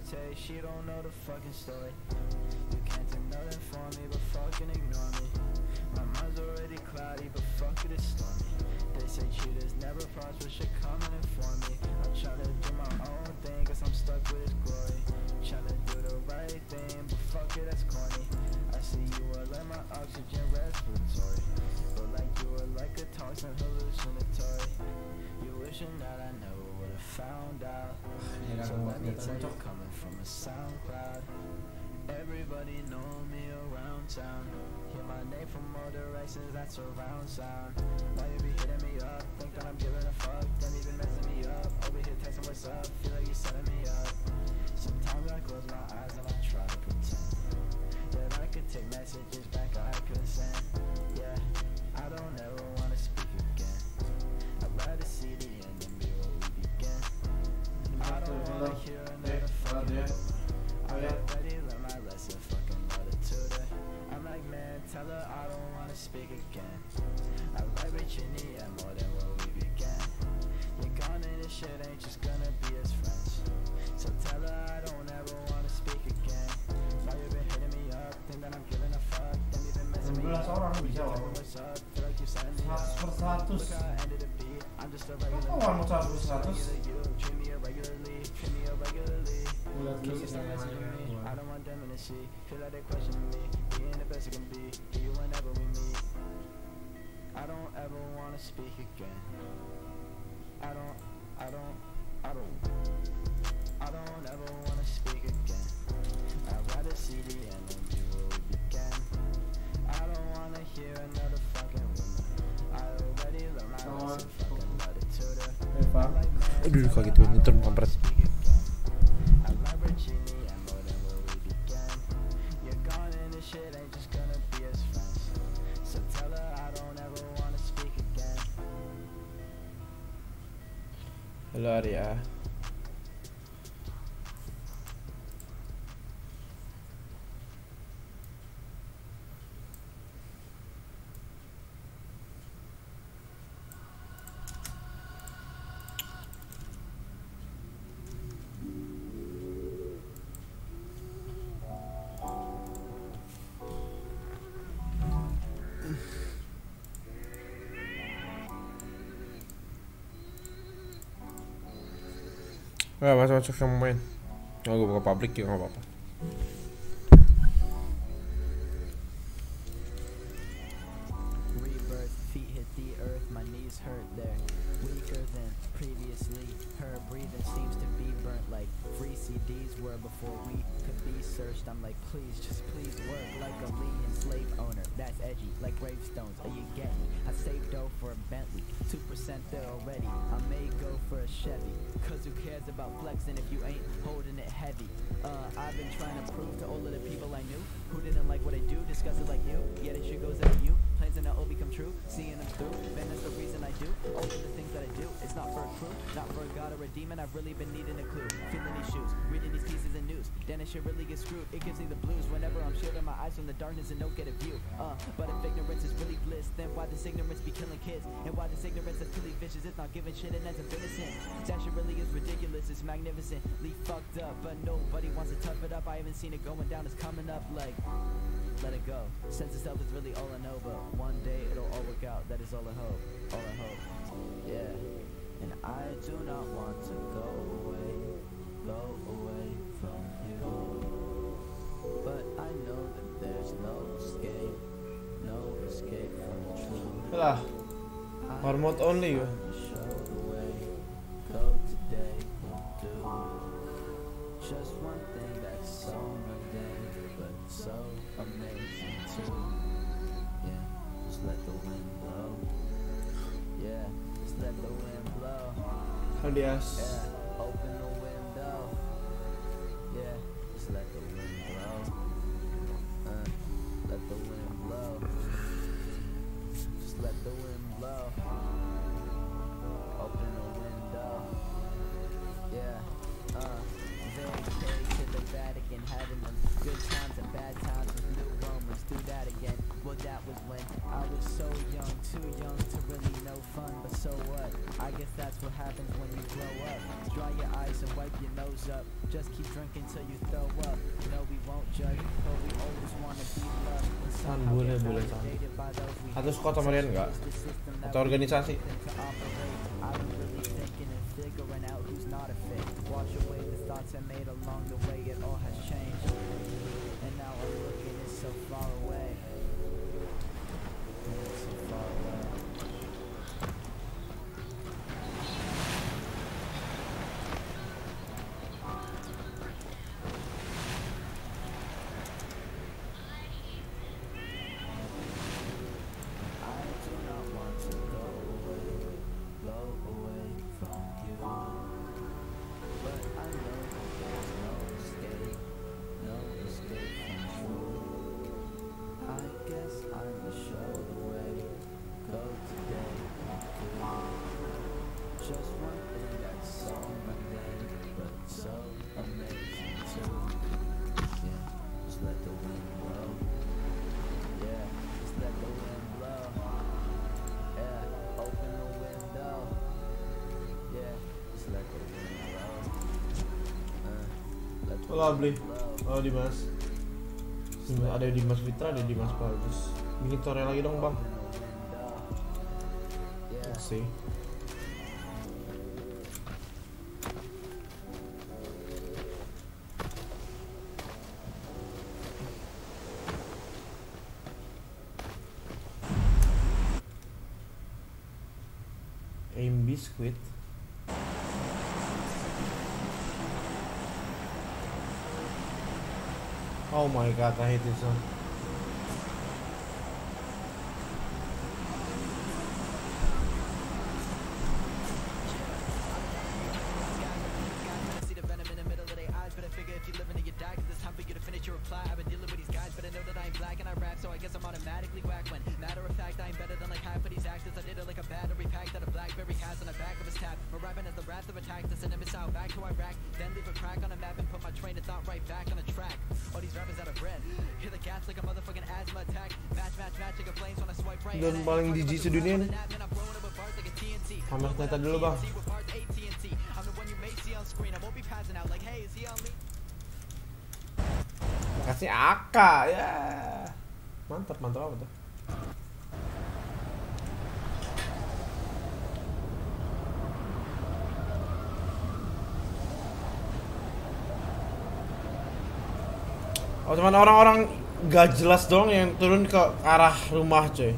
taste, she don't know the fucking story. You can't do nothing for me but fucking ignore me. My mind's already cloudy but fuck it, it's stormy. They say cheaters never prosper, shit come and inform me. I'm tryna do my own thing cause I'm stuck with his glory. Tryna do the right thing but fuck it, that's corny. I see you are like my oxygen respiratory, but like you are like a toxin hallucinatory. You wishing that I never would've found out. So let me tell you, coming from a SoundCloud. Everybody know me around town. Hear my name from all directions, that's surround sound. Why you be hitting me up? Think that I'm giving a fuck, don't even messing me up. Over here texting what's up, feel like you setting me up. Sometimes I close my eyes and I try to pretend that I could take messages back I could send. Yeah, I don't ever wanna speak again. I'd rather see the end and be where we begin. I don't wanna hear another fucking word. I already learned my lesson, fucking love the tutor. I'm like, man, tell her I don't wanna speak again. I like Virginia more than where we began. You're gone and this shit ain't just gonna be as friends. So tell her I don't ever wanna speak again. Why you been hitting me up, think that I'm giving a fuck, don't even messing me up. What's up, feel like you setting me up. Look how I ended the beat, I'm just a regular. Treat me irregularly, treat me irregularly. Can you stop messaging me? I don't want them in the sea. Feel like they're questioning me. Being the best it can be. Do you whenever we meet? I don't ever wanna speak again. I don't ever wanna speak again. I'd rather see the end and be where we began. I don't wanna hear another fucking rumor. I already learned my lesson, fucking love the tutor. Aduh, kaget gue nyetir kampret. Halo Arya. Masuk sama main. Oh, gue buka public ya nggak apa-apa. Rebirth, feet hit the earth, my knees hurt there. Weaker than previously. Her breathing seems to be burnt like free CDs were before we could be searched. I'm like, please, just please work like a Lean slave owner. That's edgy, like gravestones. Are you get me? I saved dough for a Bentley, 2% there already. I may go for a Chevy, cause who cares about flexing if you ain't holding it heavy? I've been trying to prove to all of the people I knew who didn't like what I do, discuss it like you. Yeah, this shit goes out of you. Plans and all become true, seeing them through. Man, that's the reason I do all of the things that I do. It's not for a crew, not for a god or a demon. I've really been needing a clue. Feeling these shoes, reading these pieces of news. Then it should really get screwed. It gives me the blues whenever I'm shielding my eyes from the darkness and don't get a view. But if ignorance is really bliss, then why this ignorance be killing kids? And why this ignorance is really vicious? It's not giving shit and ends up innocent. That shit really is ridiculous. It's magnificently fucked up, but nobody wants to tough it up. I haven't seen it going down. It's coming up like. Let it go. Sense of self is really all I know, but one day it'll all work out. That is all I hope. All I hope. Yeah. And I do not want to go away from you. But I know that there's no escape from the truth. Lah, hormone only ya. Show the way. Go today will do. Just one thing that's so mundane, but so amazing too. Yeah, just let the wind blow. Yeah, just let the wind blow. Alias. Yeah, open the window. Yeah, just let the wind blow. Let the wind blow. Just let the wind blow. Open the window. Yeah, vacate to the Vatican, having them good times and bad times with new Roman let's do that again. Well, that was when I was so young, too young to really know fun. But so what? I guess that's what happens when you grow up. Dry your eyes and wipe your nose up. Just keep drinking till you throw up. No, we won't judge, but we always wanna be loved. And somehow get validated by those we Atau squad sama Rian enggak? Atau organisasi? I've been really thinking and figuring out who's not a fit. Wash away the thoughts I made along the way. It all has changed, and now I'm looking, it's so far away. It's so far away. I do not want to go away from you. But I know that there's no escape from you. I guess I'm the show the way. Go today, do. Just one thing that's so mundane, but so amazing too. Yeah, just let the wind blow. Yeah, just let the wind blow. Yeah, open the window. Yeah, just let the wind blow. Let the Lovely. wind blow. Oh Dimas. Ada Dimas Fitra, ada Dimas Bagus. Bikin sore lagi dong bang. Let's see. Aim biscuit. Oh my god, I hate this one. See the venom in the middle of their eyes, but I figure if you live in it, you die. 'Cause it's time for you to finish your reply. I've been dealing with these guys, but I know that I ain't black and I rap, so I guess I'm automatically whack. When matter of fact, I ain't better than like half of these actors. I did it like a battery pack that a BlackBerry has on the back of his tab. My rapping as the wrath of attack to send a missile back to Iraq, then leave a crack on a map and put my train of thought right back on the track. All these rappers out of bread, hear the gas like a motherfucking asthma attack. Match like a flames when I swipe right. Dan paling jijik sedunia nih. Pamer data dulu bang. Kasih AK ya. Mantap apa tuh? Oh cuman orang-orang gak jelas dong yang turun ke arah rumah coy.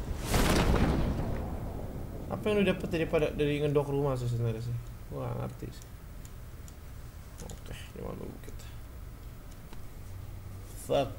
Apa yang lu dapet dari ngedok rumah sih sebenarnya sih? Gua gak ngerti sih. Oke, gimana dulu kita? Fuck.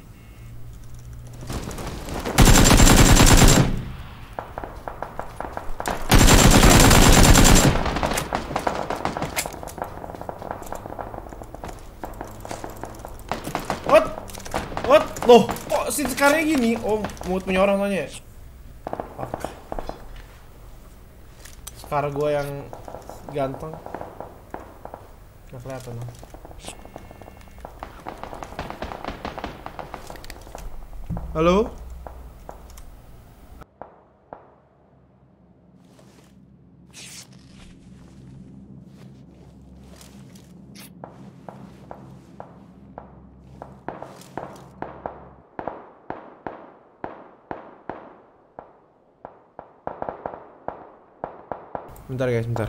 What? Loh, kok si sekarang gini? Oh, mood punya orang tanya. Fuck. Sekarang gue yang ganteng. Nggak kelihatan loh. Halo? Bentar guys, bentar.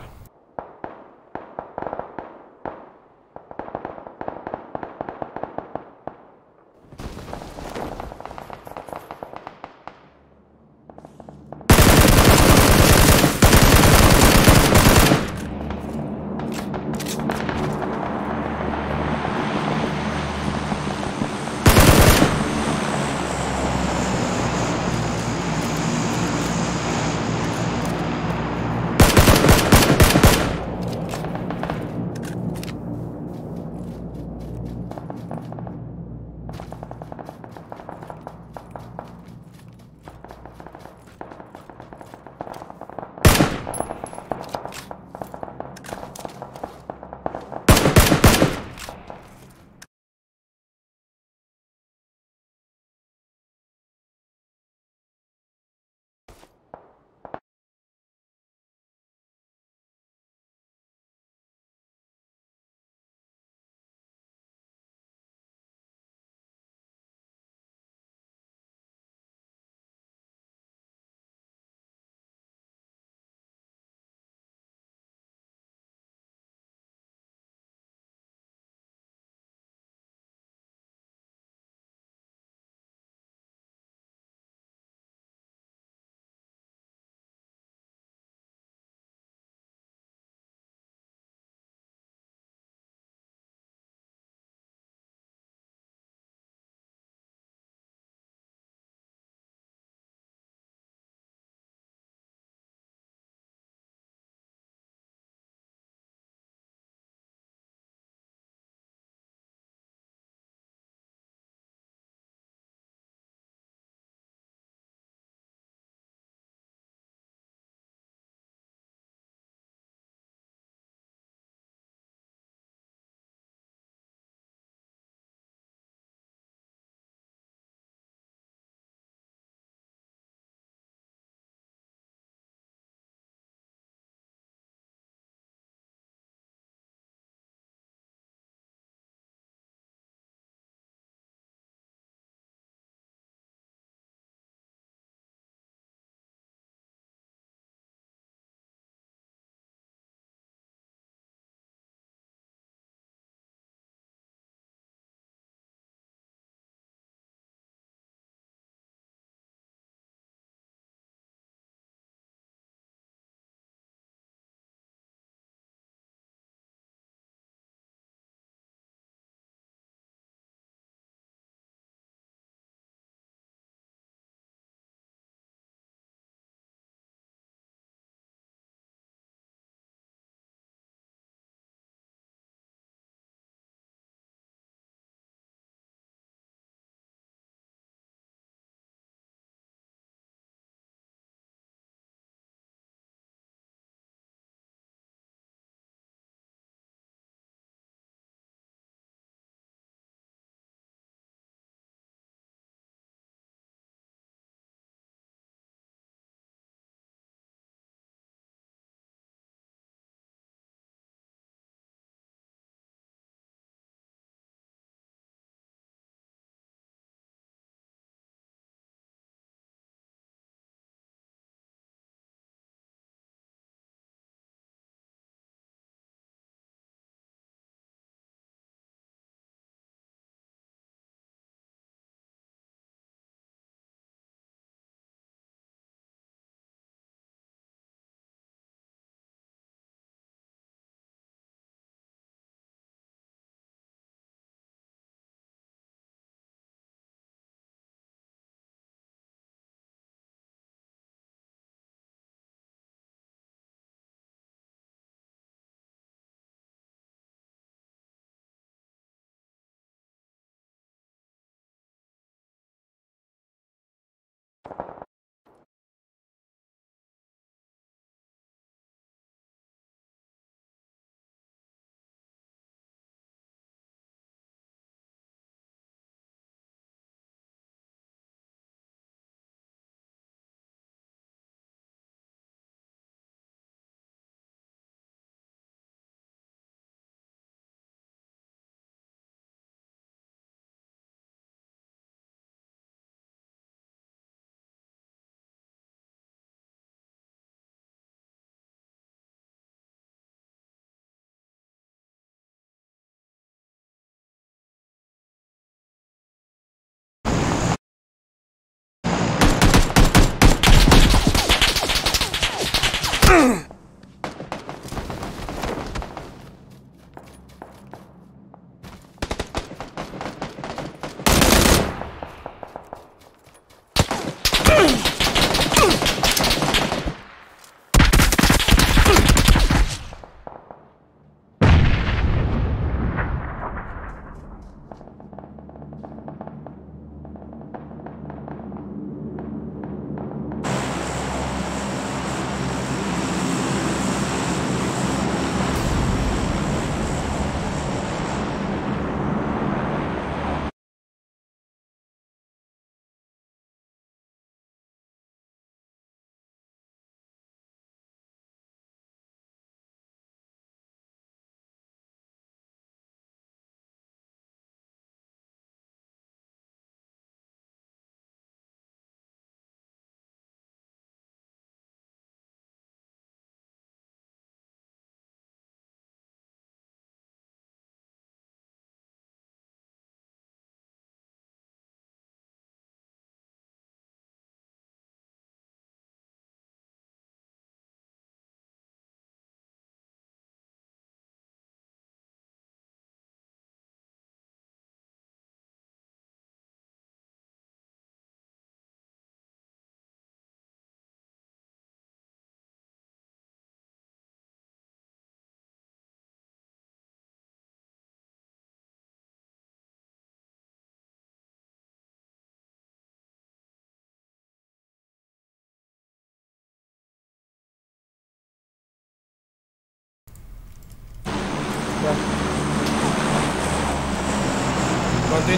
bantuin.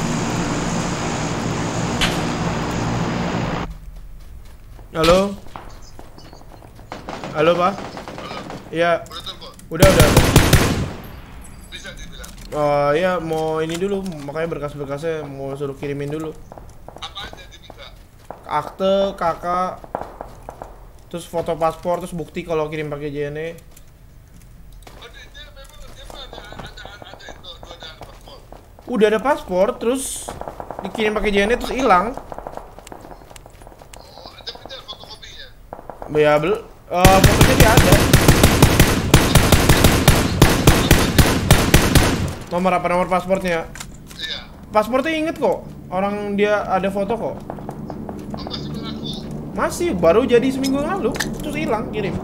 Halo? Halo, Pak? Iya. Udah. Bisa dibilang. Iya, mau ini dulu, makanya berkas-berkasnya mau suruh kirimin dulu. Apa aja diminta? Akte, kakak, terus foto paspor, terus bukti kalau kirim pakai JNE. Oh, dia memang ada itu, ada paspor. Udah ada paspor, terus dikirim pakai JNE terus hilang. Oh, ada pindah fotokopinya. Ya, fotonya dia ada. Nomor paspornya? Iya. Paspornya inget kok, orang dia ada foto kok. Oh, masih berlaku. Masih, baru jadi seminggu yang lalu, terus hilang, kirim.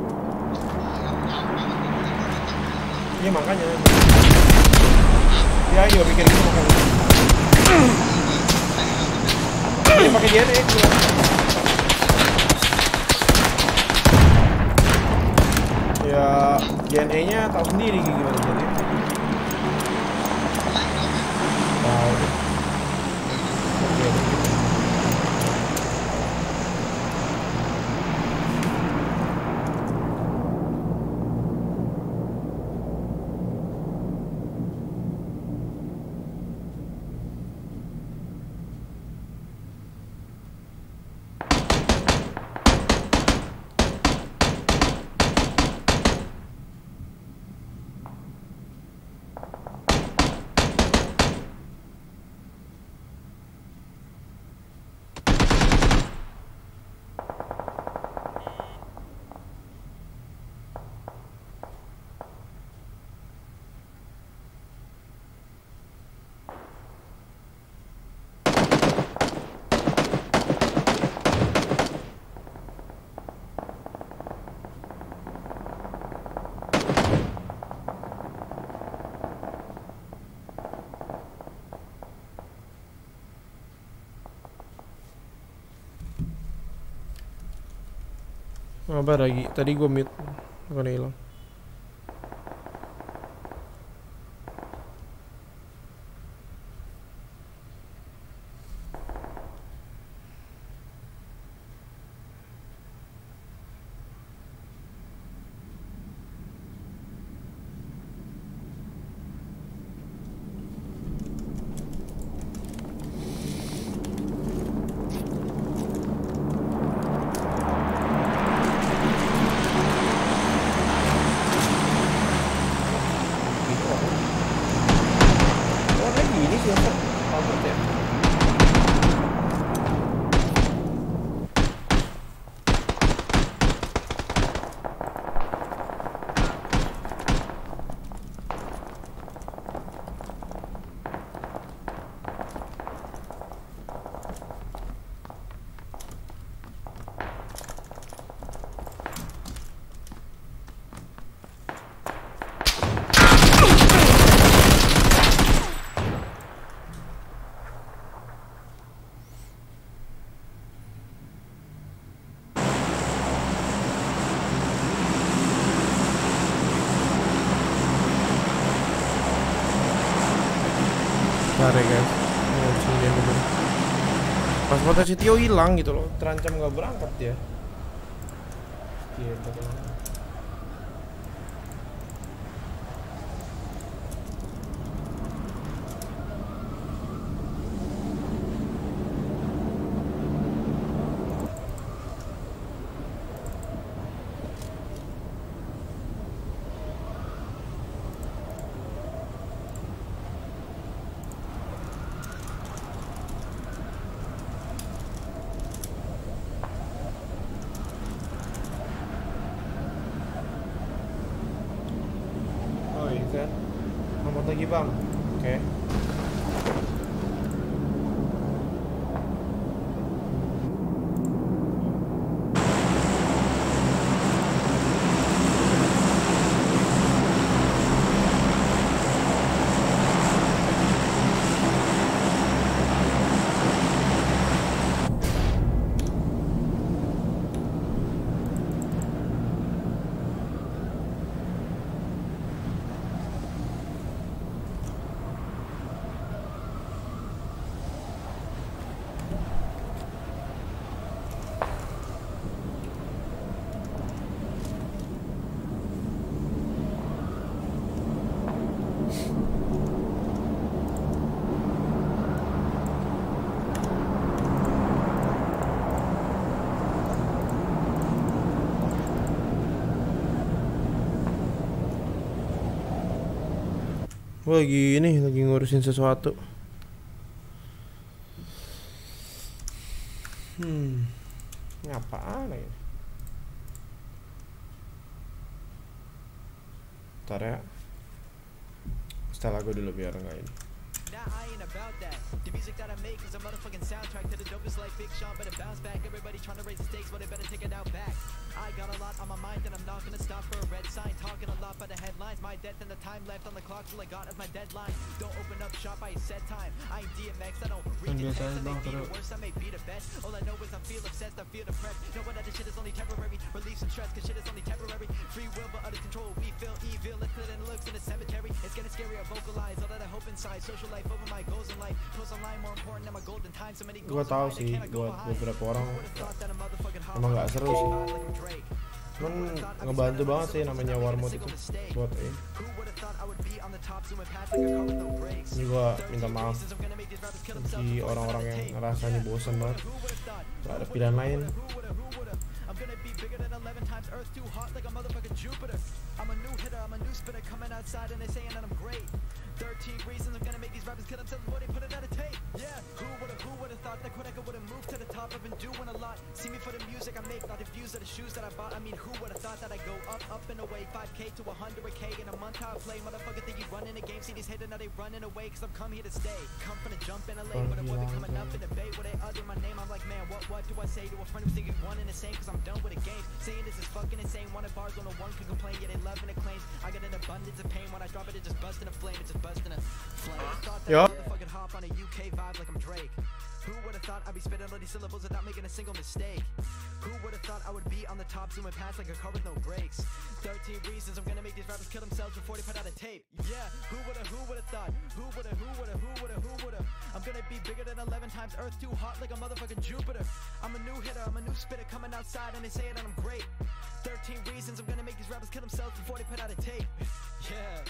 Iya makanya. Ya, iya pikir gitu makanya. Kirim pakai JNE. Ya, JNE-nya tahu sendiri gimana jadi. Tahu. Oke. Apa lagi? Tadi gue mute, bukan hilang. Oh, kayak gini sih, Albert ya. Bentar ya guys, ngurusin dia dulu. Paspornya si Tio hilang gitu loh, terancam nggak berangkat dia. Iya, betul. Oh ini kan, nomor lagi bang. Oke. Gua lagi ngurusin sesuatu. Ini apaan ya? Bentar ya. Setel lagu dulu biar enggak ini. Nah, I ain't about that. The music that I make is a motherfucking soundtrack to the dopest like Big Sean. Better bounce back. Everybody trying to raise the stakes, but they better take it out back. I got a lot on my mind and I'm not gonna stop for a red sign. Talking a lot by the headlines. My death and the time left on the clock till I got as my deadline. Don't open up shop, I set time. I ain't DMX, I don't read the text. I may be the worst, I may be the best. All I know is I feel obsessed, I feel depressed. Know what other shit is only temporary. Relief some stress, cause shit is only temporary. Free will but under control, we feel evil. Let's put in looks in the cemetery. It's getting scary, I vocalize all that I hope inside. Social life over my goals in life. Close online more important than my golden time. So many Gua goals tahu in mind, I sih cannot go buat behind. beberapa orang Who would've thought that a motherfucking hot emang nggak seru sih. like I'm Drake? Cuman ngebantu banget sih namanya Warmode itu buat Who would've thought I would be on the top zooming past like a car with no brakes? ini gua minta maaf bagi orang-orang yang ngerasanya bosan banget. Gak ada pilihan lain. I'm gonna be bigger than 11 times Earth, too hot like a motherfucking Jupiter. I'm a new hitter, I'm a new spitter coming outside and they saying that I'm great. 13 reasons I'm gonna make these rappers kill themselves before they put it out of tape. Yeah, who would've thought that Quinnica would've moved to the top? I've been doing a lot. See me for the music I make, not the views of the shoes that I bought. I mean, who would've thought that I go up and away, 5K to 100K in a month how I play. Motherfucker think you running the game, see these haters now they running away, cause I'm come here to stay. Come from the jump in LA, but I wasn't coming up in the bay where they utter my name. I'm like, man, what do I say to a friend who's thinking one and the same? Cause I'm done with the games. Saying this is fucking insane. Wanted bars on no one can complain, yeah they loving the claims. I got an abundance of pain when I drop it, it just busting a flame, it just busting a flame. Thought that Yeah. I'd fucking hop on a UK vibe like I'm Drake. Who would've thought I'd be spitting all these syllables without making a single mistake? Who would've thought I would be on the top zooming past like a car with no brakes? 13 reasons I'm gonna make these rappers kill themselves before they put out a tape. Yeah, who would've thought? Who would've? I'm gonna be bigger than 11 times Earth, too hot like a motherfucking Jupiter. I'm a new hitter, I'm a new spitter coming outside and they say that I'm great. 13 reasons I'm gonna make these rappers kill themselves before they put out a tape. Yeah.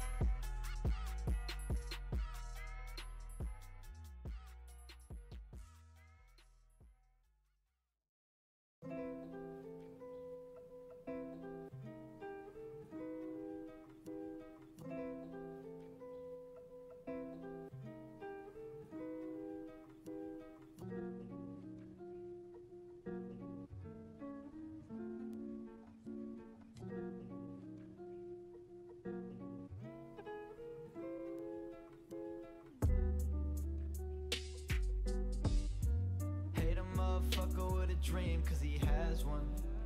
Hate a motherfucker with a dream cause he has one.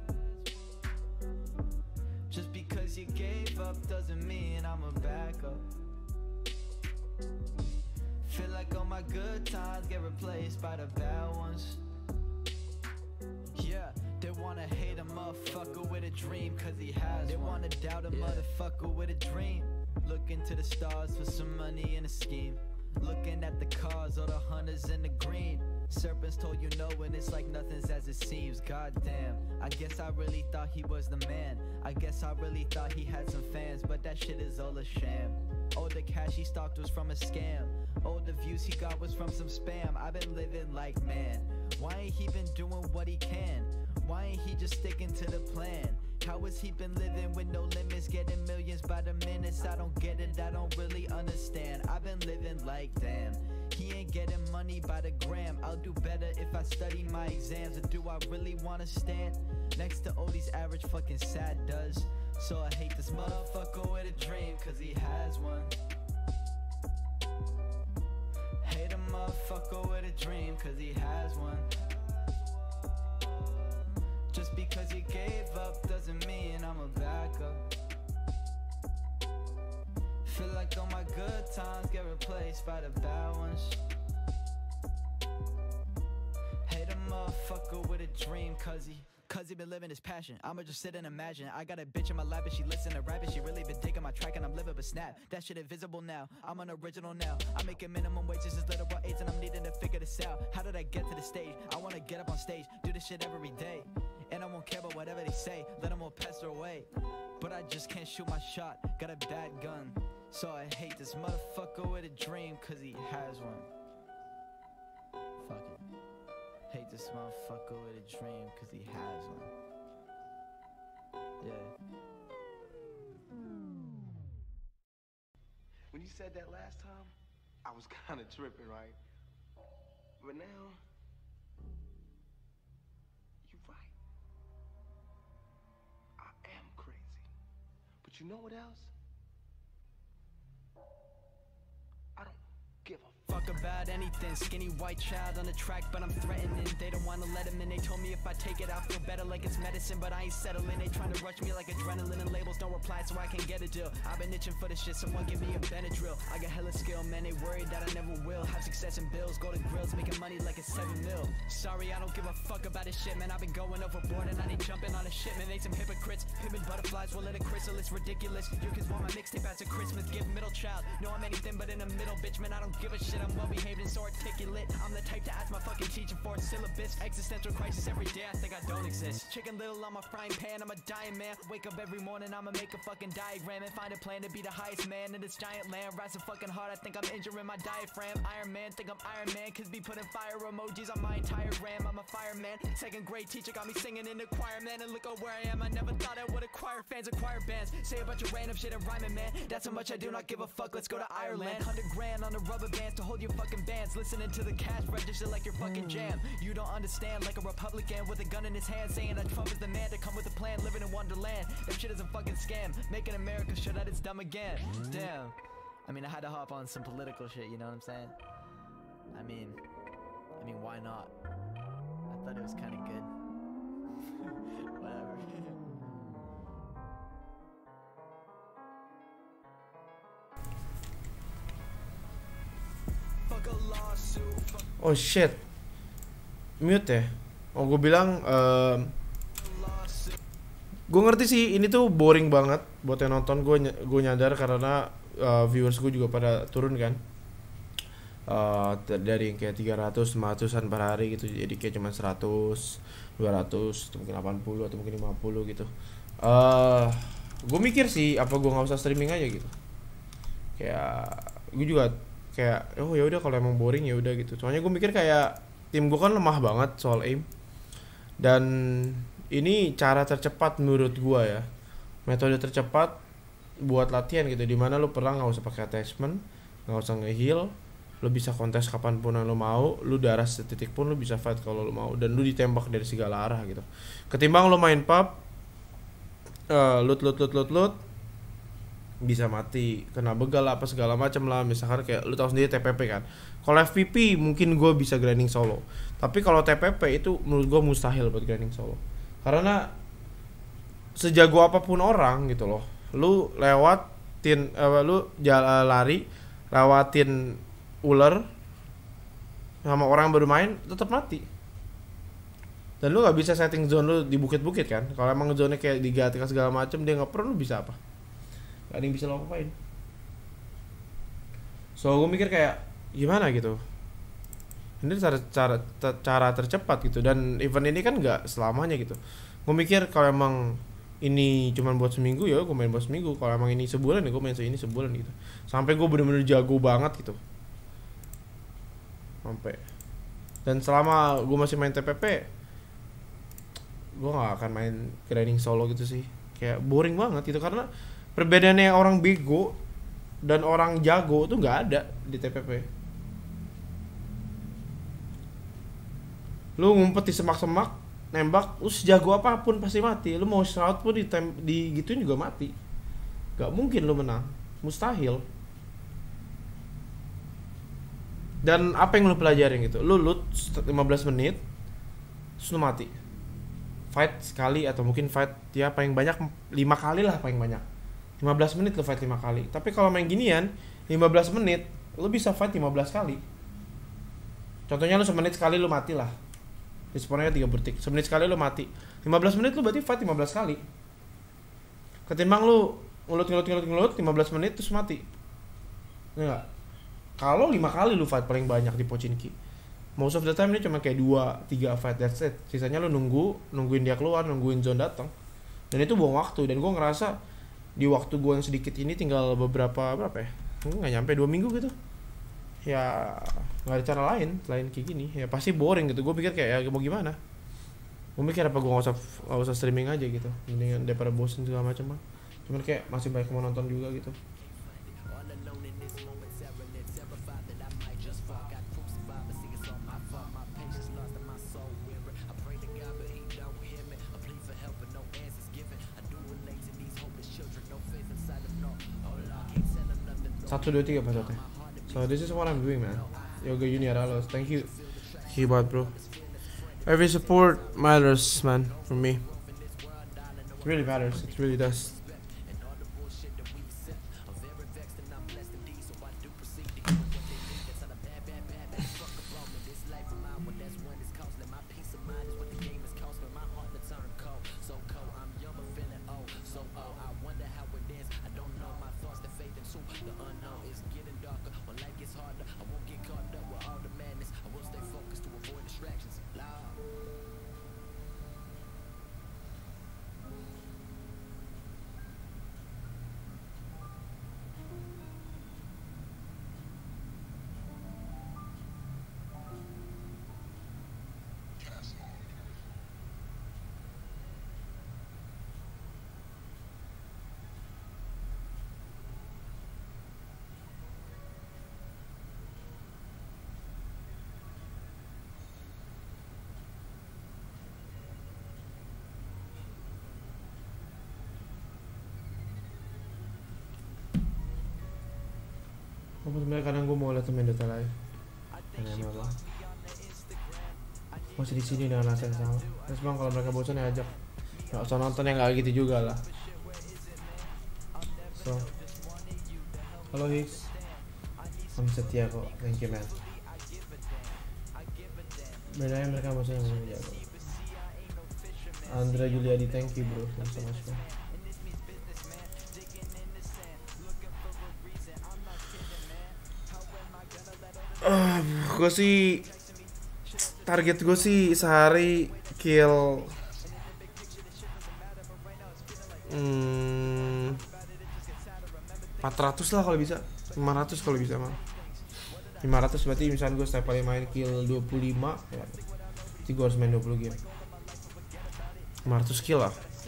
Just because you gave up doesn't mean I'ma back up. Feel like all my good times get replaced by the bad ones. Yeah, they wanna hate a motherfucker with a dream cause he has They wanna doubt a motherfucker with a dream. Looking to the stars for some money and a scheme. Looking at the cars, all the hunters in the green. Serpents told you no and it's like nothing's as it seems. Goddamn, I guess I really thought he was the man. I guess I really thought he had some fans, but that shit is all a sham. All the cash he stalked was from a scam. All the views he got was from some spam. I've been living like, man, why ain't he been doing what he can? Why ain't he just sticking to the plan? How has he been living with no limits, getting millions by the minutes? I don't get it, I don't really understand. I've been living like, damn, he ain't getting money by the gram. I'll do better if I study my exams. Or do I really wanna stand next to all these average fucking sad does? So I hate this motherfucker with a dream cause he has one. Hate a motherfucker with a dream cause he has one. Just because you gave up doesn't mean I'ma back up. Feel like all my good times get replaced by the bad ones. Hate a motherfucker with a dream cause he been living his passion. I'ma just sit and imagine. I got a bitch in my lap and she listen to rap and she really been digging my track and I'm living but snap. That shit invisible now. I'm an original now. I'm making minimum wages as little AIDS and I'm needing to figure this out. How did I get to the stage? I wanna get up on stage, do this shit every day. And I won't care about whatever they say. Let them all pass their way. But I just can't shoot my shot. Got a bad gun. So I hate this motherfucker with a dream cause he has one. Fuck it. Hate this motherfucker with a dream cause he has one. Yeah. When you said that last time, I was kind of tripping, right? But now, you're right. I am crazy. But you know what else? I don't give a Fuck about anything, skinny white child on the track, but I'm threatening. They don't wanna let him in, they told me if I take it I'll feel better like it's medicine, but I ain't settling. They trying to rush me like adrenaline and labels don't reply so I can get a deal. I've been itching for this shit, someone give me a Benadryl. I got hella skill, man, they worried that I never will. Have success in bills, go to grills, making money like it's 7 mil. Sorry, I don't give a fuck about this shit, man, I've been going overboard and I ain't jumping on a shipment. They some hypocrites, pimpin' butterflies, will let a crystal, it's ridiculous. Your kids want my mixtape as a Christmas gift, middle child. No, I'm anything but in the middle, bitch, man, I don't give a shit, I'm well behaved and so articulate. I'm the type to ask my fucking teacher for a syllabus. Existential crisis every day, I think I don't exist. Chicken little on my frying pan, I'm a dying man. Wake up every morning, I'ma make a fucking diagram and find a plan to be the highest man in this giant land. Rising fucking hard, I think I'm injuring my diaphragm. Iron Man, think I'm Iron Man, cause be putting fire emojis on my entire gram. I'm a fireman, second grade teacher got me singing in the choir, man. And look at where I am, I never thought I would acquire fans, acquire bands. Say a bunch of random shit and rhyming, man. That's how much I do not give a fuck, let's go to Ireland. 100 grand on the rubber bands to hold your fucking bands. Listening to the cash register like your fucking jam. You don't understand, like a Republican with a gun in his hand, saying that Trump is the man to come with a plan, living in Wonderland. That shit is a fucking scam, making America sure that it's dumb again. Damn. I mean, I had to hop on some political shit, you know what I'm saying? I mean, why not? I thought it was kind of good. Whatever. Fuck a lawsuit, fuck Oh shit, mute ya. Oh gue bilang gue ngerti sih ini tuh boring banget buat yang nonton. Gue nyadar karena viewers gue juga pada turun kan, dari yang kayak 300, 500an per hari gitu, jadi kayak cuma 100, 200, atau mungkin 80 atau mungkin 50 gitu. Gue mikir sih apa gue nggak usah streaming aja gitu. Kayak gue juga kayak oh ya udah kalau emang boring ya udah gitu. Soalnya gue mikir kayak tim gue kan lemah banget soal aim, dan ini cara tercepat menurut gue ya, metode tercepat buat latihan gitu, dimana lu perang nggak usah pakai attachment, nggak usah nge-heal, lu bisa kontes kapanpun yang lu mau, lu darah setitik pun lu bisa fight kalau lu mau, dan lu ditembak dari segala arah gitu. Ketimbang lu main pub, loot bisa mati, kena begal apa segala macam lah. Misalkan kayak lu tahu sendiri TPP kan. Kalau FPP mungkin gue bisa grinding solo, tapi kalau TPP itu menurut gue mustahil buat grinding solo, karena sejago apapun orang gitu loh, lu lewatin lu jalan lari lewatin ular sama orang yang baru main tetap mati. Dan lu nggak bisa setting zone lu di bukit-bukit kan. Kalau emang zone-nya kayak di Gatka segala macam, dia nggak perlu, lu bisa apa? Gak ada yang bisa lo apain. So gue mikir kayak gimana gitu, ini cara tercepat gitu. Dan event ini kan nggak selamanya gitu. Gue mikir kalau emang ini cuman buat seminggu ya gue main buat seminggu, kalau emang ini sebulan ya gue main ini sebulan gitu, sampai gue bener-bener jago banget gitu. Sampai, dan selama gue masih main TPP, gue nggak akan main grinding solo gitu sih. Kayak boring banget gitu, karena perbedaannya orang bego dan orang jago tuh nggak ada di TPP. Lu ngumpet di semak-semak, nembak, lu sejago apapun pasti mati. Lu mau shroud pun di gituin juga mati. Gak mungkin lu menang, mustahil. Dan apa yang lu pelajarin gitu, lu loot 15 menit terus lu mati. Fight sekali atau mungkin fight ya paling banyak 5 kali lah paling banyak. 15 menit lu fight 5 kali. Tapi kalau main ginian 15 menit lu bisa fight 15 kali. Contohnya lu semenit sekali lu mati lah, responnya 3 detik. Semenit sekali lu mati, 15 menit lu berarti fight 15 kali. Ketimbang lu ngelut 15 menit terus mati. Enggak. Kalau 5 kali lu fight paling banyak di Pochinki, most of the time ini cuma kayak 2-3 fight, that's it. Sisanya lu nungguin dia keluar, nungguin zone datang. Dan itu buang waktu. Dan gue ngerasa di waktu gue yang sedikit ini tinggal berapa ya, nggak nyampe 2 minggu gitu ya, nggak ada cara lain selain kayak gini ya, pasti boring gitu. Gue pikir kayak ya mau gimana, gue mikir apa gue nggak usah streaming aja gitu, mendingan daripada bosen segala macam mah. Cuman kayak masih banyak mau nonton juga gitu. 1, 2, 3 passwordnya. So this is what I'm doing, man. Yoga Junior Alos, thank you. Thank you banget, bro. Every support matters, man, for me. It really matters, it really does. Apa sebenarnya kadang gue mau lihat main data live. Aneh apa? Masih di sini dengan rasa yang sama. Terus bang kalau mereka bosan ya ajak. Nggak usah nonton yang nggak gitu juga lah. So, halo Hicks. Om setia kok, thank you man. Bedanya mereka bosan yang mana jago. Andra Juliadi, thank you bro. Thanks so much bro. Gue sih target gue sih sehari kill 400 lah kalau bisa, 500 kalau bisa mah. 500 berarti misalnya gue setiap kali main kill 25 ya, berarti gue harus main 20 game. 500 kill lah.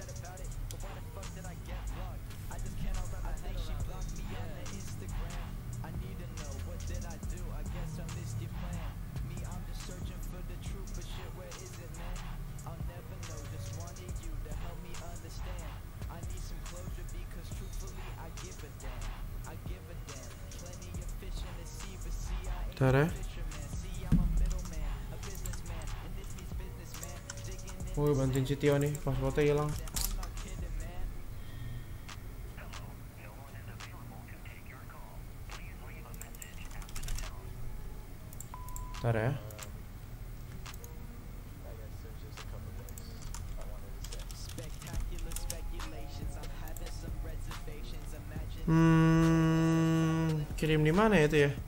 Bentar ya. Woi bantuin si Tio nih, pasportnya hilang. Bentar ya. Kirim di mana ya itu ya?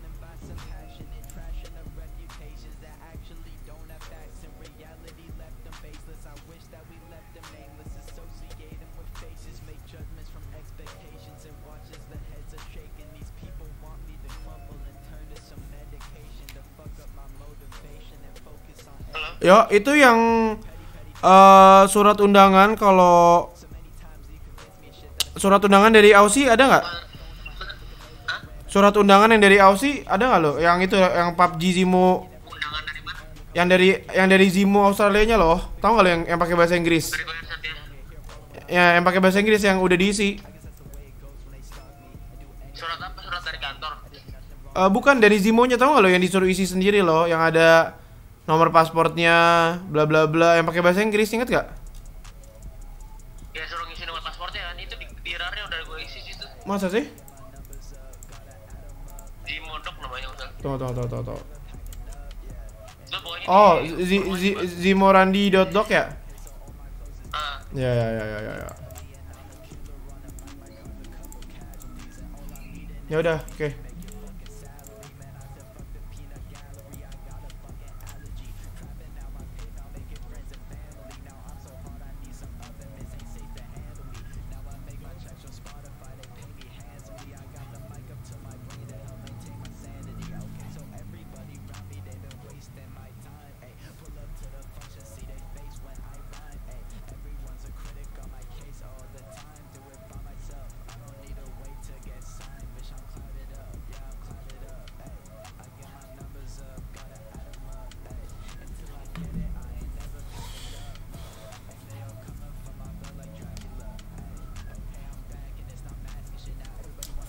Yo, itu yang surat undangan kalau surat undangan dari Aussie ada nggak? Surat undangan yang dari Aussie ada nggak lo? Yang itu yang PUBG Zimo. Yang dari Zimo Australianya loh. Tahu nggak lo yang pakai bahasa Inggris? Ya, yang pakai bahasa Inggris yang udah diisi. Surat apa? Surat dari kantor? Bukan dari Zimonya, tahu nggak lo yang disuruh isi sendiri loh, yang ada nomor pasportnya, bla bla bla, yang pakai bahasa Inggris, inget gak? Ya suruh ngisi nomor pasportnya kan, itu di RAR-nya udah gue isi situ. Masa sih? Di Modok namanya udah. Tuh. Oh, zimorandi.doc ya? Ya. Ya udah, oke.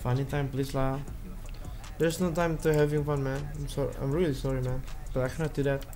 Funny time please lah. There's no time to having fun, man. I'm really sorry, man, but I cannot do that.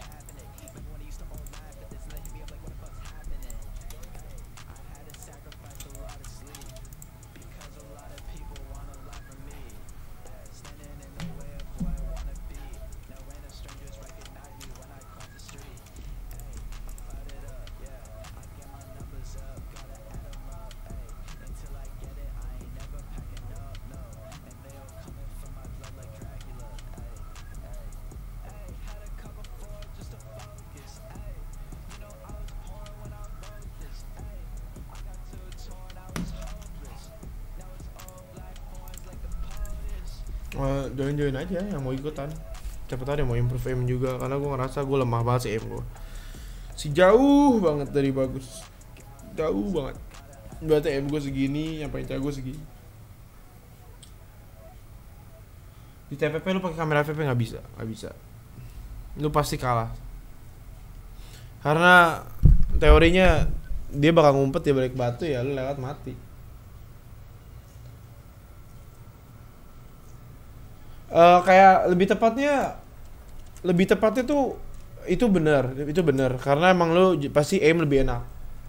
Join aja yang mau ikutan. Siapa tahu dia mau improve aim juga, karena gue ngerasa gue lemah banget sih aim gue. Jauh banget dari bagus. Jauh banget. Berarti aim gue segini, yang paling jago segini. Di TPP lu pakai kamera FPV nggak bisa. Lu pasti kalah. Karena teorinya dia bakal ngumpet di balik batu, ya lu lewat mati. Kayak lebih tepatnya tuh itu benar karena emang lu pasti aim lebih enak,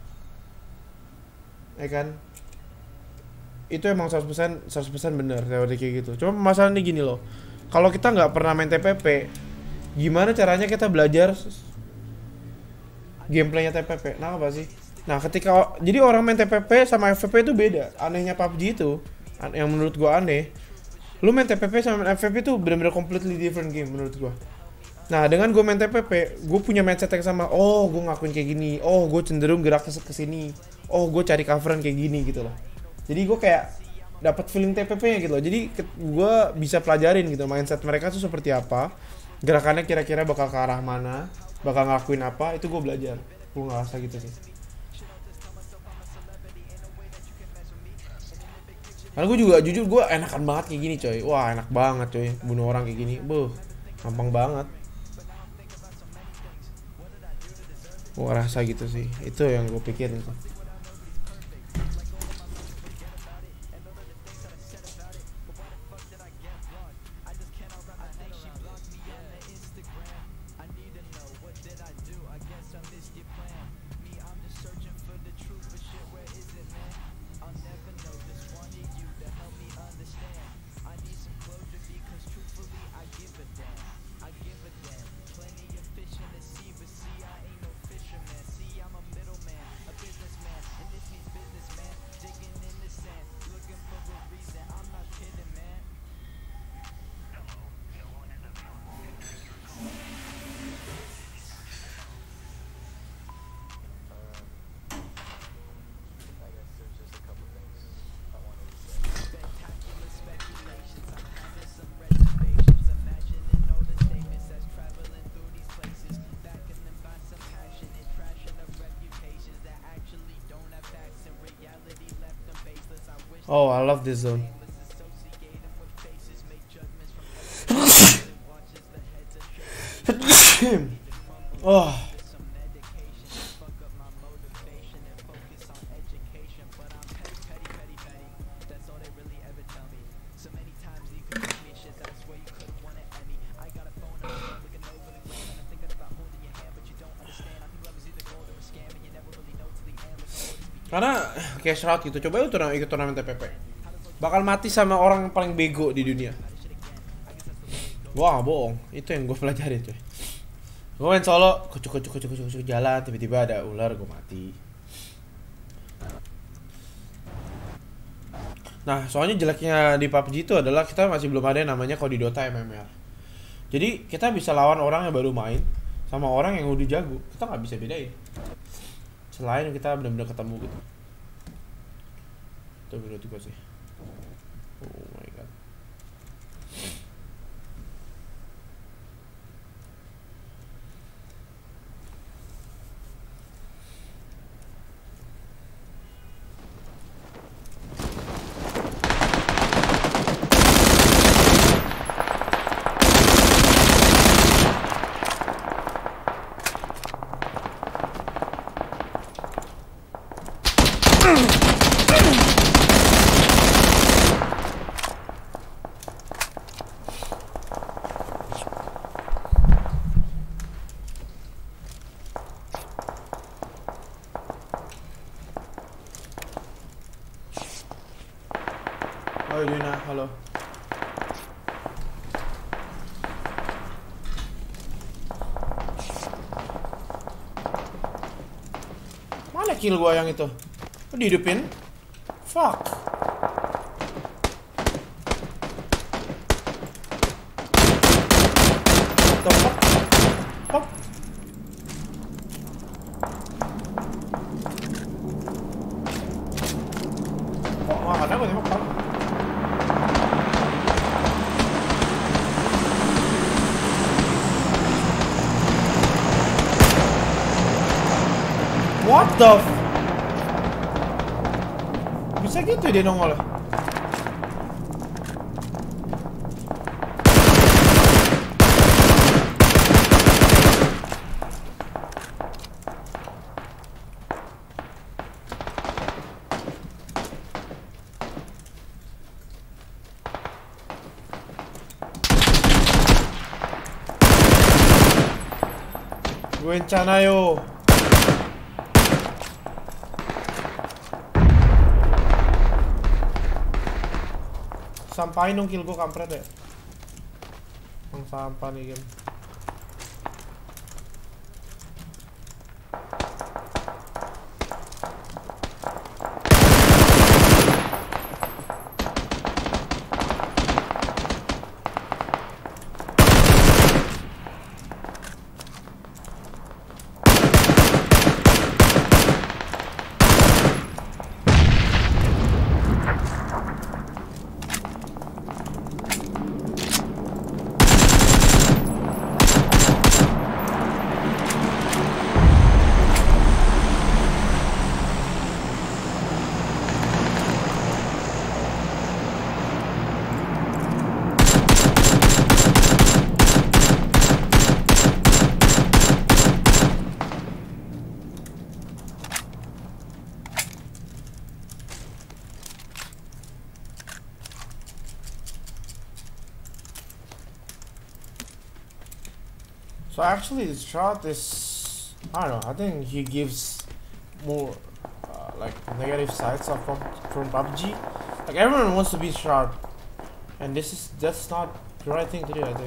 ya kan? Itu emang 100% benar teori kayak gitu. Cuma masalahnya gini loh, kalau kita nggak pernah main TPP, gimana caranya kita belajar gameplaynya TPP? Nah apa sih? Nah ketika jadi orang main TPP sama FPV itu beda. Anehnya PUBG itu, yang menurut gua aneh. Lu main TPP sama main FPV tuh bener-bener completely different game menurut gua. Nah dengan gua main TPP, gua punya mindset yang sama. Oh gua ngakuin kayak gini. Oh gua cenderung gerak ke sini. Oh gua cari coveran kayak gini gitu loh. Jadi gua kayak dapat feeling TPP-nya gitu loh. Jadi gua bisa pelajarin gitu mindset mereka tuh seperti apa. Gerakannya kira-kira bakal ke arah mana, bakal ngelakuin apa, itu gua belajar. Gua ngerasa gitu sih. Karena gue juga jujur gue enakan banget kayak gini coy. Wah enak banget coy, bunuh orang kayak gini. Gampang banget. Gue ngerasa gitu sih. Itu yang gue pikirin tuh. Oh, I love this zone. Oh. Karena kayak Shroud gitu, coba lu ikut turnamen TPP, bakal mati sama orang yang paling bego di dunia. Wah bohong, itu yang gue pelajarin coy. Gue main solo, kucuk jalan, tiba-tiba ada ular, gue mati. Nah soalnya jeleknya di PUBG itu adalah kita masih belum ada yang namanya kalau di Dota MMR. Jadi kita bisa lawan orang yang baru main sama orang yang udah jago, kita nggak bisa bedain. Selain kita benar-benar ketemu gitu. Itu menurut gue sih. Oh my god. Yuna, halo. Mana kill gua yang itu? Oh, dihidupin? Fuck. What the fuck? Fuck. Kok nggak ada gua tembak, Pak? What the f... Bisa gitu dia nongol. Gue rencana yo. Sampahin dong kill gue, kampret ya. Bang sampah nih game. So actually this shot is, I don't know, I think he gives more like negative sides of from PUBG. Like everyone wants to be sharp, and that's not the right thing to do, I think.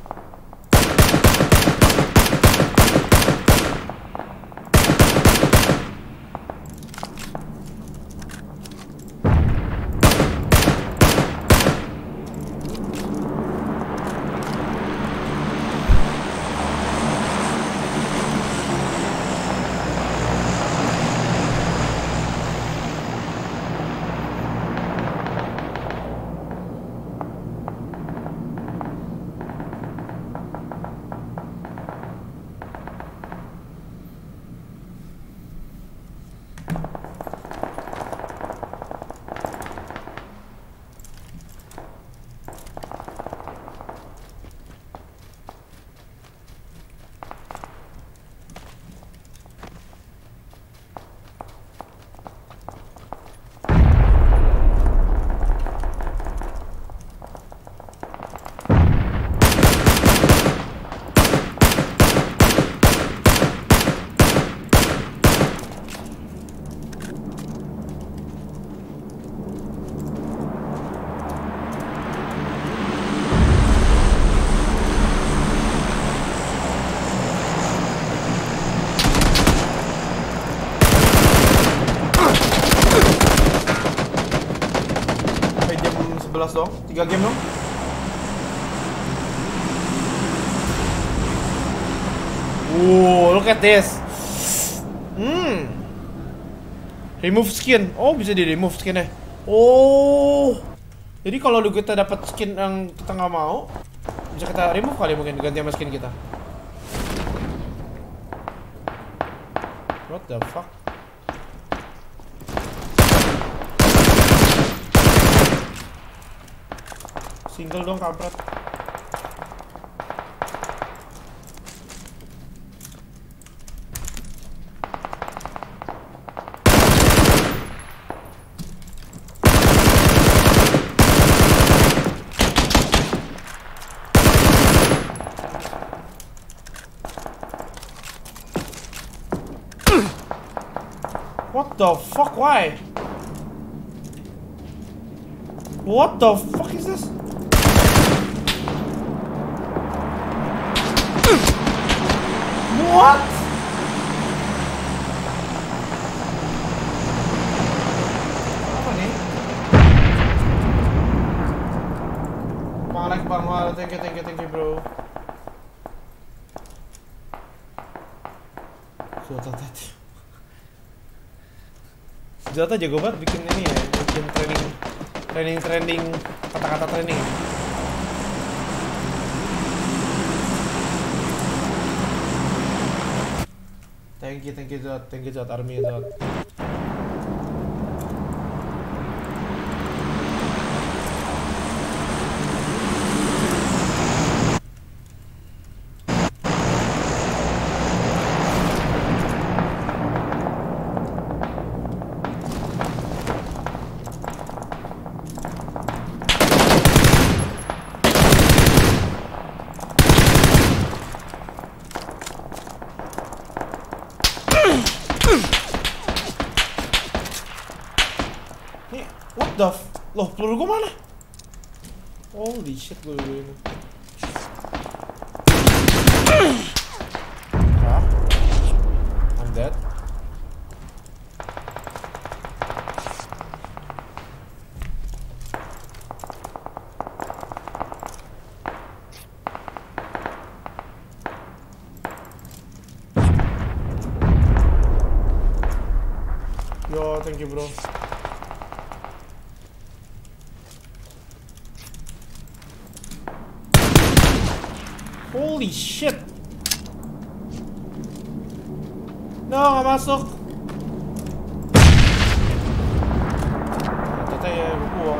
Dong, 3 game dong. Look at this. Remove skin. Oh, bisa di remove skinnya. Oh, jadi kalau kita dapat skin yang kita nggak mau, bisa kita remove kali, mungkin ganti sama skin kita. What the fuck? Single dong, kampret. What the fuck, why? What the fuck is this? What? Apa nih? Bang Wal, thank you bro. Senjata jago banget bikin ini ya, bikin training kata-kata training. Thank you Zot, Army Zot. Loh, peluru gua mana? Holy shit, peluru ini. I'm dead. Yo, thank you bro. Holy shit. No, nggak masuk. Ternyata ya gua.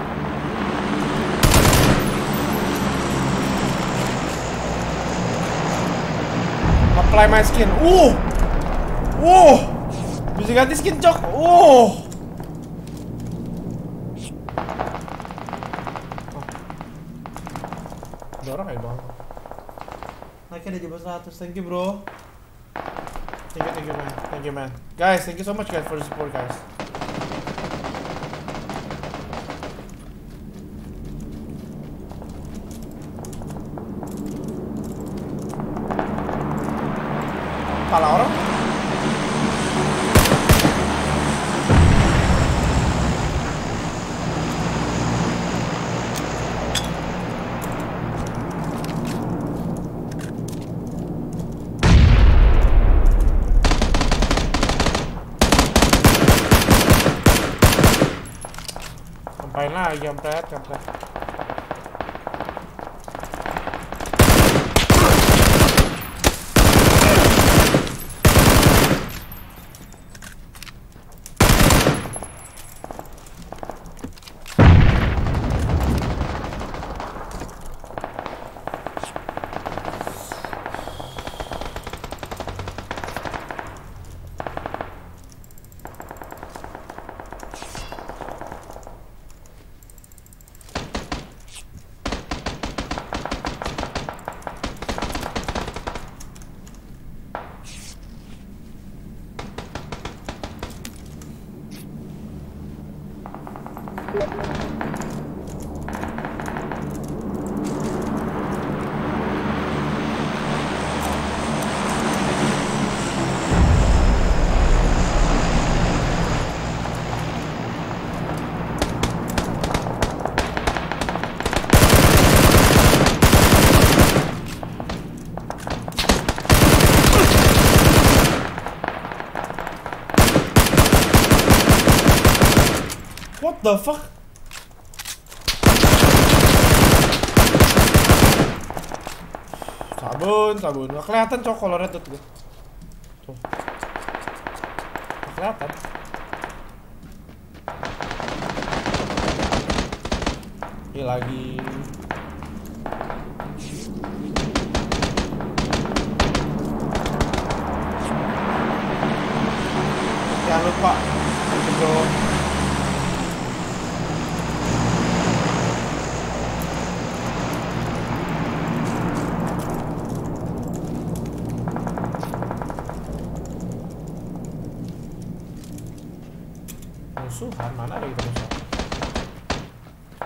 Apply my skin. Bisa ganti skin, cok. Ada orang ya bang. Naiknya udah jam 100, thank you bro. Thank you man. Guys, thank you so much guys for the support guys. Kepala orang? Ngapain lagi kampret. What the fuck? Sabun. Nggak kelihatan cok kalau red dot gue. Tuh. Nggak kelihatan. Ini lagi. Jangan lupa. Bro. Musuhan mana ada gitu musuh?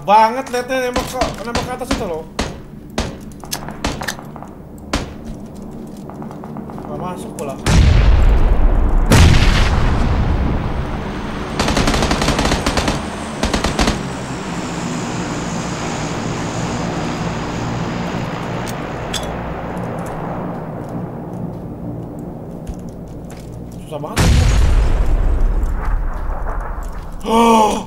banget liatnya nembak ke atas itu loh. Gak masuk pula. Susah banget. Oh.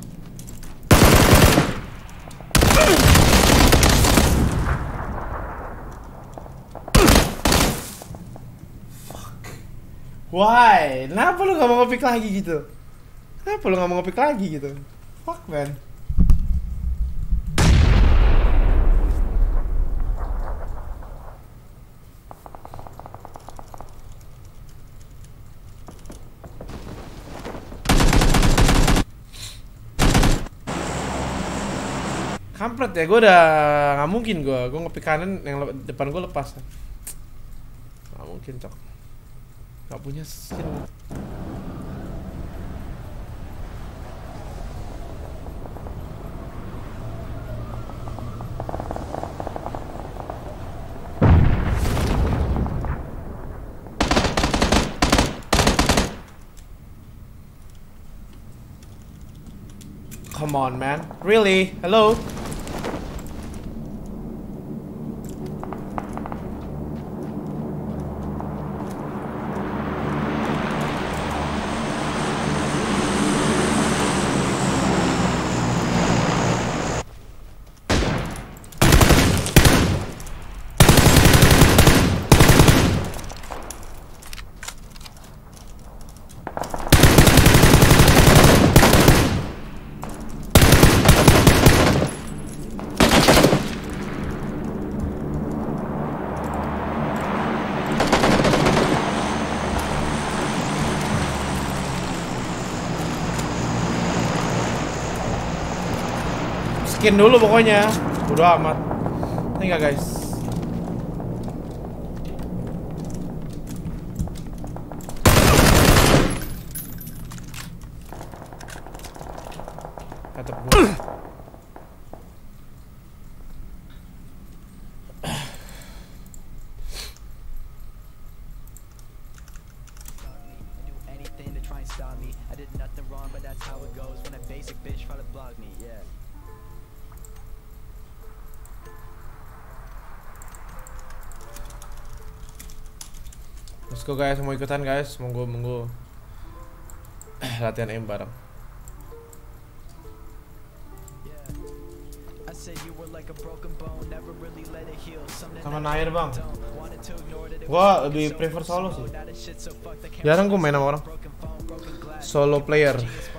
Why? Kenapa lu gak mau nge-pick lagi gitu? Kenapa lu gak mau nge-pick lagi gitu? Fuck man. Kampret ya, gue udah gak mungkin gue nge-pick kanan yang depan gue lepas. Gak mungkin cok. Gak punya skill. Come on man, really? Hello? Skin dulu pokoknya. Bodo amat. Ini enggak guys. Tetep gua. Anything to try and stop me. I did nothing wrong, but that's how it goes when a basic bitch try to block me. Yeah. Let's go guys, mau ikutan guys, monggo latihan aim bareng. Sama air bang. Gua lebih prefer solo sih. Jarang gua main sama orang. Solo player.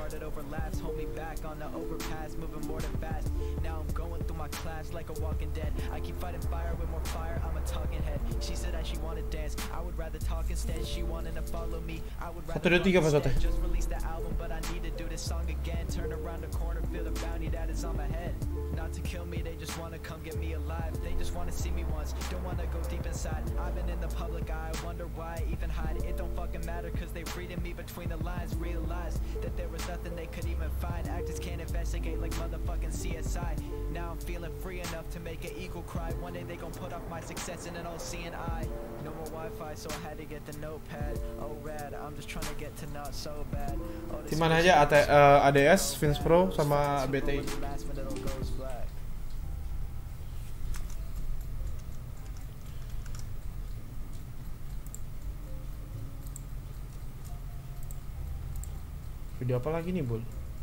Like a walking dead, I keep fighting fire with more fire. I'm a talking head. She said that she wanted dance. I would rather talk instead. She wanted to follow me. I would rather just release the album, but I need to do this song again. Turn around the corner, feel the bounty that is on my head. Not to kill me, they just wanna come get me alive. They just wanna see me once, don't wanna go deep inside. I've been in the public eye, wonder why I even hide. It don't fucking matter, cause they reading me between the lines. Realize that there was nothing they could even find. Actors can't investigate like motherfucking CSI. Now I'm feeling free enough to make an eagle cry. One day they gon' put off my success in an all-seeing eye. No more Wi-Fi, so I had to get the notepad. Oh rad, I'm just trying to get to not so bad. Tim mana aja ADS, Vince Pro sama BTI. Video apa lagi nih, Bul?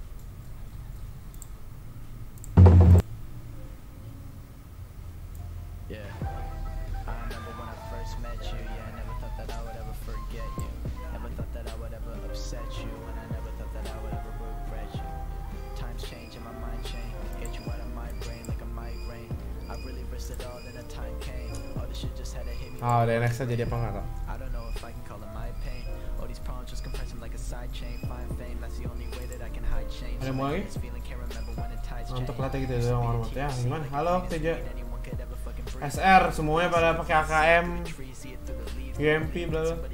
Yeah, I remember when I first met you. Yeah, I never thought that I would ever forget you. Never thought that I would ever upset you, and I never thought that I would ever regret you. Times change and my mind changed. Get you out of my brain like a migraine. I really risked it all, then the time came. All this shit just had to hit me. Ah, udah next jadi apa enggak tau? I don't know if I can call it my pain. All these problems just compressing like a side chain. Find fame, that's the only way that I can hide change. Ada mau lagi? Untuk latih gitu ya, hormat ya. Gimana? Halo, TJ. SR semuanya pada pakai AKM, UMP, bla bla.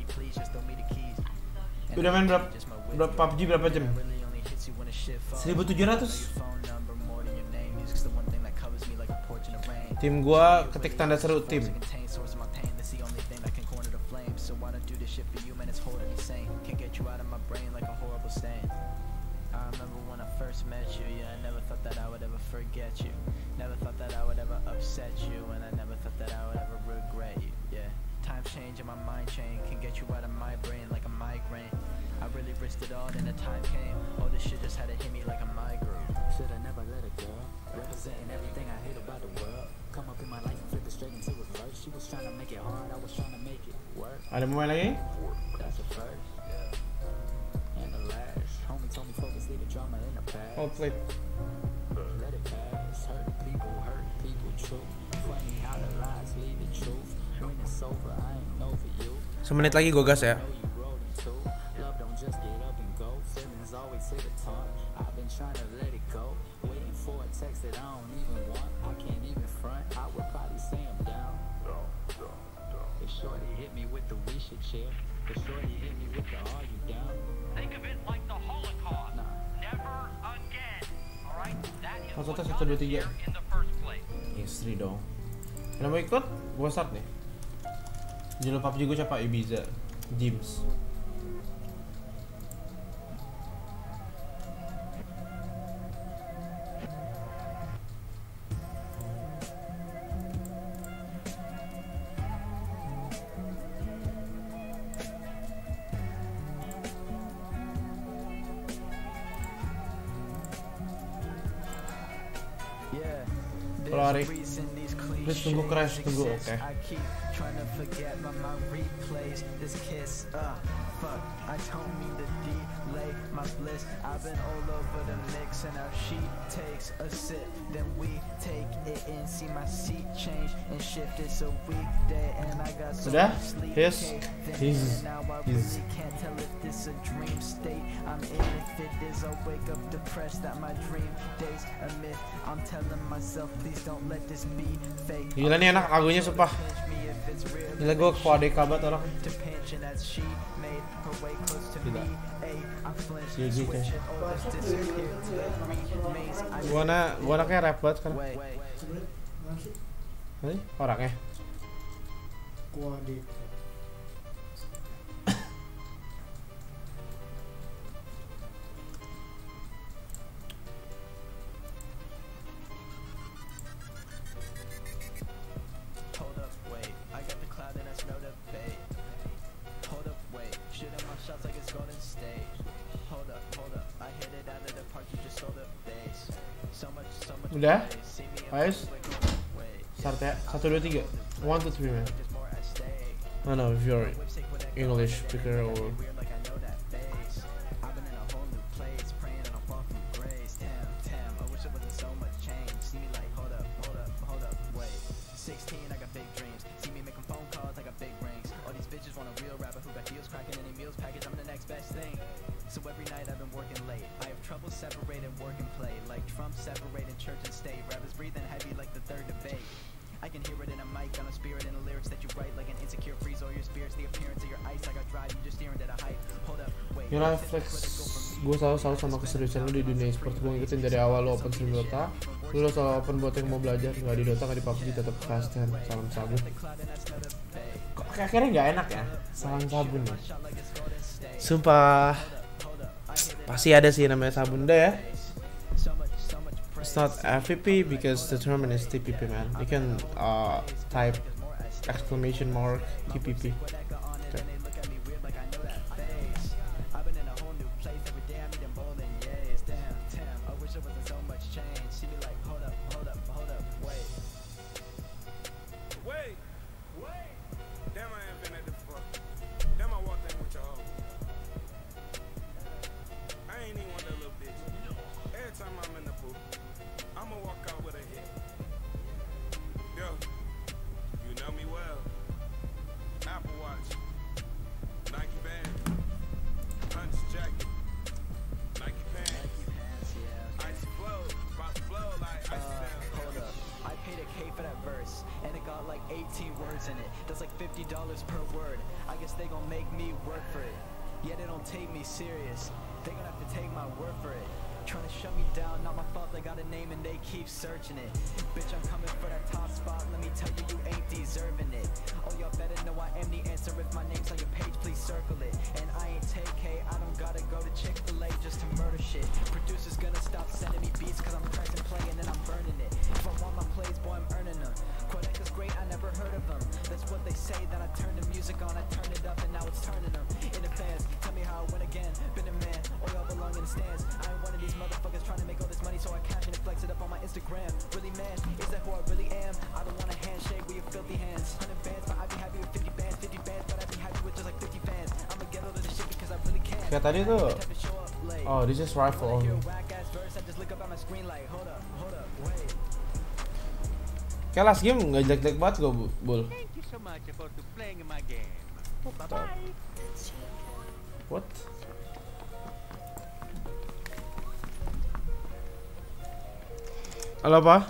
Udah main berapa PUBG berapa jam? 1700. Tim gua ketik tanda seru tim. I remember when I first met you, yeah, I never thought that I would ever forget you. Never thought that I would ever upset you, and I never thought that I would ever regret you, yeah. Times change and my mind change can get you out of my brain like a migraine. I really risked it all, then the time came. All this shit just had to hit me like a migraine. Should I never let it go? Representing everything I hate about the world. Come up in my life and flip it straight into reverse. She was trying to make it hard, I was trying to make it work. Ada mau main lagi? That's the first, yeah. And the last. Homie told me focus, leave the drama in the past. Oh, play. Let it pass. Hurt people, true. Funny how the lies leave the truth. When it's over, I ain't over you. Semenit lagi gue gas ya. Love don't just get up and go. Feelings always hit a taunt. I've been trying to let it go. Waiting for a text that I don't even want. I can't even front. I would probably say I'm down. If shorty hit me with the we should chill. If shorty hit me with the are you down? Think of it like the Holocaust. Never again. Alright? That is Maksudnya what 1, got 2, us 3. here in the first place. Istri dong. Yang mau ikut? Gua start nih. Judul PUBG gue siapa? Ibiza James. Kalau Ari, please tunggu crash, tunggu, oke. Trying to forget my mind replays this kiss. Fuck, I don't mean to delay my bliss. I've been all over the mix and now she takes a sip. Then we take it in, see my seat change and shift. It's a weekday and I got so Sudah? much sleep. Yes. He's Now I really can't tell if this a dream state I'm in. If it is, I'll wake up depressed that my dream days a myth. I'm telling myself, please don't let this be fake. Gila nih enak lagunya sumpah. Gila gue kuadek kabat orang. Gigi kan. Gua anaknya rap banget kan. Ini orangnya. Kuadek. Udah? Guys? Start ya? 1, 2, 3 1, 2, 3 man. I don't know if you're English speaker or So every night I've been working late. I have trouble separating work and play. Like Trump separating church and state. Rappers breathing heavy like the third debate. I can hear it in a mic, on a spirit in the lyrics that you write. Like an insecure freeze or your spirits, the appearance of your ice. I got drive, you just staring at a height. Hold up, wait. Yo Reflex, gue selalu sama keseriusan lu di dunia e-sport. Gue ngikutin dari awal lu open stream Dota. Lu selalu open buat yang mau belajar. Gak di Dota, gak di PUBG, tetap faster. Salam sabun. Kok akhirnya gak enak ya? Salam sabun ya. Sumpah. Pasti ada sih namanya sabun deh ya. It's not FVP because the tournament is TPP man. You can type exclamation mark TPP. Okay. In it, that's like $50 per word. I guess they gon' make me work for it. Yeah, they don't take me serious. They gon' have to take my word for it. Trying to shut me down, not my fault. They got a name and they keep searching it. Bitch, I'm coming for that top spot. And I ain't take hate, I don't gotta go to Chick-fil-A just to murder shit. Producers gonna stop sending me beats cause I'm pressing play and then I'm burning it. If I want my plays, boy, I'm earning them. Kodak is great, I never heard of them. That's what they say, then I turn the music on, I turn it up and now it's turning them. In the fans, tell me how I win again. Been a man, all y'all belong in the stands. I ain't one of these motherfuckers trying to make all this money so I cash in and flex it up on my Instagram. Really man, is that who I really am? I don't want a handshake with your filthy hands. 100 bands, but I'd be happy with 50 bands. 50 bands, but I'd be happy with just like 50 fans. I'ma get all of this shit because I really can. Kayak tadi tuh. Oh, this is rifle only. Kayak last game nggak jelek-jelek banget gue, Bul. Thank you so much for playing my game. Bye-bye. What? Halo, apa?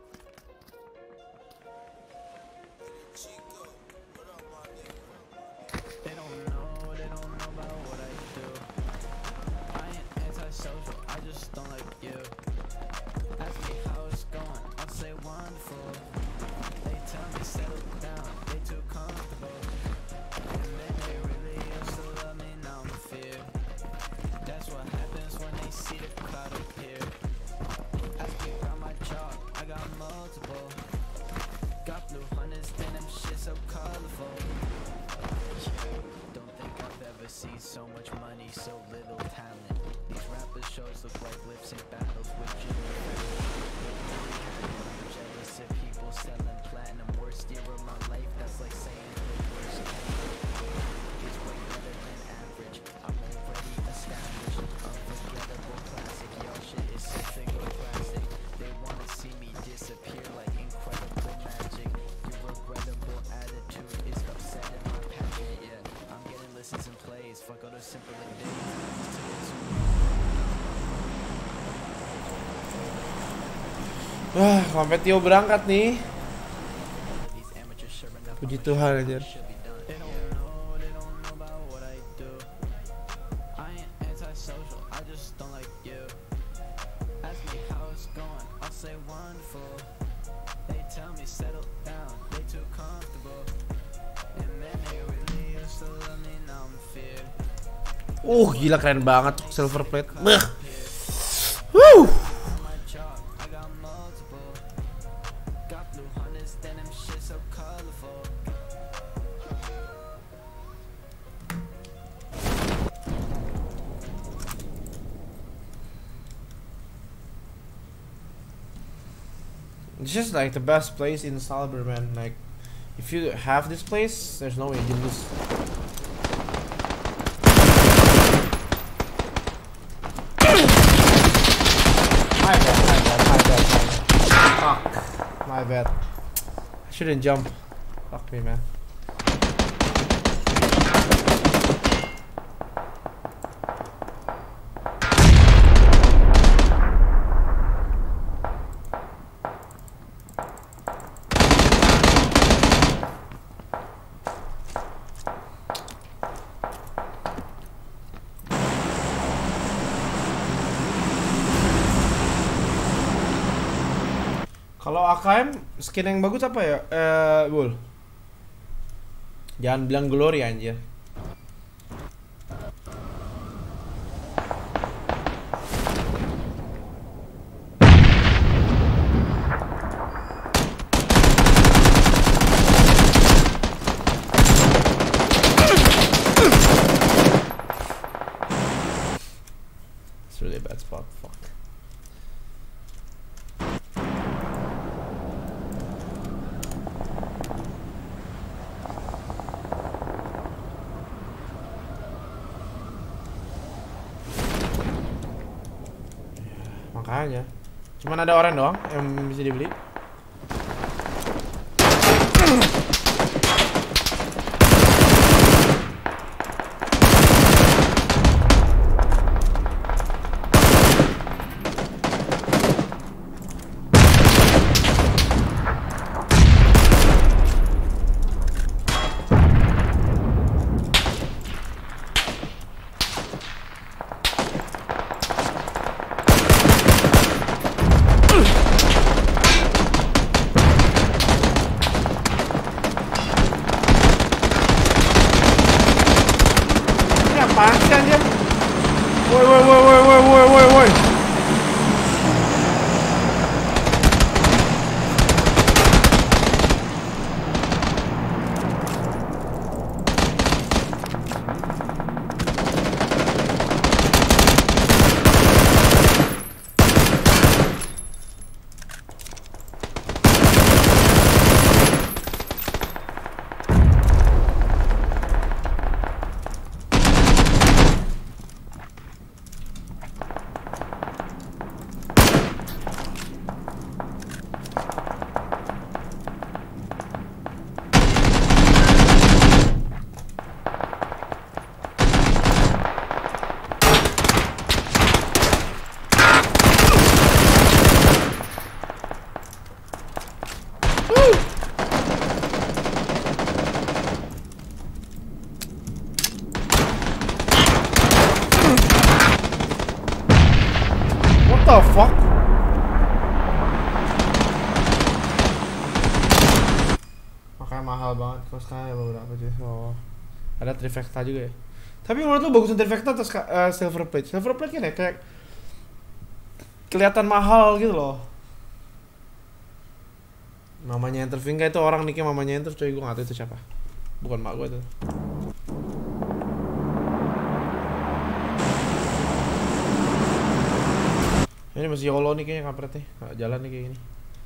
They don't know about what I do. I ain't antisocial, I just don't like you. Ask me how it's going, I'll say wonderful. They tell me settle down, they too comfortable. And then they really used to love me, now I'm feared. That's what happens when they see the cloud appear. Ask me about my job, I got multiple. Got blue hunters, then them shit so colorful. Don't think I've ever seen so much money, so little talent. These rappers shows look like lip sync battles with you. I'm jealous of people selling platinum. Worst year of my life, that's like saying the worst. It's way better than average. I'm already established. Unforgettable classic. Y'all shit is so thick or plastic. They wanna see me disappear like incredible magic. Your regrettable attitude is upsetting my passion. Yeah, I'm getting listens and plays. Fuck all those simple and Wah, sampai Tio berangkat nih. these amateurs sure enough. Puji Tuhan aja. Should be done. They don't know about what I do. I ain't antisocial, I just don't like you. Ask me how it's going, I'll say wonderful. They tell me settle down, they too comfortable. And then they really used to love me, now I'm feared. Gila keren banget tuh silver plate. Beuh. Woo. My job, I got multiple. Got blue hunters, then them shit so colorful. It's just like the best place in Salber, man. Like, if you have this place, there's no way you lose. My bad. Fuck. My bad. I shouldn't jump. Fuck me, man. Kalau AKM skin yang bagus apa ya? Bul. Jangan bilang Glory anjir. It's really bad spot. Fuck. Makanya cuman ada orang doang yang bisa dibeli. Apaan sih anjir? Woi. What the fuck? Makanya mahal banget kos kayak beberapa sih. Oh. Ada trifecta juga ya. Tapi menurut lu bagusan trifecta atau silver plate? Silver plate kan ya kayak kelihatan mahal gitu loh. Mamanya Entervinga itu orang nicknya mamanya Enter, coy, gue gak tahu itu siapa. Bukan mak gue tuh. Ini masih YOLO nih kayaknya kampret nih. Nggak jalan nih kayak gini.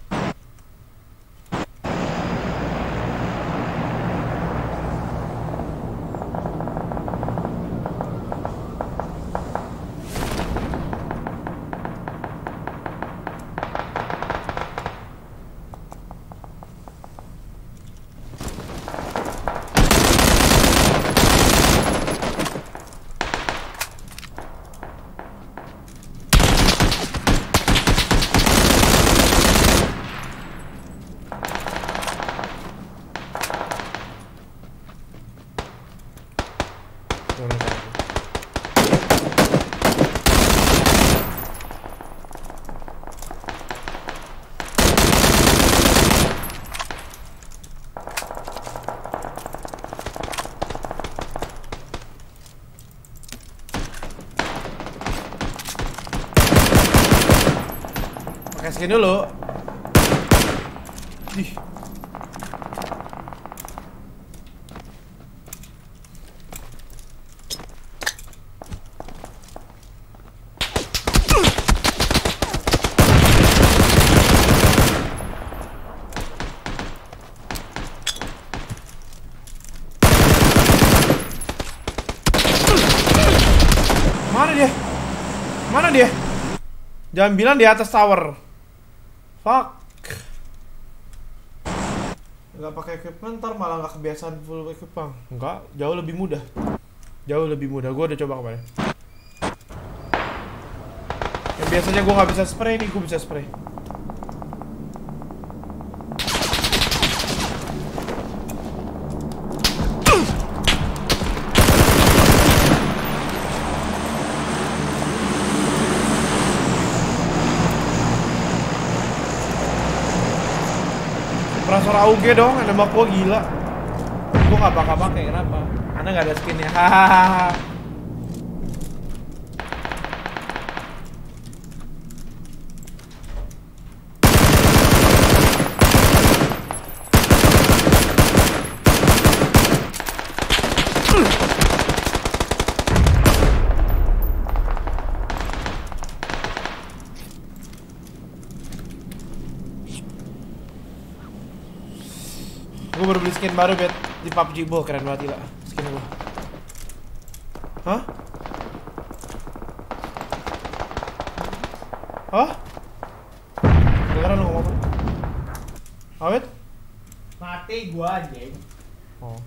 Pakai skin dulu. Ih. Mana dia? Mana dia? Jangan bilang di atas tower. Fuck. Nggak pakai equipment ntar malah nggak kebiasaan full equipment. Enggak, jauh lebih mudah. Jauh lebih mudah. Gue udah coba kemarin. Yang biasanya gue nggak bisa spray, nih gue bisa spray. Kompresor AUG dong, ada nembak gua gila. Gua nggak pakai, kenapa? Karena nggak ada skinnya. Hahaha. Gue baru beli skin baru bet di PUBG. Boh, keren banget gila skin gue. Hah? Hah? Dengeran lu ngomong apa? Awet? Mati gua anjing. Oh.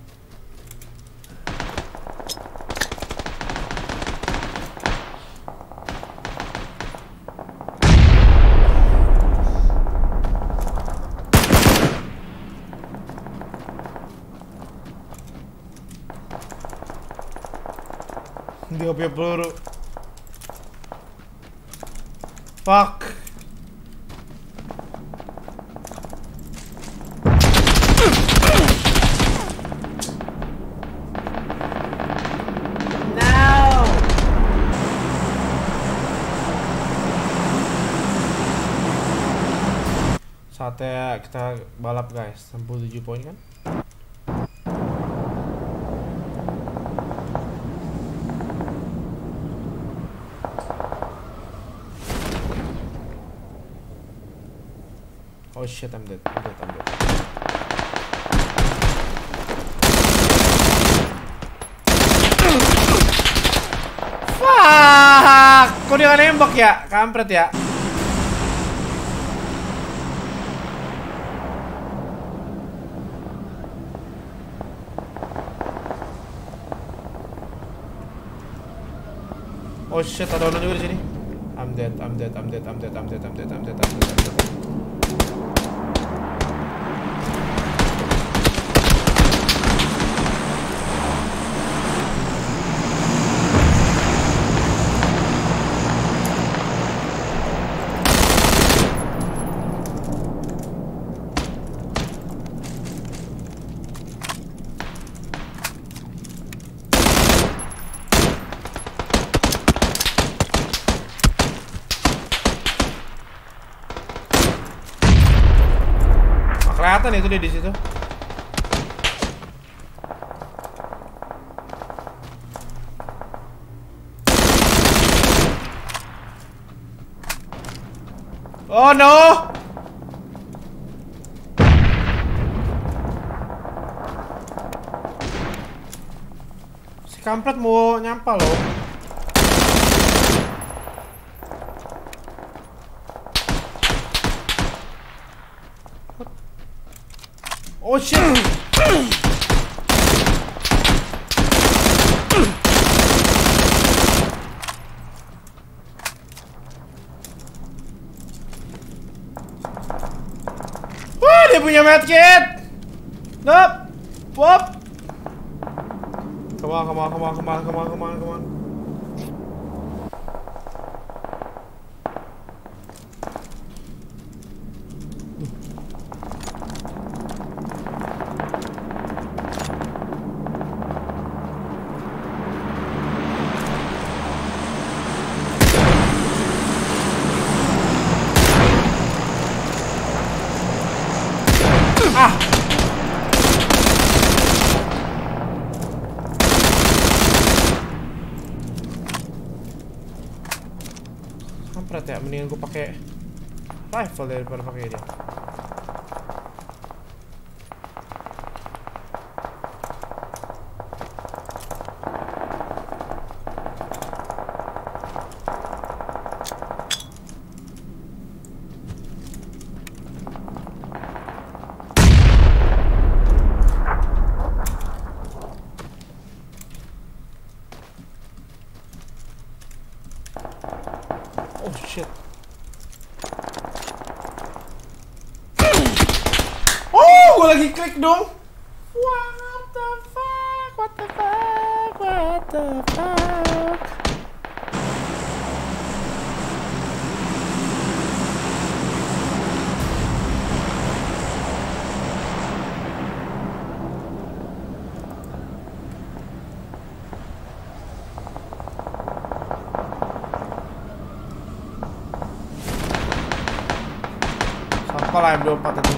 Dia punya peluru. Fuck. No. Saatnya kita balap guys. 67 poin kan? Oh shit, I'm dead. Fuck! Kok dia gak nembak ya? Kampret ya? Oh shit, ada orang juga di sini. I'm dead. Kelihatan itu dia di situ. Oh no! Si kampret mau nyampa loh. Oh shit! Wah, dia punya medkit! Nope! Wop! Come on. Ah! Kampret ya, mendingan gue pakai rifle daripada pakai dia. Oh shit. Oh, gue lagi klik dong. What the fuck? Sampah lah M24 itu.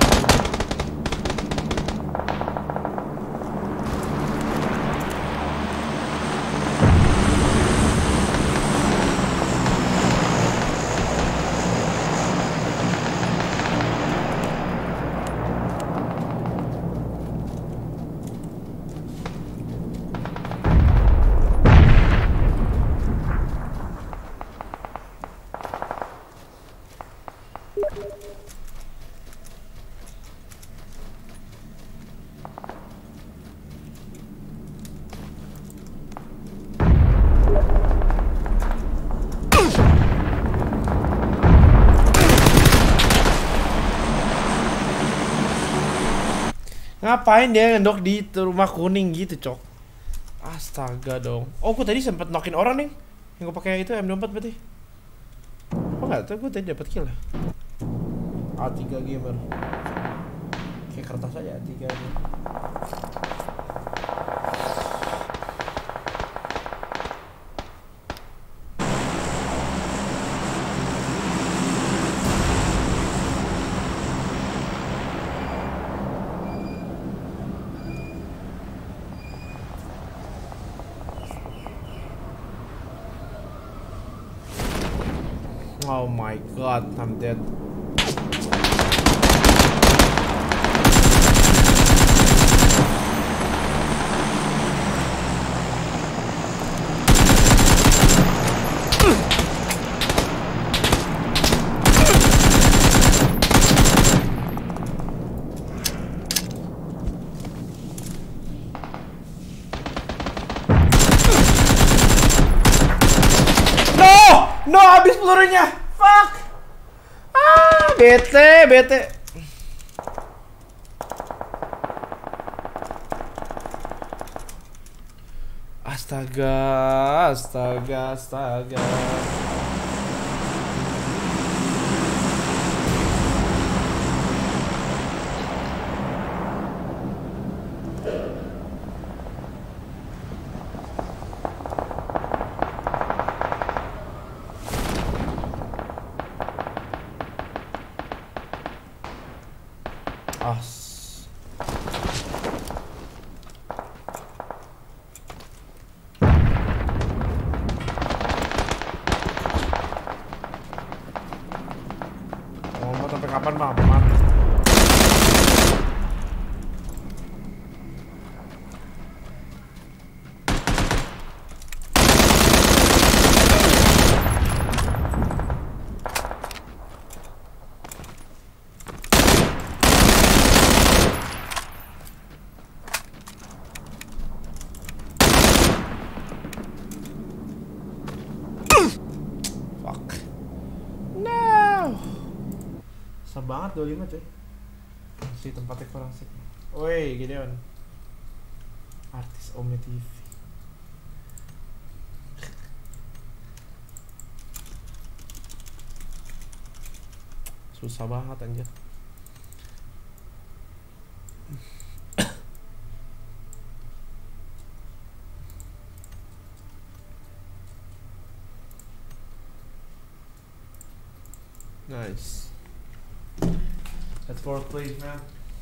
Ngapain dia ngendok di rumah kuning gitu, Cok? Astaga dong. Oh, gue tadi sempet knockin orang nih. Yang gue pakai itu M24 berarti. Apa enggak tuh gue tadi dapat kill ya? A3 gamer. Kayak kertas aja A3 nih. Oh my god, I'm dead. No, habis pelurunya. Fuck. Bete. Astaga. Mau sampai kapan bang? Fuck. No. Susah banget 25 coy. Si tempatnya kurang sih. Woi, Gideon. Artis Ome TV. Susah banget anjir. Nice. That's fourth place, man.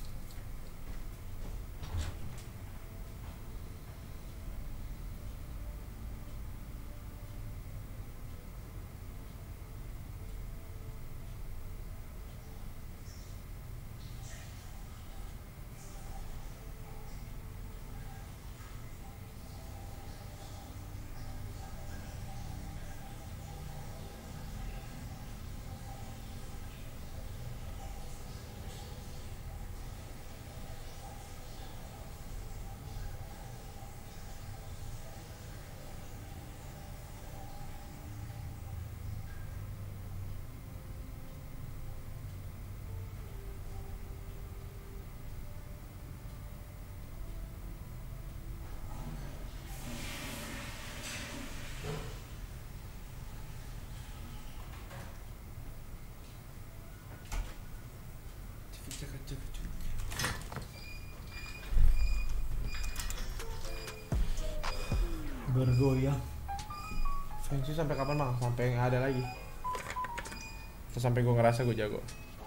Bergoyang. Fancy sampai kapan bang? Sampai nggak ada lagi. Terus sampai gue ngerasa gue jago.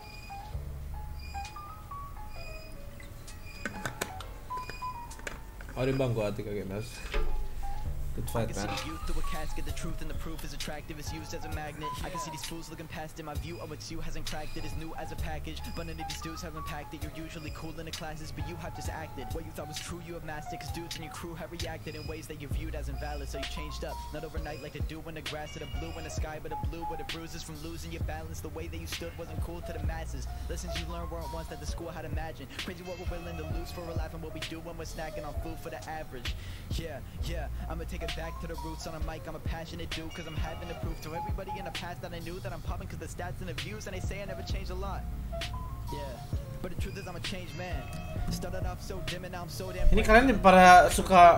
Oh di bang gue hati kaget mas. Good fight, man. I can see the youth through a casket, the truth and the proof is attractive, it's used as a magnet. I can see these fools looking past it, my view of what's you hasn't cracked it, it's new as a package. But none of these dudes have impacted, you're usually cool in the classes, but you have just acted. What you thought was true, you have mastered, cause dudes in your crew have reacted in ways that you viewed as invalid, so you changed up. Not overnight like the dew in the grass, or the blue in the sky, but the blue where the bruises from losing your balance. The way that you stood wasn't cool to the masses. Lessons you learned weren't ones that the school had imagined. Crazy what we're willing to lose for a laugh and what we do when we're snacking on food for the average. Yeah, I'ma take it back to the roots on a mic, I'm a passionate dude, cause I'm having to prove to everybody in the past that I knew that I'm popping cause the stats and the views, and they say I never changed a lot. Yeah, but the truth is I'm a changed man. Started off so dim and now I'm so damn. Ini kalian pada suka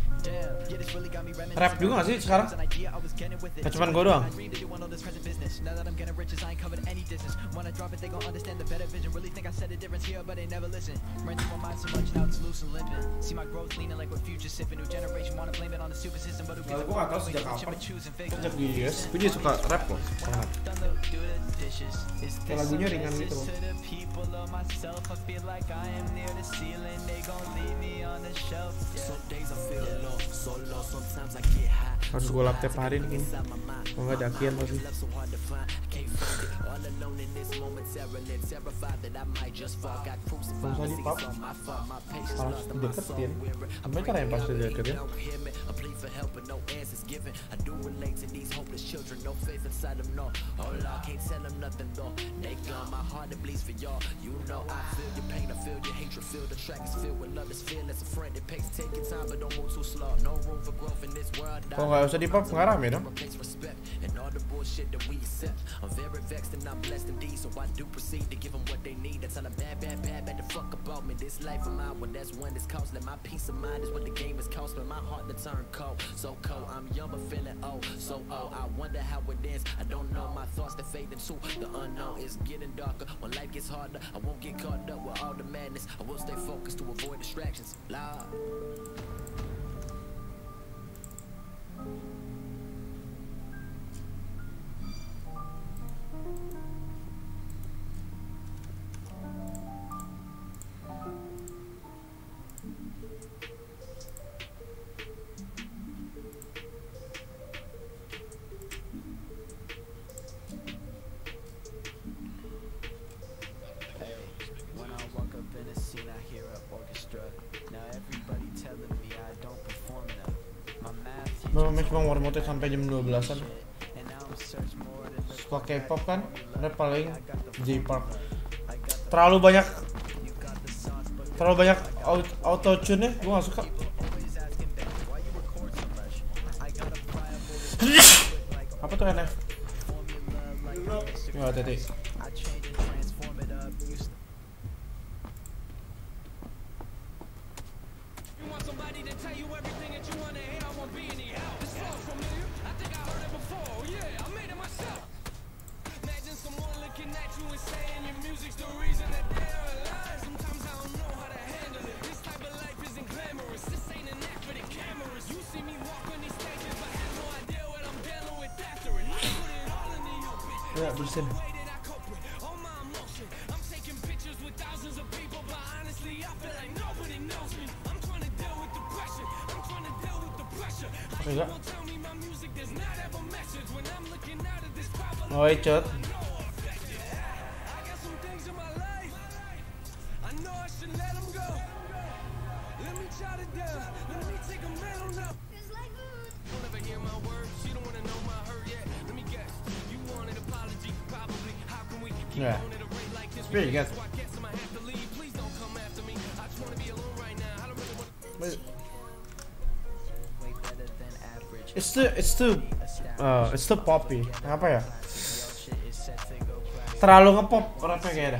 rap juga gak sih sekarang? Gak cuman gue doang. Gue gak tau sejak kapan. Sejak di US, gue juga suka rap loh. Sangat. Kayak lagunya ringan gitu loh. on the shelf. Some days I feel low, so low. Sometimes I get high. Harus gue lap tiap hari nih. Kalau nggak dakian lagi. Kalau di pub, harus dideketin. Gimana caranya pas dideketin? Kalau nggak usah di pub, nggak rame dong. I'm very vexed and I'm blessed indeed, so I do proceed to give them what they need. I tell them bad the fuck about me. This life of mine, well that's when it's costly. My peace of mind is what the game has cost me. My heart to turn cold, so cold. I'm young but feeling old, so old. I wonder how it ends. I don't know. My thoughts that fade into the unknown. It's getting darker when life gets harder. I won't get caught up with all the madness. I will stay focused to avoid distractions. Loud. Memang cuma warmote sampai jam 12-an. Suka K-pop kan? Ada paling J-pop. Terlalu banyak auto tune nya, gue gak suka. Apa tuh NF? Ya, tadi. Ya, bersin. Enggak. Oh, icet. Yeah, it's pretty good. It's too poppy. Apa ya? Terlalu ngepop rapnya kayaknya dah.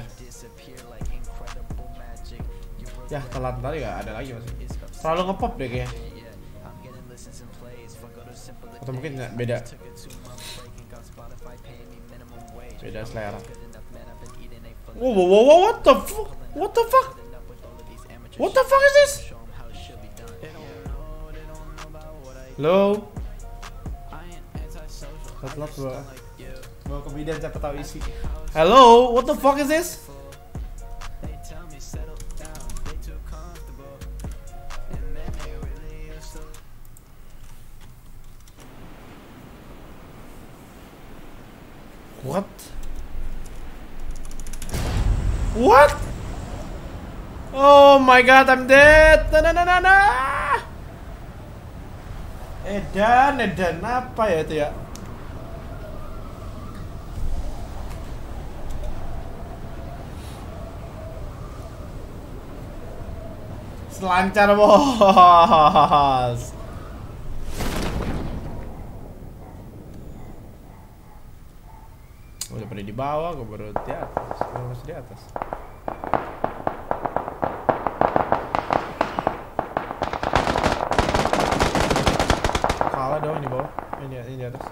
Ya, telat tadi gak ada lagi masih. Terlalu ngepop deh kayaknya. Atau mungkin nggak beda. Beda selera. Whoa, what the fuck? What the fuck? What the fuck is this? Hello? Setelah gua ke bidan siapa tahu isi. Hello, what the fuck is this? What? What? Oh my god, I'm dead. Nah. Edan, apa ya itu ya? Selancar bos. Udah pada di bawah, gue baru di atas. Gue masih di atas. Kalah dong di bawah. Ini di atas.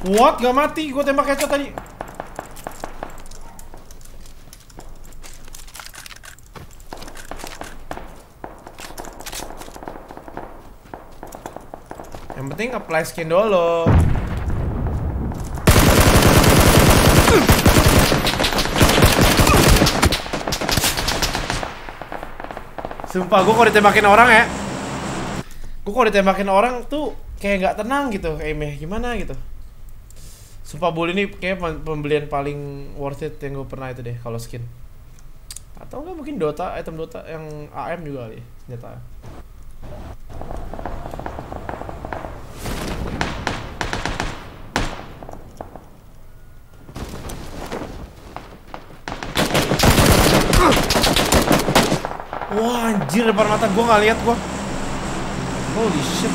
What? Gak mati, gue tembak headshot tadi. Yang penting apply skin dulu. Sumpah, gue kalau ditembakin orang ya, gue kalau ditembakin orang tuh kayak nggak tenang gitu, aimnya gimana gitu. Sumpah Bully ini kayak pembelian paling worth it yang gue pernah itu deh kalau skin. Atau enggak mungkin Dota, item Dota yang AM juga kali ya, senjata. Wah anjir, depan mata gue nggak lihat gue. Holy shit.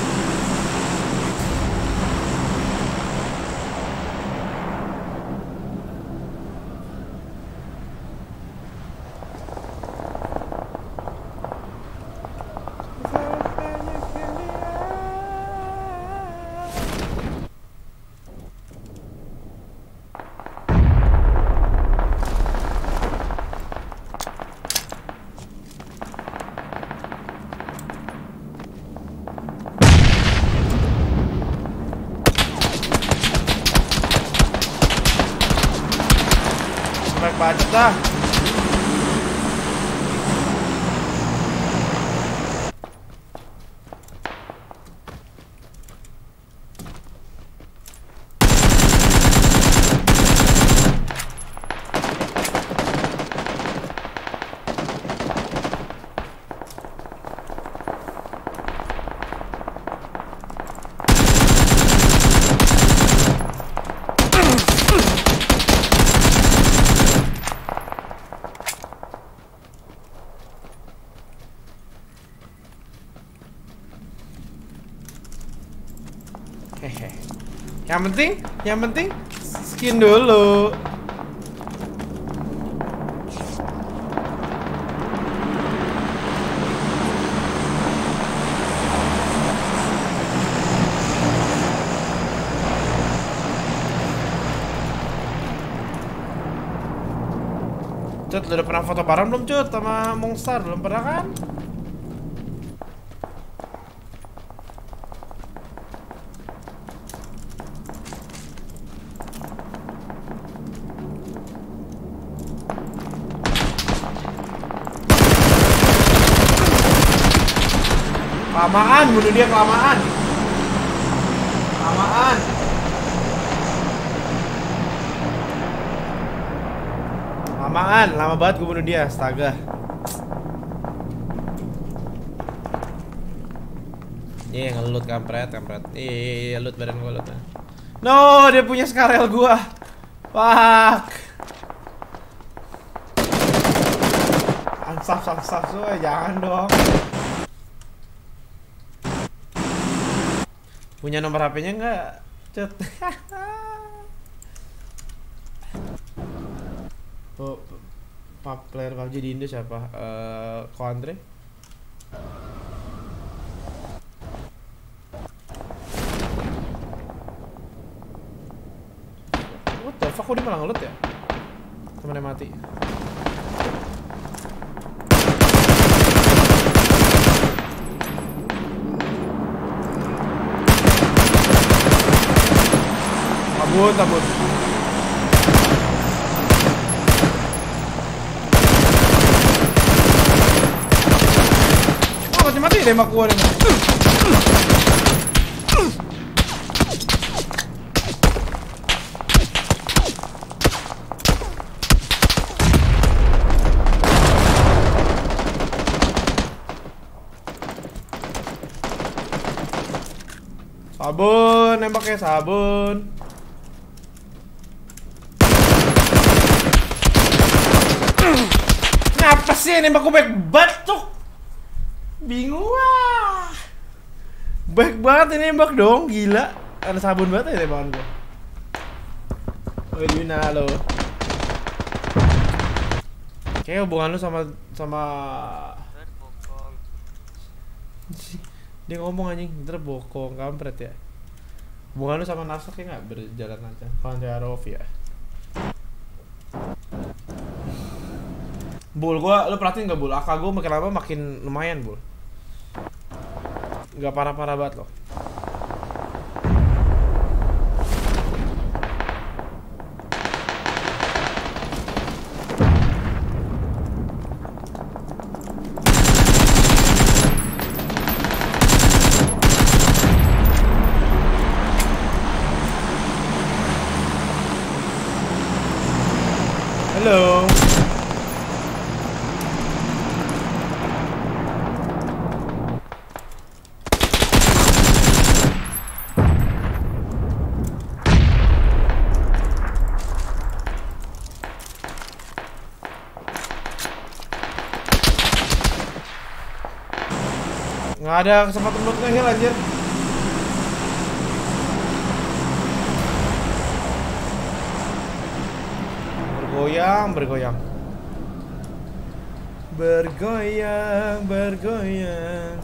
Bacot dah. Hehe. Yang penting skin dulu. Cut, lu udah pernah foto bareng belum Cut sama Mongstar? Belum pernah kan? Kelamaan, bunuh dia kelamaan. Kelamaan. Kelamaan, lama banget gue bunuh dia, astaga. Iya, ngelut kampret. Iya, loot badan gue loot. No, dia punya skarel gua. Fuck. Ansaf, jangan dong. Punya nomor HP-nya nggak? Cut. Oh, player PUBG di Indo siapa? Ko Andre? What the fuck, kok dia malah ngelut ya? Temennya mati. Tabut. Oh, mati tembak gua nih. Sabun, nembaknya sabun. Apa sih nembak gue baik banget tuh? Bingung wah. Baik banget ini nembak dong, gila. Ada sabun banget ya tembakan gue. Oh Yuna lo. Kayak hubungan lu sama dia ngomong anjing, ntar bokong kampret ya. Hubungan lu sama Narsa kayak nggak berjalan lancar. Kalau Arov ya. Bul, lu perhatiin nggak Bul? AK gue makin lama makin lumayan Bul. Nggak parah-parah banget loh. Halo. Nggak ada kesempatan buat nge-heal anjir. Bergoyang, bergoyang. Bergoyang, bergoyang.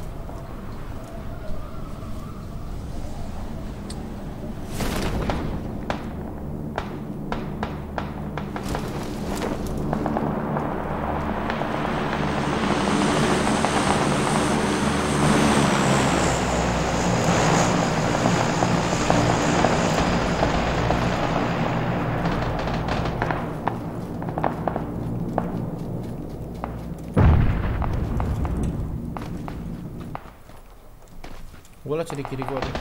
Gue lah di kiri gue nih.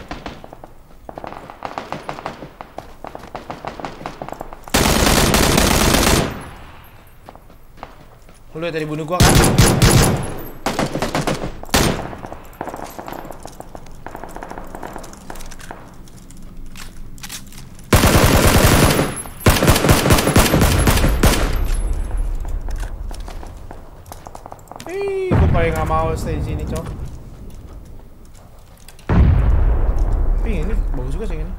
Lu liat tadi bunuh gue kan? Gue paling gak mau stay di sini, cok. Ini bagus juga sih ini.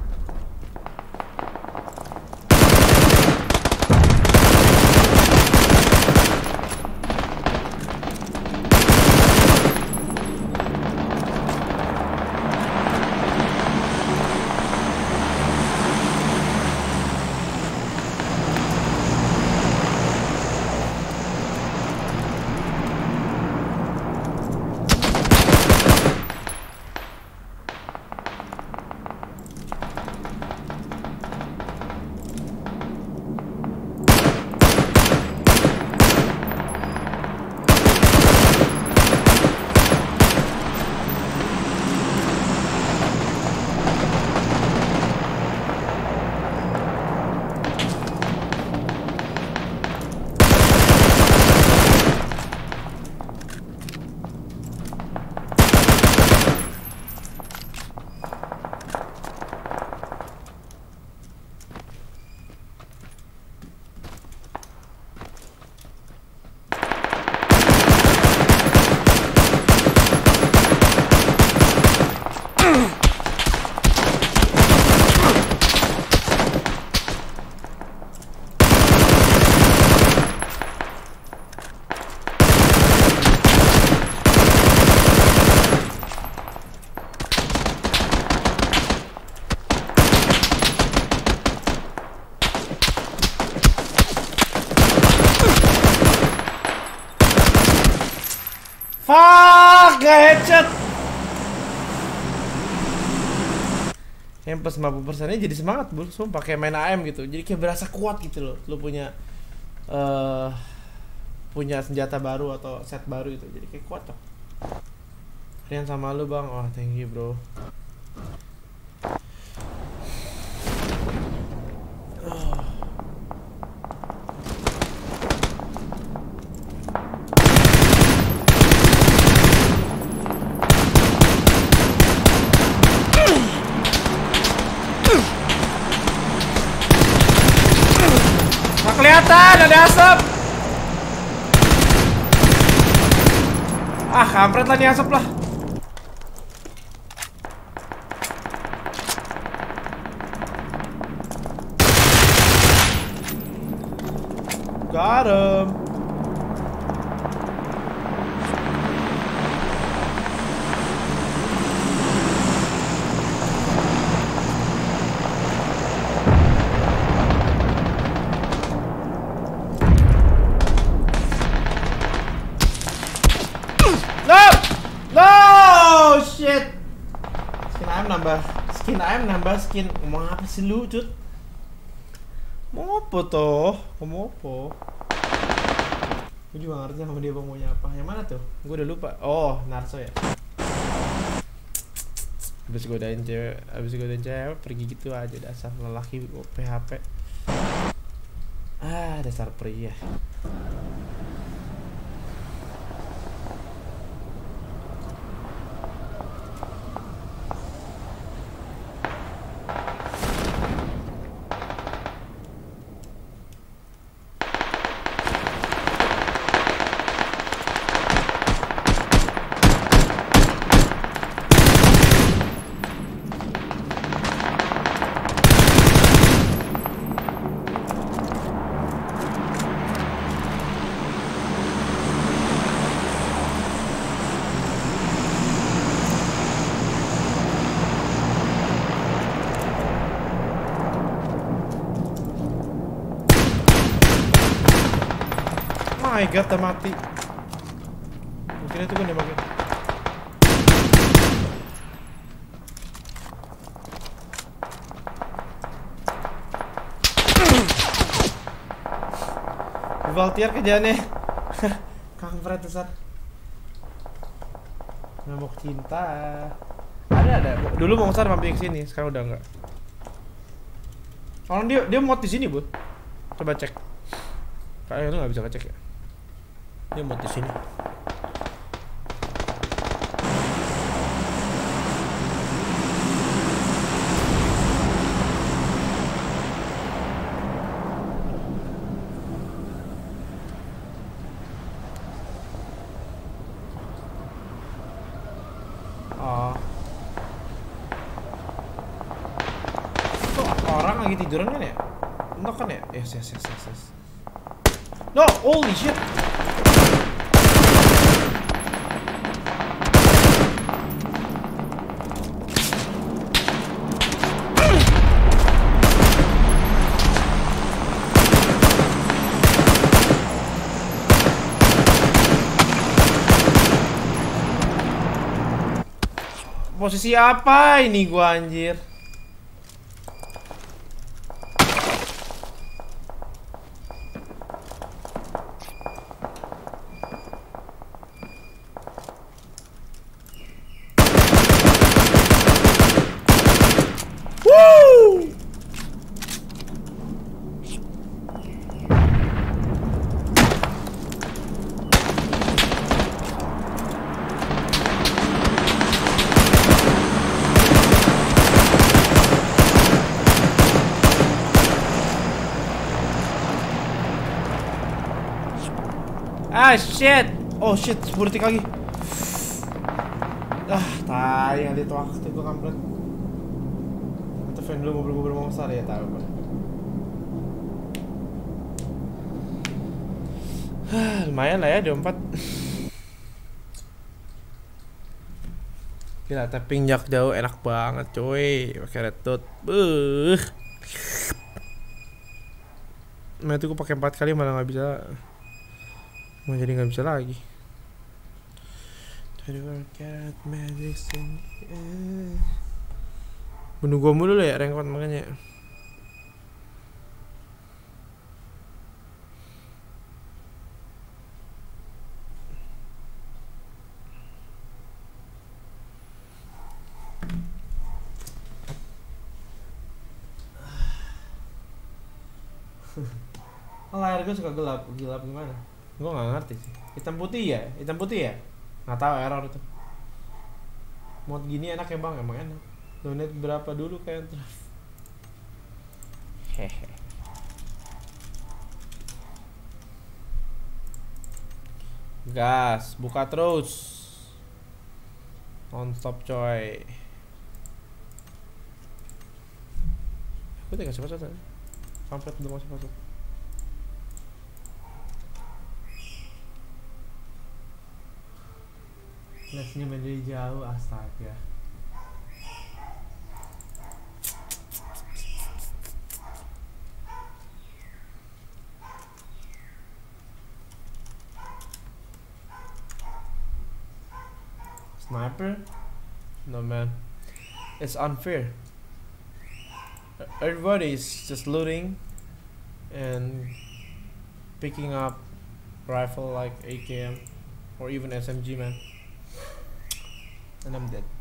Fuck, gak headshot. Yang pas 50%-nya jadi semangat, Bul. Sumpah kayak main AM gitu. Jadi kayak berasa kuat gitu loh. Lu punya punya senjata baru atau set baru gitu. Jadi kayak kuat, cok. Rian sama lu, Bang. Oh, thank you, bro. Kelihatan ada asap. Ah, kampret lah nih asap lah. Garam. Skin ayam nambah skin. Ngomong apa sih lu, Cut? Mau apa toh? Mau apa? Gue juga ngerti sama dia bang maunya apa. Yang mana tuh? Gue udah lupa. Oh, Narso ya. Abis godain cewek pergi gitu aja, dasar lelaki PHP. Dasar pria. My god, udah mati. Mungkin itu gue nembakin. Valtier kerjaannya. Kampret besar. Ngamuk cinta. Ada. Dulu mau besar mampir ke sini, sekarang udah enggak. Orang dia mod di sini, Bu. Coba cek. Kayaknya lu nggak bisa ngecek ya. Dia mau di sini. Oh. Itu orang lagi tiduran kan ya? Entok kan ya? Yes. No, holy shit. Posisi apa ini gua anjir? Woo! Ah shit. Oh shit, 10 detik lagi. Tai nggak itu waktu gue kampret. Atau fan dulu ngobrol-ngobrol mau besar ya tahu gue. Lumayan lah ya 24. Gila, tapping jarak jauh enak banget coy. Pakai red dot. Nah itu gue pakai 4 kali malah nggak bisa. Mau jadi nggak bisa lagi. Bunuh gua mulu ya rengkot makanya. Oh, layar gue suka gelap gimana? Gue nggak ngerti sih. Hitam putih ya? Nggak tahu error itu. Mod gini enak ya bang, emang enak. Donate berapa dulu kayak terus. Hehe. Gas, buka terus. Non stop coy. Gue tinggal cepat-cepat. Kampret udah masuk. Flashnya dari jauh, astaga. Sniper? No man, it's unfair. Everybody is just looting and picking up rifle like AKM or even SMG, man. And I'm dead.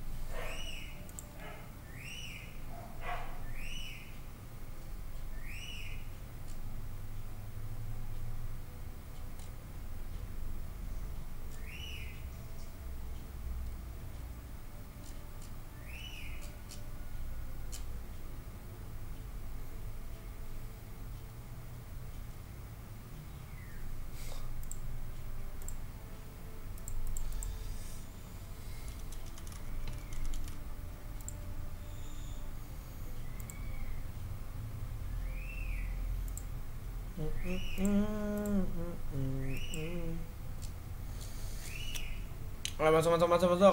Ayo masuk.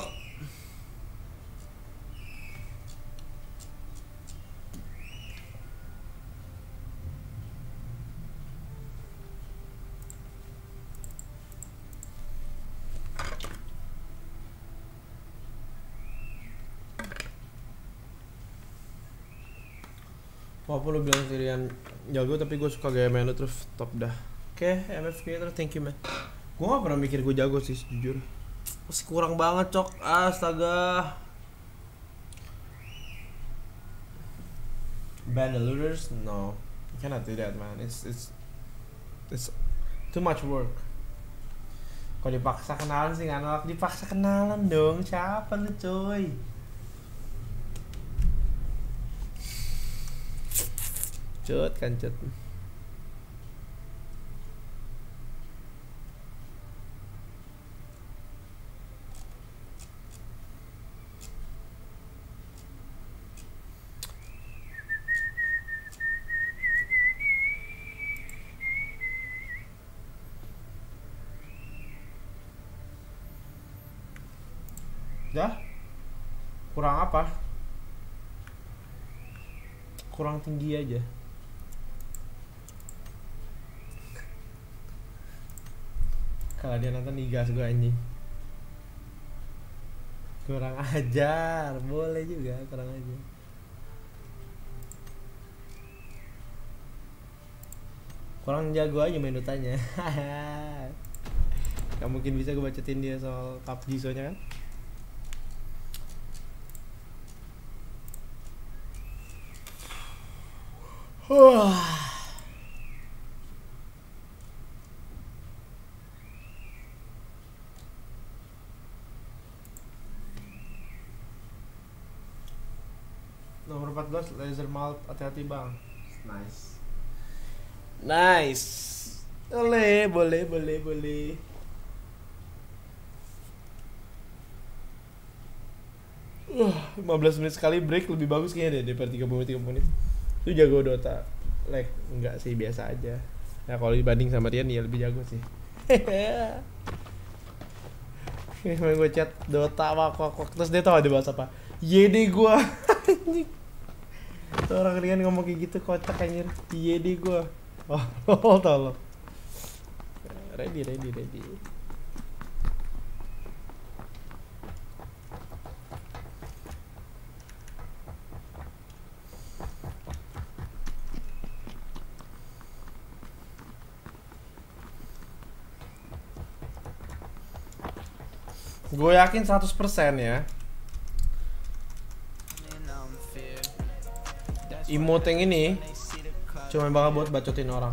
Walaupun lu bilang Tyrion jago, tapi gue suka gaya main lu terus top dah. Oke, MF Creator, thank you man. Gue gak pernah mikir gue jago sih, jujur. Masih kurang banget, cok. Astaga. Ban the looters? No, you cannot do that, man. It's too much work. Kalau dipaksa kenalan sih nggak nolak, dipaksa kenalan dong. Siapa lu, coy? Cut kan cut. Ya? Kurang apa? Kurang tinggi aja. Kalau dia nonton digas gue anjing. Kurang ajar, boleh juga kurang ajar. Kurang jago aja main Dotanya. Gak mungkin bisa gue bacotin dia soal PUBG soalnya kan. Nomor 14 laser malt, hati-hati bang. Nice. Boleh. 15 menit sekali break lebih bagus kayaknya deh daripada 30 menit. Itu jago Dota. Like enggak sih, biasa aja. Nah, kalau dibanding sama Rian ya lebih jago sih. Main gue chat Dota wak. Terus dia tau ada bahasa apa? YD gua. Tuh orang Rian ngomong kayak gitu kocak anjir. YD gua. Oh, tolong. Ready. Gue yakin 100% ya. Emote yang ini cuma bakal buat bacotin orang.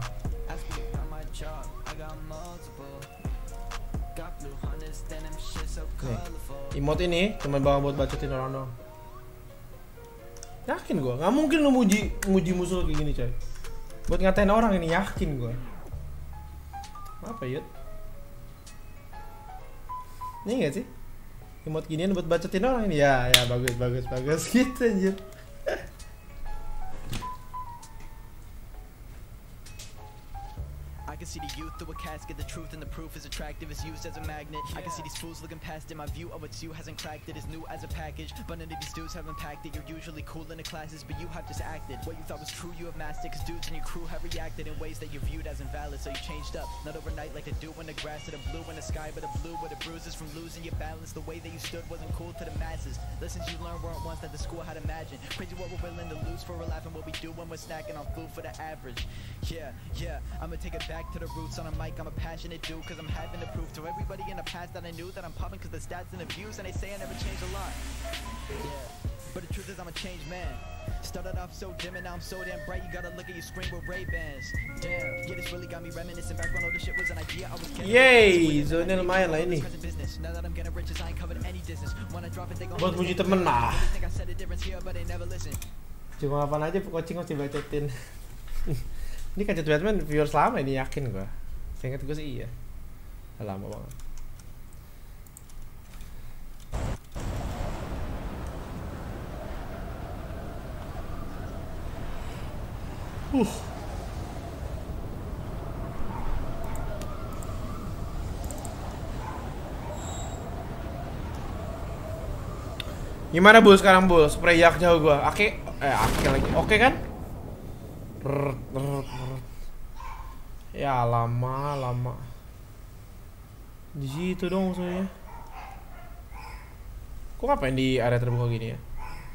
Nih, emote ini cuma bakal buat bacotin orang doang. Yakin gue, nggak mungkin lu muji musuh kayak gini coy. Buat ngatain orang ini, yakin gue. Apa yud? Ini gak sih? Emote ginian buat bacotin orang ini. Ya bagus gitu anjir. can see the youth through a casket. The truth and the proof is attractive. It's used as a magnet. I can see these fools looking past it. My view of what's you hasn't cracked it. It's new as a package, but none of these dudes have impacted. You're usually cool in the classes, but you have just acted. What you thought was true, you have mastered. Cause dudes in your crew have reacted in ways that you viewed as invalid. So you changed up, not overnight like the dew in the grass, or the blue in the sky, but the blue with the bruises from losing your balance. The way that you stood wasn't cool to the masses. Lessons you learned weren't ones that the school had imagined. Crazy what we're willing to lose for a laugh, and what we do when we're snacking on food for the average. Yeah, I'ma take it back to the roots on a mic. I'm a passionate dude, cause I'm having to prove to everybody in the past that I knew that I'm popping cause the stats and the views, and they say I never changed a lot. Yeah, but the truth is I'm a changed man. Started off so dim and now I'm so damn bright. You gotta look at your screen with Ray-Bans. Damn, yeah, this really got me reminiscing back when all this shit was an idea. I was kidding. Yeay, zone lumayan lah ini. Now that I'm getting rich, I ain't covered any distance. When I drop it, they gon' Buat puji temen lah. think I said a difference here, but they never listen. Cuma apaan aja coaching harus dibacotin. Ini Kancut Batman viewers lama ini, yakin gua. Seingat gue sih iya. Udah lama banget. Gimana Bul sekarang Bul? Spray jarak jauh gua. Ake lagi. Oke kan? Ya lama. Di situ dong maksudnya. Kok ngapain di area terbuka gini ya?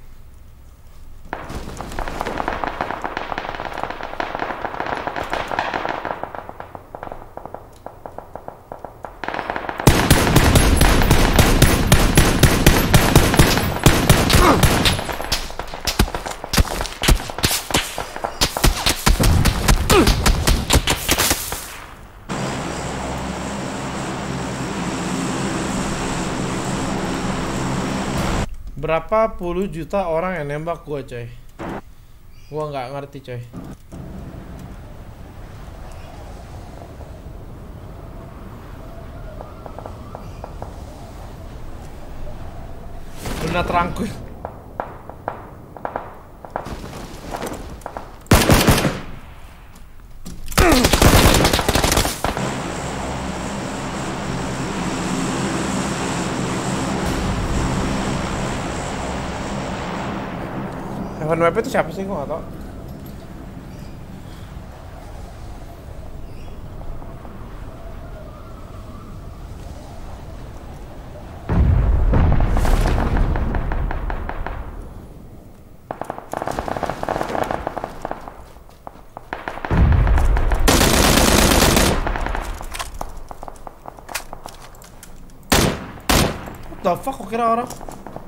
Berapa puluh juta orang yang nembak gua coy. Gua nggak ngerti coy. Benar terangkul. Heaven WP itu siapa sih? Gue gak tau. What the fuck? Kok kira orang?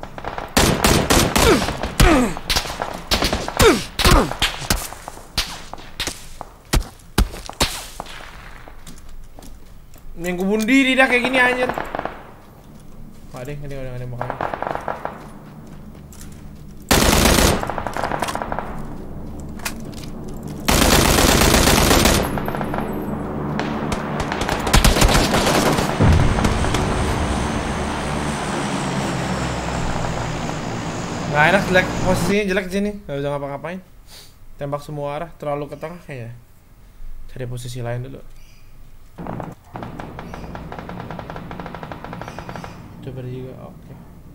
Yang gue bunuh diri dah kayak gini anjir. Gak ada makanya. Gak enak, jelek, posisinya jelek di sini. Gak bisa ngapa-ngapain. Tembak semua arah, terlalu ke tengah kayaknya. Cari posisi lain dulu. Coba juga, oke.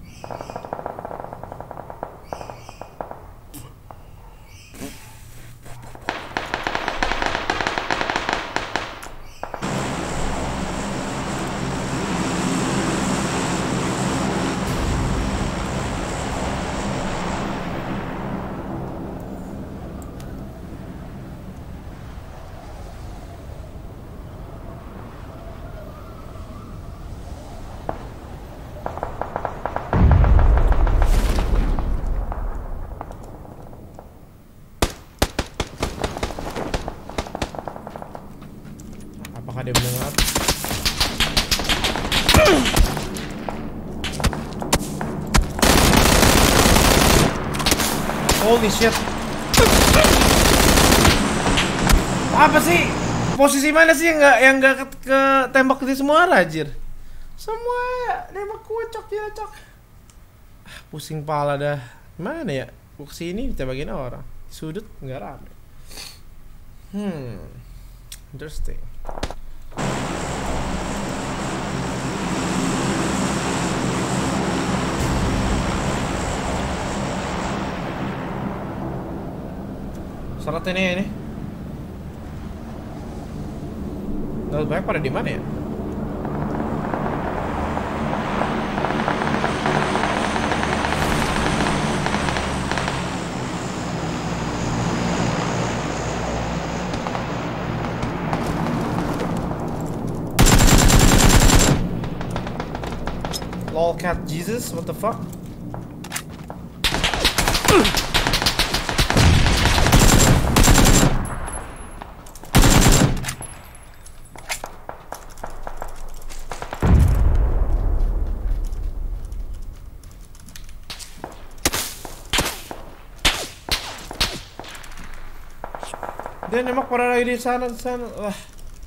Apakah dia mendengar? Holy shit. Apa sih? Posisi mana sih yang enggak ke tembak di semua arah anjir? Semua nembak kucok ya, cok. Pusing pala dah. Mana ya? Gua kesini ditebakin orang. Sudut enggak rame. Interesting. Syarat ini. Dapat banyak pada di mana ya? Lolcat Jesus, what the fuck? Dia nembak pada lagi di sana. Wah.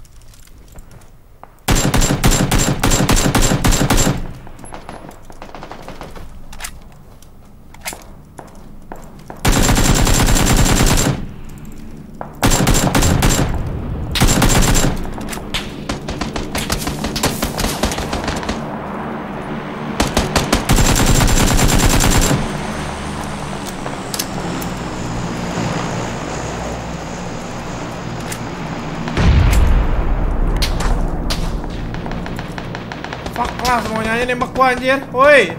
Fuck lah, semuanya aja nembak gua anjir. Woi.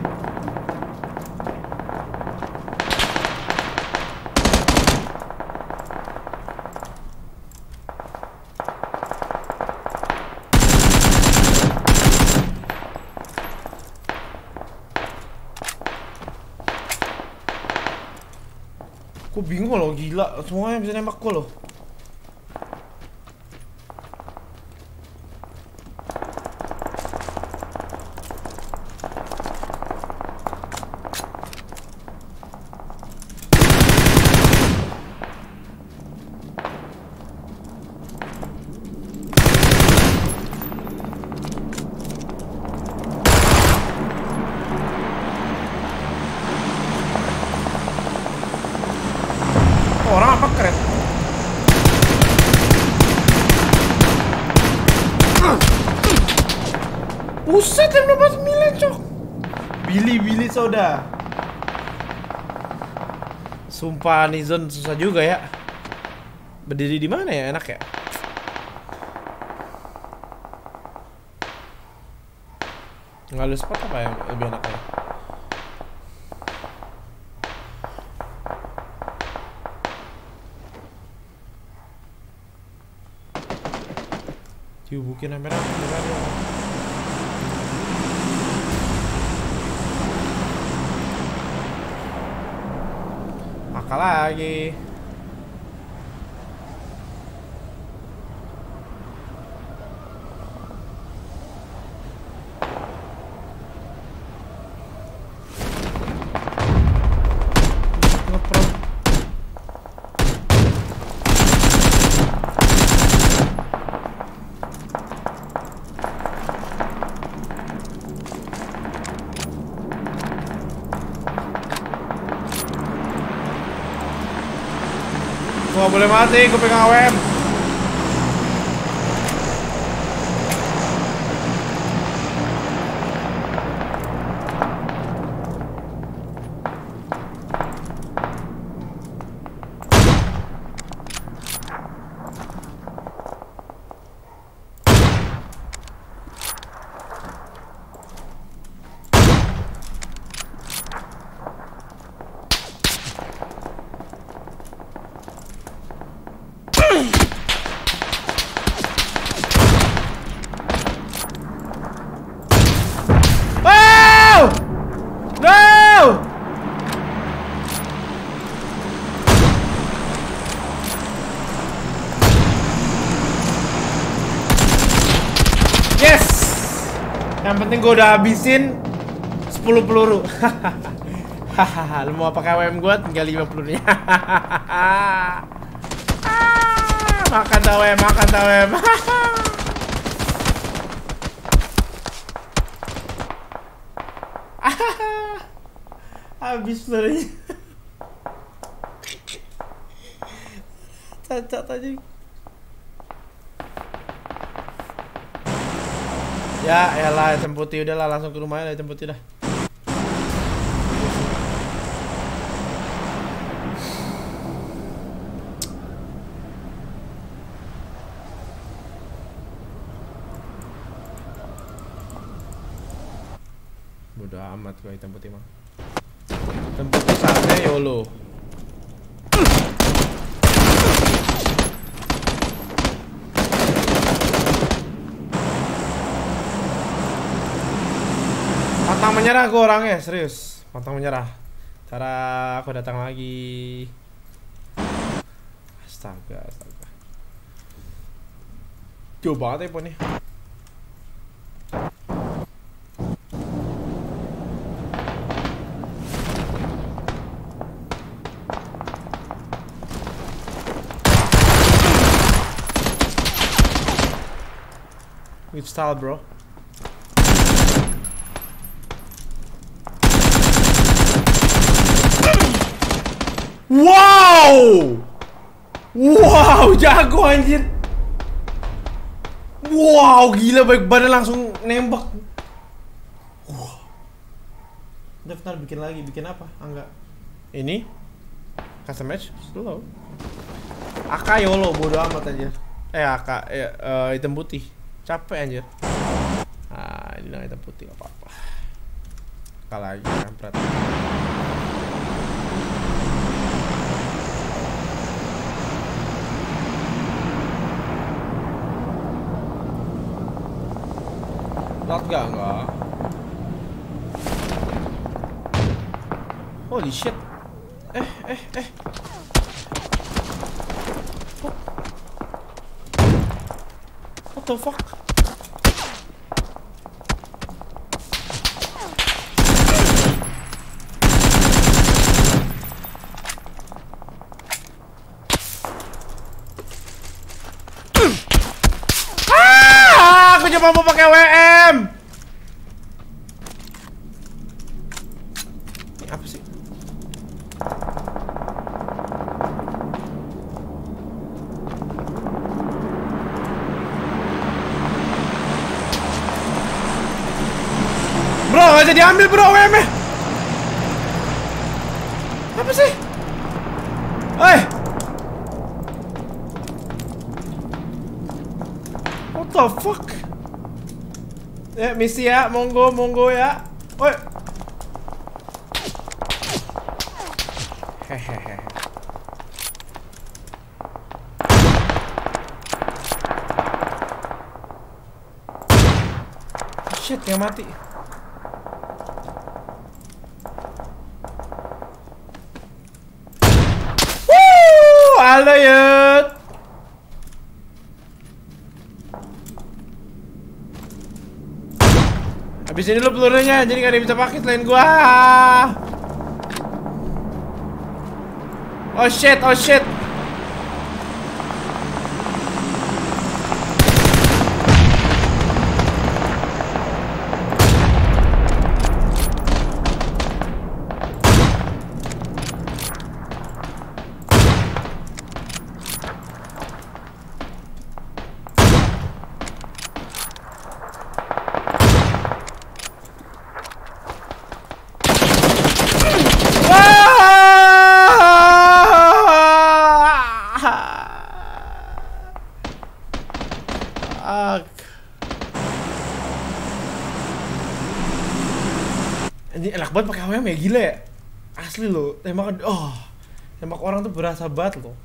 Gua bingung loh, gila. Semuanya bisa nembak gua loh. Orang apa keren? Buset, jam 29 cok. Billy soda. Sumpah nih zone susah juga ya. Berdiri di mana ya enak ya? Nggak ada spot apa ya lebih enak ya? Dihubukin kamera gimana dia? Maka lagi. Gua gak boleh mati, gue pegang AWM. Yes! Yang penting gue udah habisin 10 peluru. Hahaha, lu mau pakai WM gue tinggal 5 pelurunya. Makan WM, makan WM. Habis pelurunya. Cacat aja. Ya elah hitam putih udahlah langsung ke rumahnya hitam putih dah. Bodoh amat gua hitam putih mah. Hitam putih saatnya YOLO. Pantang menyerah gue orangnya, serius. Pantang menyerah. Cara aku datang lagi. Astaga. Jauh banget ya pon nih. With style, bro. Wow, jago anjir. Wow, gila baik badan langsung nembak. Daftar bikin lagi, bikin apa? Enggak. Ini custom match slow. AK YOLO bodo amat anjir. AK hitam putih. Capek anjir. Ah, ini hitam putih apa-apa. Kalah lagi kampret. Lot enggak. Holy shit. What the fuck? Aku coba mau pakai WM. Ini apa sih? Bro, gak jadi ambil bro WM-nya. Apa sih? What the fuck? Ya, misi ya, monggo ya. Woi. Hehehe. Shit, yang mati. Halo Yud. Habisin dulu pelurunya, jadi gak ada yang bisa pakai selain gua. Oh shit. Ini enak banget pakai HWM ya, gila ya. Asli loh, tembak orang tuh berasa banget loh.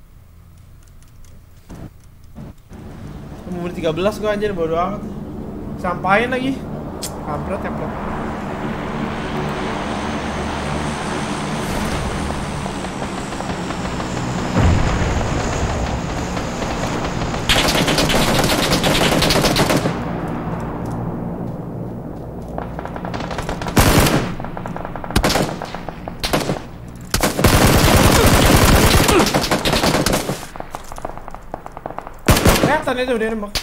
Umur 13 gua anjir, bodo amat. Sampain lagi. Kampret template. Kelihatan itu dia nembak.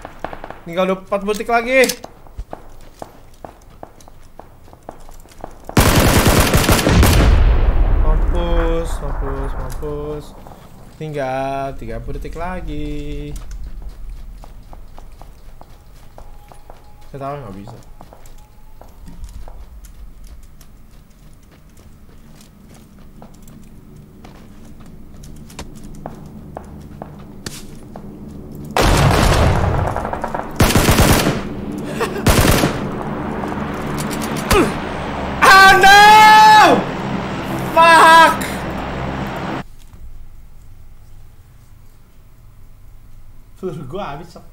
Tinggal 4 butik lagi. Tinggal 30 detik lagi. Saya tahu nggak bisa. Oh no! Fuck! Peluru gua habis sok.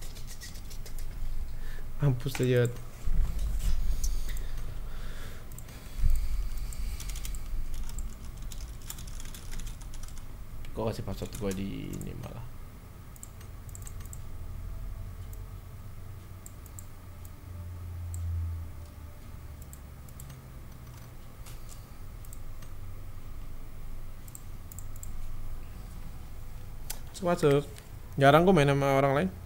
Mampus tuh Yot. Gua kasih password gua di ini malah. Masuk. Jarang gue main sama orang lain.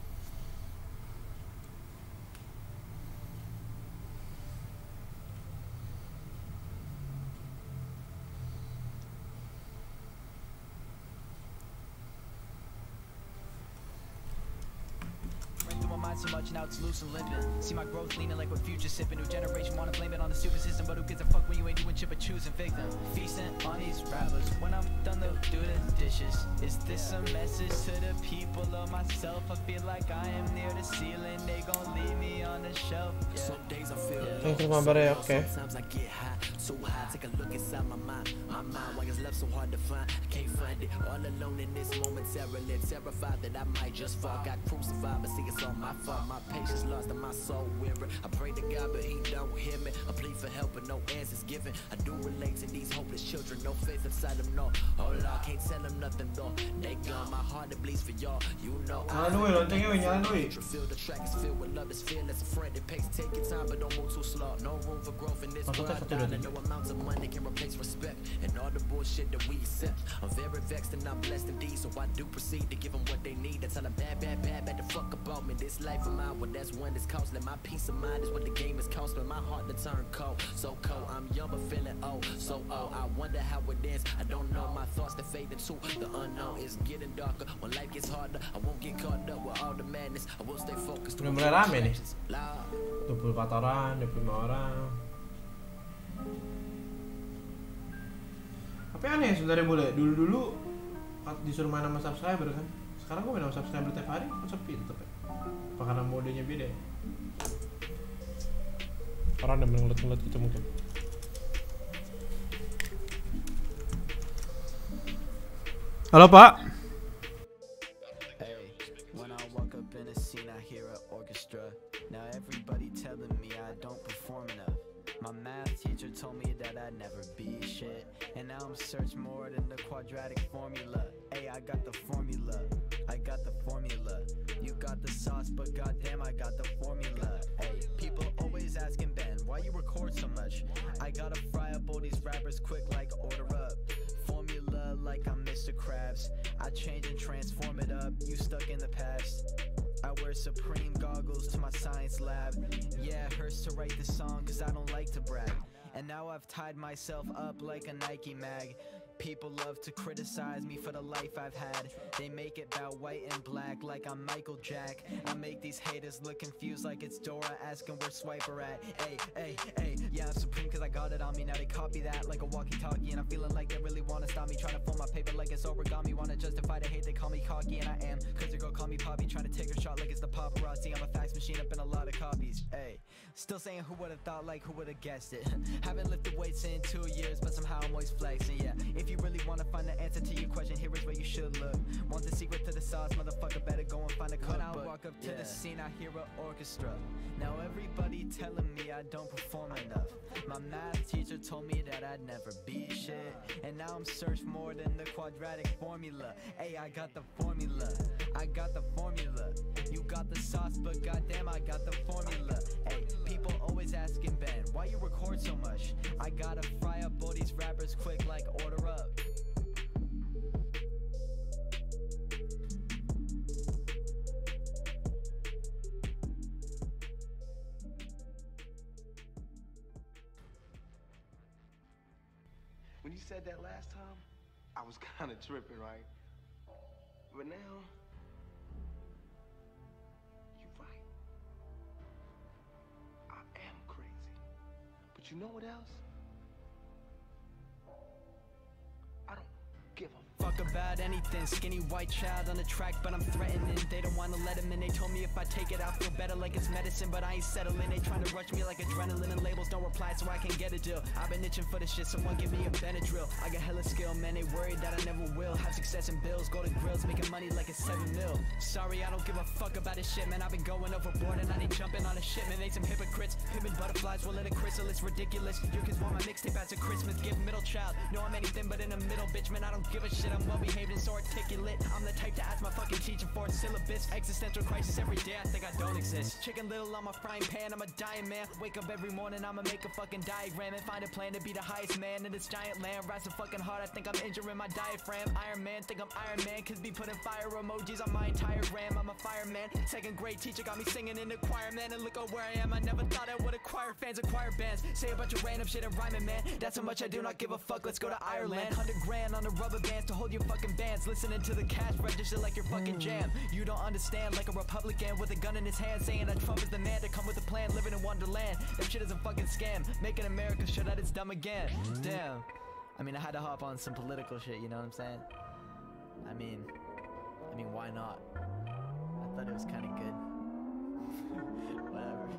So much now it's loose and living. See my growth leaning like what future sipping. New generation wanna blame it on the stupid system, but who gives a fuck when you ain't doing shit but choosing victim? Feasting on these rappers. When I'm done, they'll do the dishes. Is this a message to the people or myself? I feel like I am near the ceiling. They gon' leave me on the shelf. Some days I feel Thanks for my okay. Sometimes I get high, so high. Take a look inside my mind. Why is love so hard to find? I can't find it. All alone in this momentarily. Terrified that I might just fall. Got crucified, but see it's all my fault. My patience lost and my soul weary. I pray to God, but He don't hear me. I plead for help, but no answers given. I do relate to these hopeless children. No faith inside them, no. Oh Lord, can't tell them nothing though. They gone, my heart it bleeds for y'all. You know I feel the track is filled with love. It's fearless, a friend. It pays take your time, but don't move too slow. No room for growth in this world. No amount of money can replace respect and all the bullshit that we accept. I'm very vexed and I'm blessed indeed, so I do proceed to give them what they need. I tell them bad the fuck about me. This life of mine, well that's when it's costly. My peace of mind is what the game is costing. My heart to turn cold, so cold. I'm young but feeling old, so old. I wonder how it ends. I don't know. My thoughts that fade into the unknown. It's getting darker when life gets harder. I won't get caught up with all the madness. I will stay focused. Udah mulai rame nih. 24 orang, 25 orang. Tapi aneh sebenarnya mulai. Dulu-dulu disuruh main sama subscriber kan. Sekarang gue main sama subscriber tiap hari, kok sepi tetep ya. Apa karena modenya beda ya? Orang udah ngelut-ngelut gitu mungkin. Halo Pak. Hey, when I walk up in a scene, I hear an orchestra. Now everybody telling me I don't perform enough. My math teacher told me that I'd never be shit, and now I'm search more than the quadratic formula. Hey, I got the formula. I got the formula. You got the sauce, but goddamn, I got the formula. Hey, people always asking Ben, why you record so much? I gotta fry up all these rappers quick like order up. Formula like I'm Mr. Krabs. I change and transform it up. You stuck in the past. I wear Supreme goggles to my science lab. Yeah, it hurts to write this song cause I don't like to brag. And now I've tied myself up like a Nike mag. People love to criticize me for the life I've had. They make it about white and black like I'm Michael Jack. I make these haters look confused like it's Dora asking where Swiper at. Hey, yeah, I'm supreme cause I got it on me. Now they copy that like a walkie-talkie, and I'm feeling like they really wanna stop me. Trying to fold my paper like it's origami. Wanna justify the hate, they call me cocky, and I am. Cause your girl call me Poppy, trying to take her shot like it's the paparazzi. I'm a fax machine up in a lot of copies. Hey, still saying who would've thought, like who would've guessed it. Haven't lifted weights in 2 years, but somehow I'm always flexing. Yeah, if you really wanna find the answer to your question, here is where you should look. Want the secret to the sauce, motherfucker, better go and find a cookbook. When I walk up to the scene, I hear an orchestra. Now everybody telling me I don't perform enough. My math teacher told me that I'd never be shit, and now I'm searched more than the quadratic formula. Hey, I got the formula. I got the formula. You got the sauce, but goddamn, I got the formula. Hey, people always asking Ben, why you record so much? I gotta fry up all these rappers quick like order up. When you said that last time, I was kind of tripping, right? But now, you're right. I am crazy. But you know what else? I don't give a Fuck about anything, skinny white child on the track, but I'm threatening. They don't wanna let him in, they told me if I take it I'll feel better like it's medicine, but I ain't settling. They trying to rush me like adrenaline and labels don't reply so I can get a deal. I've been itching for this shit, someone give me a Benadryl. I got hella skill, man, they worried that I never will. Have success in bills, golden grills, making money like it's 7 mil. Sorry, I don't give a fuck about this shit, man, I've been going overboard and I ain't jumping on a shipment. They some hypocrites, pimping butterflies, will let it crystal, it's ridiculous. You kids want my mixtape as a Christmas gift, middle child. No, I'm anything but in the middle, bitch, man, I don't give a shit. I'm well behaved and so articulate. I'm the type to ask my fucking teacher for a syllabus. Existential crisis every day, I think I don't exist. Chicken little on my frying pan, I'm a dying man. Wake up every morning, I'ma make a fucking diagram and find a plan to be the highest man in this giant land. Rise so fucking hard, I think I'm injuring my diaphragm. Iron Man, think I'm Iron Man, cause be putting fire emojis on my entire gram. I'm a fireman, second grade teacher got me singing in the choir, man. And look at where I am, I never thought I would acquire fans, acquire bands. Say a bunch of random shit and rhyming, man. That's how much I do not give a fuck, let's go to Ireland. 100 grand on the rubber bands to hold your fucking bands. Listening to the cash register like your fucking jam. You don't understand, like a Republican with a gun in his hand, saying that Trump is the man to come with a plan, living in Wonderland. That shit is a fucking scam, making America sure that it's dumb again. Damn. I mean, I had to hop on some political shit, you know what I'm saying? I mean, why not? I thought it was kind of good. Whatever.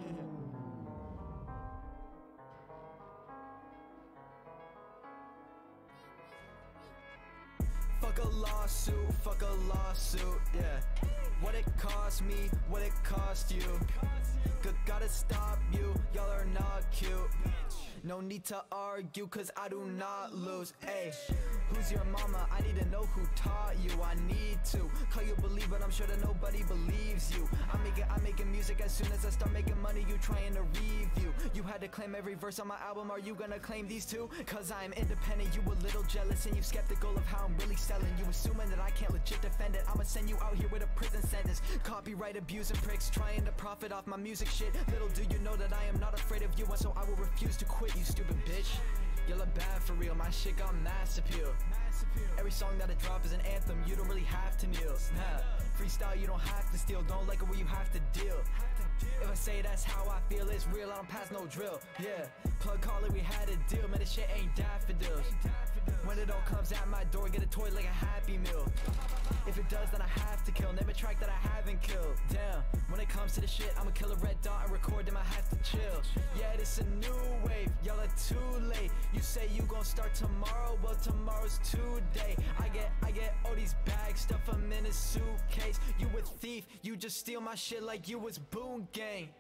Fuck a lawsuit, yeah. What it cost me, what it cost you. Gotta stop you, y'all are not cute. No need to argue, cause I do not lose. Ayy, who's your mama? I need to know who taught you. I need to call you believe, but I'm sure that nobody believes you. I'm making music as soon as I start making money. You trying to review. You had to claim every verse on my album. Are you gonna claim these too? Cause I'm independent, you a little jealous, and you skeptical of how I'm really selling. You assuming that I can't legit defend it. I'ma send you out here with a prison sentence. Copyright abusing pricks trying to profit off my music shit. Little do you know that I am not afraid of you, and so I will refuse to quit, you stupid bitch. You look bad for real, my shit got mass appeal. Every song that I drop is an anthem, you don't really have to kneel. Freestyle, you don't have to steal, don't like it where you have to deal. If I say that's how I feel, it's real, I don't pass no drill. Yeah, plug call it, we had a deal, man, this shit ain't daffodils. When it all comes at my door, get a toy like a Happy Meal. If it does, then I have to kill, name a track that I haven't killed. Damn, when it comes to the shit, I'ma kill a red dot and record them, I have to chill. Yeah, this a new wave, y'all are too late. You say you gon' start tomorrow, well tomorrow's today. I get all these bags, stuff them in a suitcase. You a thief, you just steal my shit like you was Boone Gang.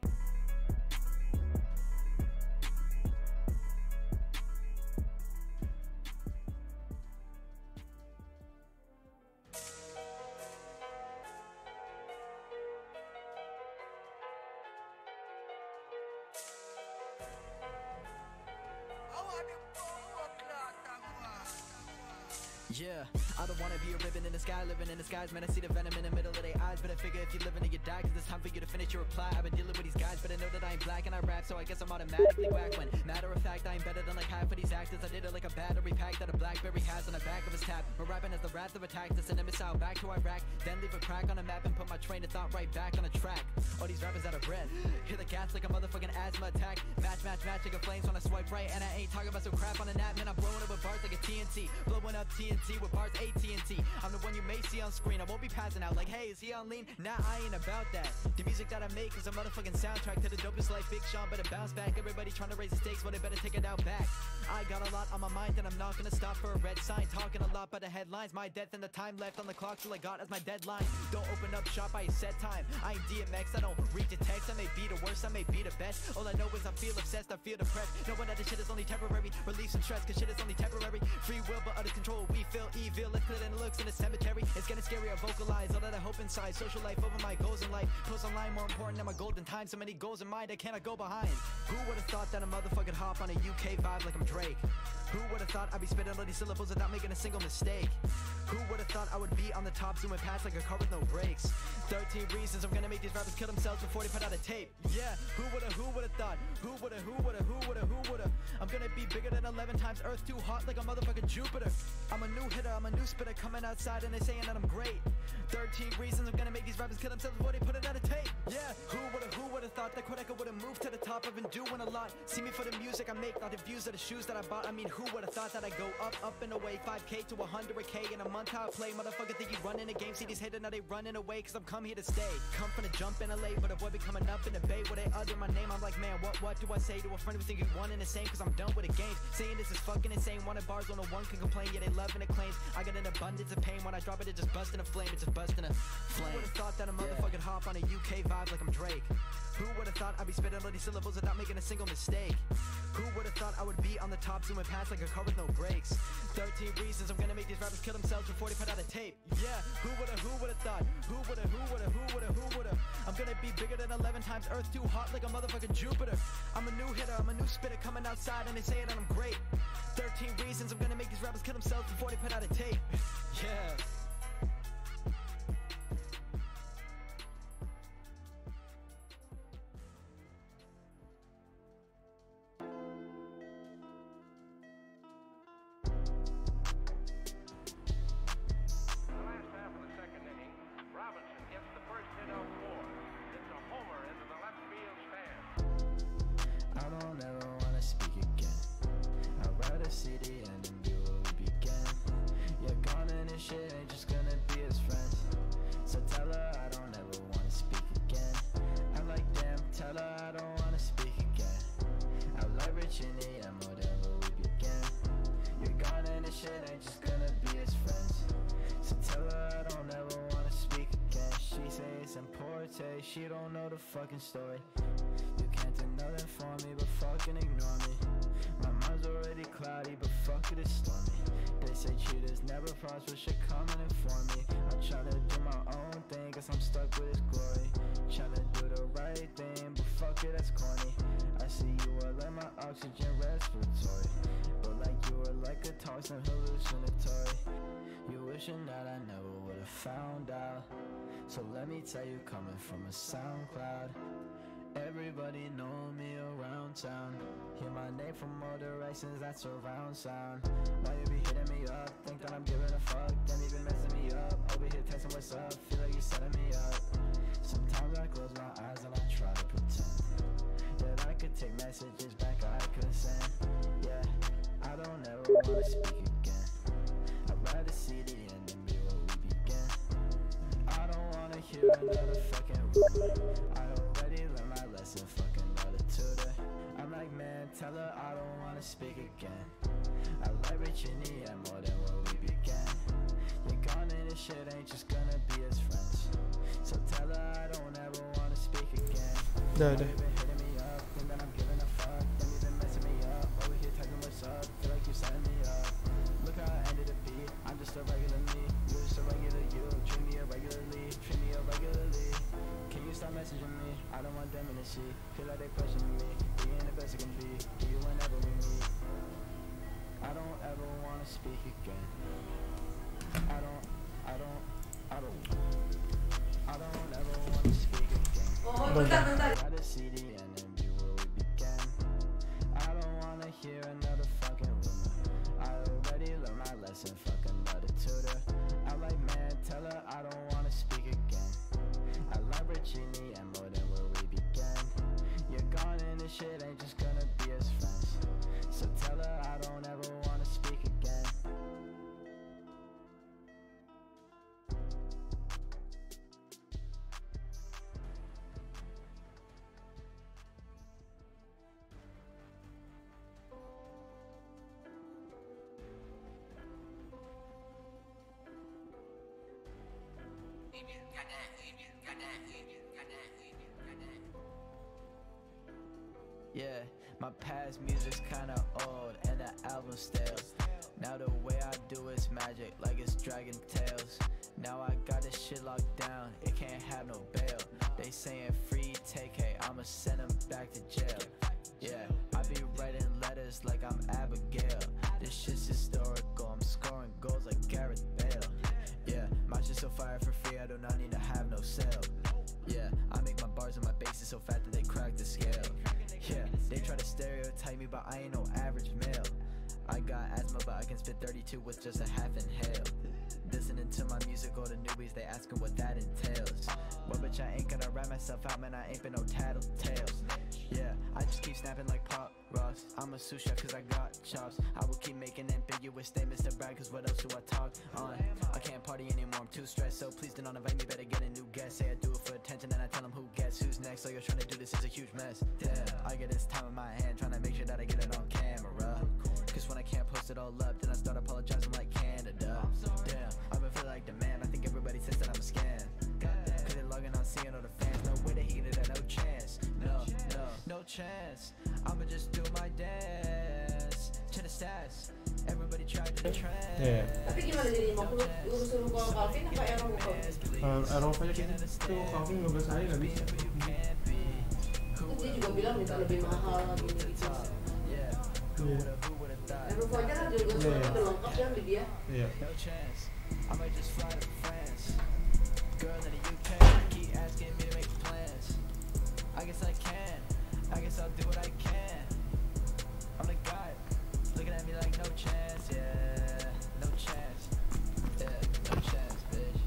Yeah, I don't wanna be a ribbon in the sky, living in disguise. Man, I see the venom in the middle of their eyes, but I figure if you're living in your die, cause it's time for you to finish your reply. I've been dealing with these guys, but I know that I ain't black and I rap, so I guess I'm automatically whack. When matter of fact, I ain't better than like half of these actors. I did it like a battery pack that a Blackberry has on the back of his tab. But rapping as the wrath of a tactus, and a missile back to Iraq, then leave a crack on a map and put my train of thought right back on the track. All these rappers out of breath, hear the gas like a motherfucking asthma attack. Match like a flames when I swipe right, and I ain't talking about some crap on the nap. Man, I'm blowing up with bars like a TNT, blowing up TNT with bars AT&T. I'm the one you may see on screen, I won't be passing out like, hey, is he on lean? Nah, I ain't about that. The music that I make is a motherfucking soundtrack to the dopest life. Big Sean better bounce back. Everybody trying to raise the stakes, well they better take it out back. I got a lot on my mind and I'm not gonna stop for a red sign. Talking a lot by the headlines, my death and the time left on the clock till I got as my deadline. Don't open up shop by a set time. I ain't DMX, I don't read the text. I may be the worst, I may be the best. All I know is I feel obsessed, I feel depressed. Knowing that this shit is only temporary. Relieve some stress, cause shit is only temporary. Free will but under control, we feel evil. Let's clear the looks in the cemetery. It's getting scary, I vocalize all that I hope inside. Social life over my goals in life. Post online more important than my golden time. So many goals in mind I cannot go behind. Who would've thought that a motherfucking hop on a UK vibe like I'm Drake? who would've thought I'd be spitting all these syllables without making a single mistake? Who would've thought I would be on the top, zooming past like a car with no brakes? 13 reasons I'm gonna make these rappers kill themselves before they put out a tape. Yeah, who would've thought? Who would've? I'm gonna be bigger than 11 times Earth, too hot like a motherfucking Jupiter. I'm a new hitter, I'm a new spitter, coming outside and they saying that I'm great. 13 reasons I'm gonna make these rappers kill themselves before they put it out a tape. Yeah, who would've thought that Quadeca would've moved to the top? I've been doing a lot. See me for the music I make, not the views of the shoes that I bought. I mean, who would've thought that I go up and away, 5K to 100K in a month? How I play, motherfucker think you running a game. See these haters now they running away, cause I'm come here to stay. Come from the jump in LA, but a boy be coming up in the bay where they utter my name. I'm like, man, what do I say to a friend who's thinking one and the same? Cause I'm done with the games. Saying this is fucking insane. Wanted bars on the one can complain, yeah they loving the claims. I got an abundance of pain when I drop it, it just bust in a flame. It just bust in a flame. Who would've thought that a motherfucking hop on a UK vibe like I'm Drake? Who would've thought I'd be spitting all these syllables without making a single mistake? Who would've thought I would be on the top, zooming past like a car with no brakes? 13 reasons I'm gonna make these rappers kill themselves before they put out a tape. Yeah, who would've thought? Who would've? I'm gonna be bigger than 11 times Earth, too hot like a motherfucking Jupiter. I'm a new hitter, I'm a new spitter, coming outside and they say that I'm great. 13 reasons I'm gonna make these rappers kill themselves before they put out a tape. Yeah. She don't know the fucking story. You can't do nothing for me but fucking ignore me. My mind's already cloudy but fuck it, it's stormy. They say cheaters never prosper, shit come and inform me. I'm tryna do my own thing cause I'm stuck with his glory. Tryna do the right thing but fuck it, that's corny. I see you are like my oxygen respiratory, but like you are like a toxin hallucinatory. You wishing that I never would've found out. So let me tell you, coming from a SoundCloud, everybody know me around town. Hear my name from all directions, that's surround sound. Why you be hitting me up? Think that I'm giving a fuck, then even messing me up. Over here texting what's up, feel like you setting me up. Sometimes I close my eyes and I try to pretend that I could take messages back I could send. Yeah, I don't ever wanna speak again. I'd rather see the end and be where we began. I don't wanna hear another fucking rumor. I already learned my lesson, fucking another tutor. I'm like, man, tell her I don't wanna speak again. I like reaching the end more than where we began. You're gone and this shit ain't just gonna be as friends. So tell her I don't ever wanna speak again. Udah. You've been hitting me up, think that I'm giving a fuck, then you've been messing me up. Over here typing what's up, feel like you're setting me up. Look how I ended the beat, I'm just a regular me. You're just a regular you, treat me irregularly, treat me irregularly. Can you stop messaging me? I don't want them in the shit. Feel like they pushing me, being the best it can be. Do you whenever we meet? I don't ever wanna speak again. I don't ever wanna speak again. Oh, bentar. Rather see the end and be where we began. I don't wanna hear another fucking rumor. I already learned my lesson, fucking another tutor. I'm like, man, tell her I don't wanna speak again. I like reaching the end more than where we began. You're gone and this shit ain't just gonna be as friends. So tell her I don't ever wanna speak again. Yeah, my past music's kinda old and the album's stale. Now the way I do it's magic, like it's Dragon Tales. Now I got this shit locked down, it can't have no bail. They saying free TK, I'ma send them back to jail. Yeah, I be writing letters like I'm Abigail. This shit's historical. I'm scoring goals like Gareth Bale. Yeah, my shit's so fire for free, I do not need to have no sale. Yeah, I make my bars and my bases so fat that they crack the scale. Yeah, they try to stereotype me, but I ain't no average male. I got asthma, but I can spit 32 with just a half inhale. Listening to my music, all the newbies, they asking what that entails. Well, bitch, I ain't gonna write myself out, man, I ain't been no tattletales. Yeah, I just keep snapping like Pop Rocks. I'm a sous chef cause I got chops. I will keep making ambiguous statements to brag, cause what else do I talk on? I can't party anymore, I'm too stressed, so please do not invite me, better get a new guest. Say I do it for attention, and I tell them who gets who's next. So you're trying to do this is a huge mess. Damn, I get this time in my hand, trying to make sure that I get it on camera. Cause when I can't post it all up, then I start apologizing like Canada. Damn, I've been feeling like the man, I think everybody says that I'm a scam. Cause they're logging on, seeing all the fans, no way to heat it, no chance. No chance, I'ma just do my dance. To the stats, everybody tried to trend. Iya. Tapi gimana jadi mau suruh call Calvin apa Aaron mau call? Eropa aja gitu. Tuh Calvin 15 hari nggak bisa. Terus dia juga bilang minta lebih mahal gini gitu. Iya. Eropa aja kan juga udah lengkap ya di dia. Iya. No chance, I might just fly to France. Girl in the UK, keep asking me to make plans. I guess I can, I guess I'll do what I can. I'm the guy, looking at me like no chance, yeah, no chance, yeah, no chance, bitch.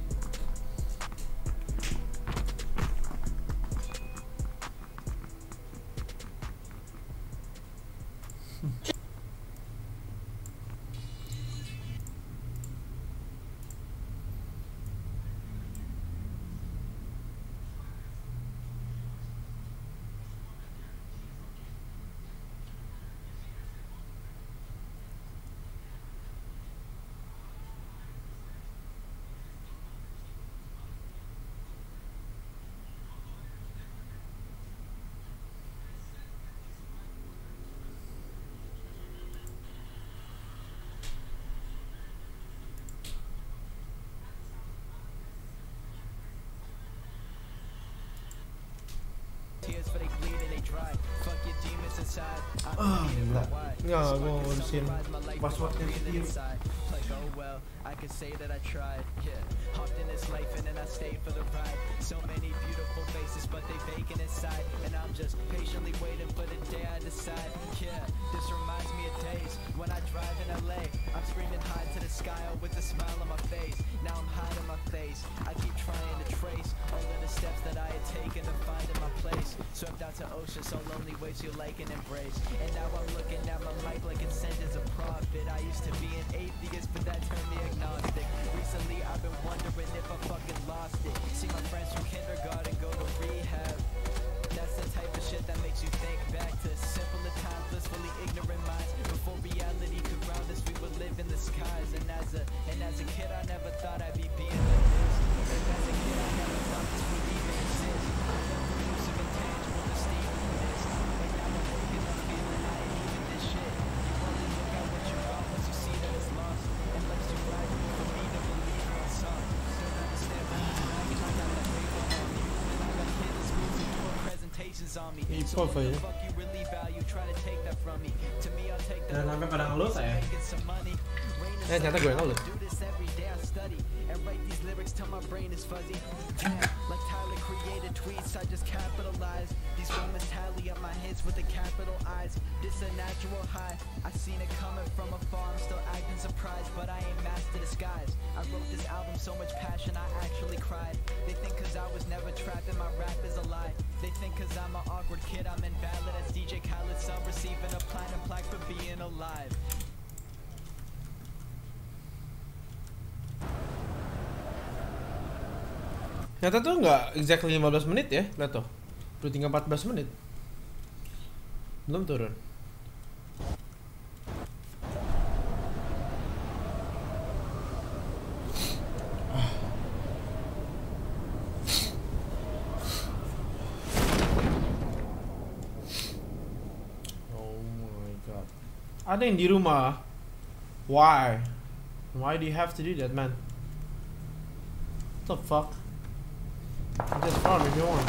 Tears for they bleed and they dry. Fuck your demons inside. Gila. Nggak, gue ngurusin passwordnya Steam. Like oh well, I could say that I tried. Yeah, hopped in this life and then I stayed for the ride. So many beautiful faces, but they vacant inside. And I'm just patiently waiting for the day I decide. Yeah, this reminds me of days when I drive in LA. I'm screaming high to the sky with a smile on my face. Now I'm hiding my face. I keep trying to trace all of the steps that I had taken to finding my place. Swept out to ocean, so lonely waves you like an embrace. And now I'm looking at my life like it's sent as a prophet. I used to be an atheist, but that turned me agnostic. Recently I've been wondering if I fucking lost it. See my friends from kindergarten go to rehab. That's the type of shit that makes you think back to simpler times, blissfully ignorant minds. Before reality could ground us, we would live in the skies. And as a kid, I never thought I'd be being like this. And as a kid, I never thought this would even exist. I never elusive, intangible, distinct from this. And now I'm waking up feeling I ain't even this shit. You only look at what you got once you see that it's lost. And lets you ride for me to believe in a song. Don't understand what I'm dragging. I got that paper on me. And I got kids in school to do presentations on me. Ih, So what apa the ya? fuck you really value? Try to take that from me. To me, I'll take that. Dan sampai pada ngeluh saya. Making some money. Ternyata gue ngeluh. Do this every day, I study and write these lyrics till my brain is fuzzy. Damn, like Tyler created tweets, I just capitalize. These Romans tally up my hits with the capital I's. This a natural high, I seen it coming from afar. I'm still acting surprised, but I ain't master disguise. I wrote this album so much passion, I actually cried. They think cause I was never trapping, my rap is a lie. They think cause I'm an awkward kid, I'm invalid as DJ Khaled's son, receiving a platinum plaque for being alive. Ternyata tuh nggak exactly 15 menit ya, lihat tuh. Udah tinggal 14 menit. Belum turun. Oh my god. Ada yang di rumah. Why? Why do you have to do that, man? What the fuck? Just farm if you want.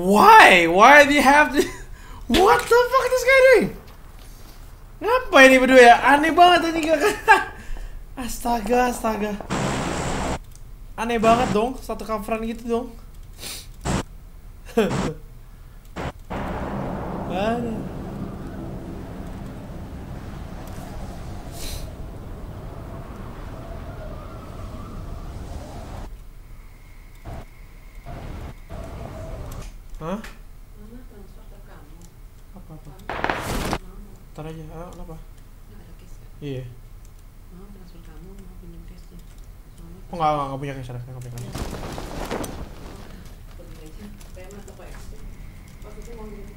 Why? Why do you have to? What the fuck is this guy doing? Ngapa ini berdua ya? Aneh banget ini kakak. Astaga, astaga. Aneh banget dong, satu coveran gitu dong. Aneh. Hah? Mama transfer ke kamu. Apa-apa? Mau. Ntar aja, kenapa? Nggak ada cash kan? Iya. Mau transfer kamu, mau pinjam cashnya. Soalnya Oh nggak punya cash, nggak punya cash. pergi aja. PM atau Pak X. Waktu itu mau gitu.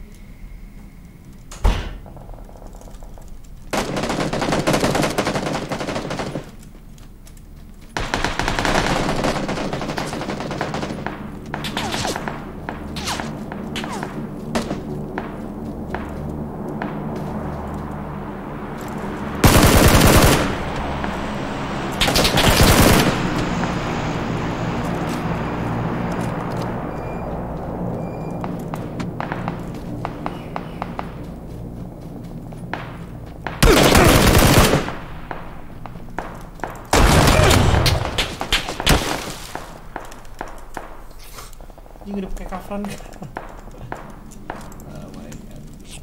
Ini udah pakai coveran. Oh my god.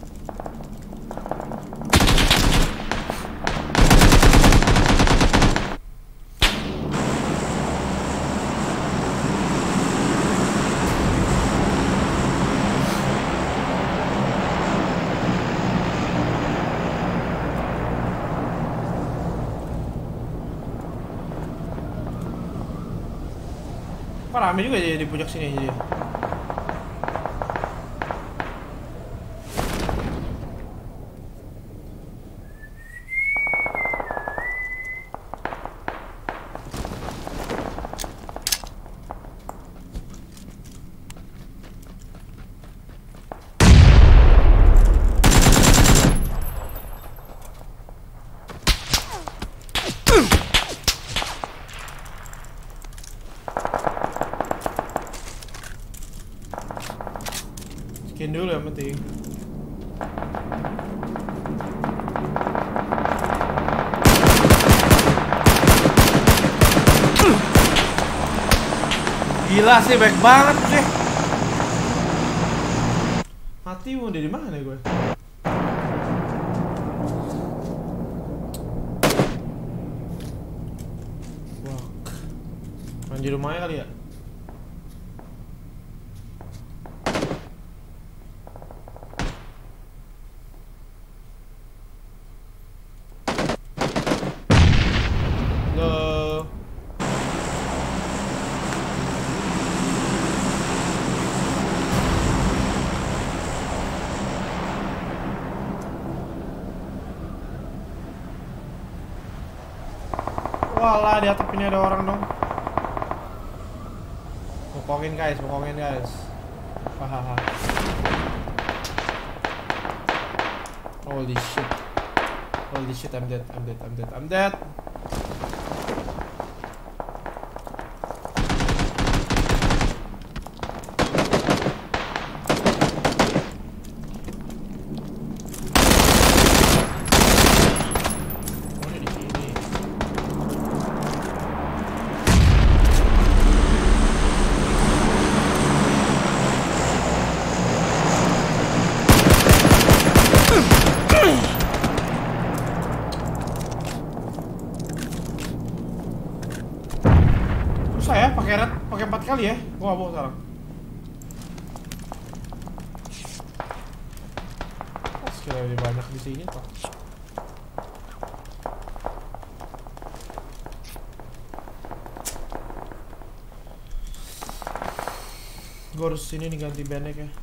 Kok rame juga ya di puncak sini jadi. Skin dulu yang penting. Gila sih, baik banget sih. Mati mau dari mana gue? Wah, main di rumahnya kali ya? Halo. Walah, di atap ini ada orang dong. Bokongin guys, bokongin guys. Hahaha. Holy shit. Holy shit, I'm dead, I'm dead, I'm dead, I'm dead. Oh, dia di sini. Susah ya pakai red, pakai 4 kali ya. Gua mau sekarang. Skill lebih banyak di sini toh. Gue harus sini nih ganti bandek ya.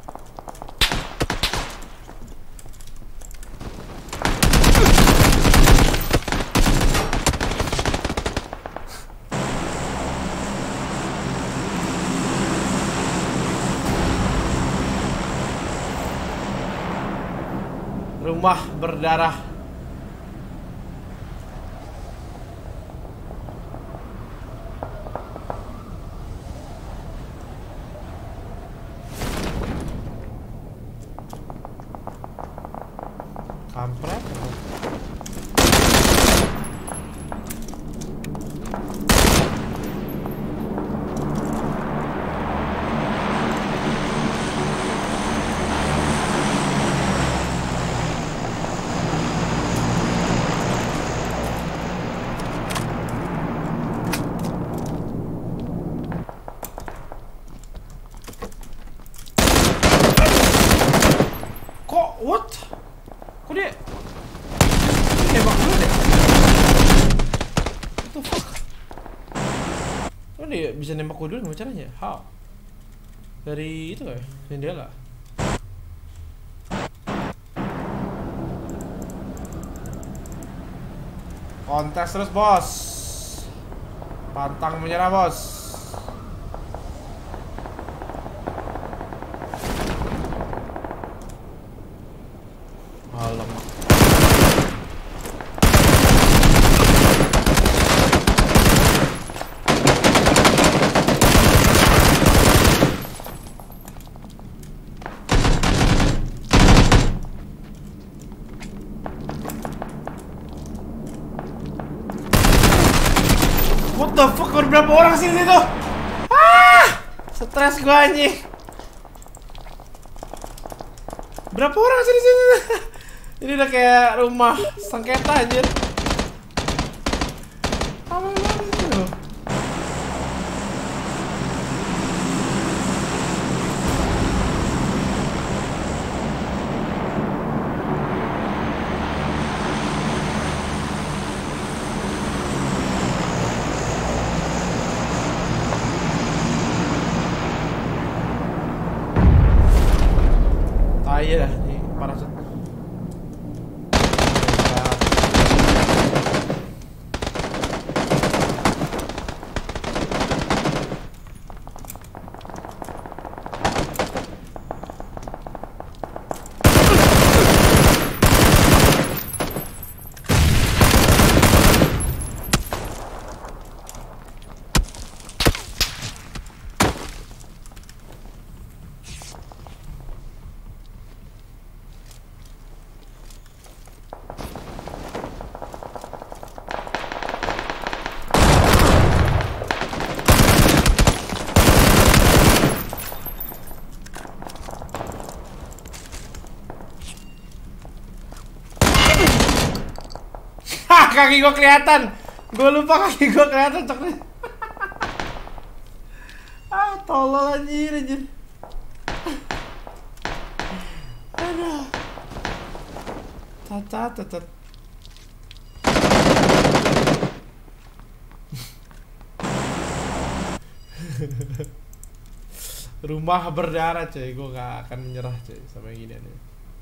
Rumah berdarah. Kampret. What? Kok dia nembak dulu deh? What the fuck? Kok dia bisa nembak gue dulu gimana caranya? How? Dari itu kayak jendela. Kontes terus bos. Pantang menyerah bos. Alamak. What the fuck? Ada berapa orang sih di situ? Ah! Stres gua anjing. Berapa orang sih di sini? Ini udah kayak rumah sengketa anjir. Apa banget itu? Ah iya dah, nih parasut. Kaki gua kelihatan. Gua lupa kaki gua kelihatan coknya. Ah, tolol anjir. Aduh. Tatat. Rumah berdarah coy. Gua gak akan menyerah coy sama yang gini nih.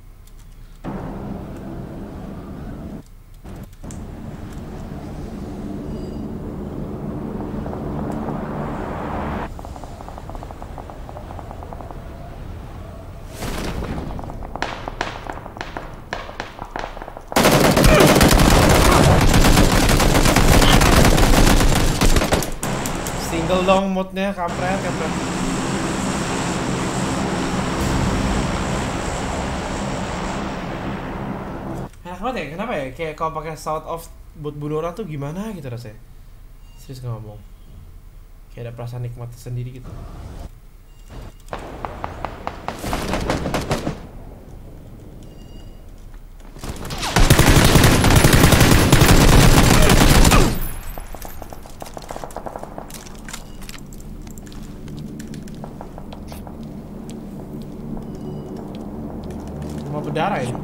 Single dong moodnya, kampret. Enak banget ya, kenapa ya? Kayak kalau pakai sound off buat bunuh orang tuh gimana gitu rasanya. Serius gak ngomong. Kayak ada perasaan nikmat sendiri gitu. Rumah berdarah ini.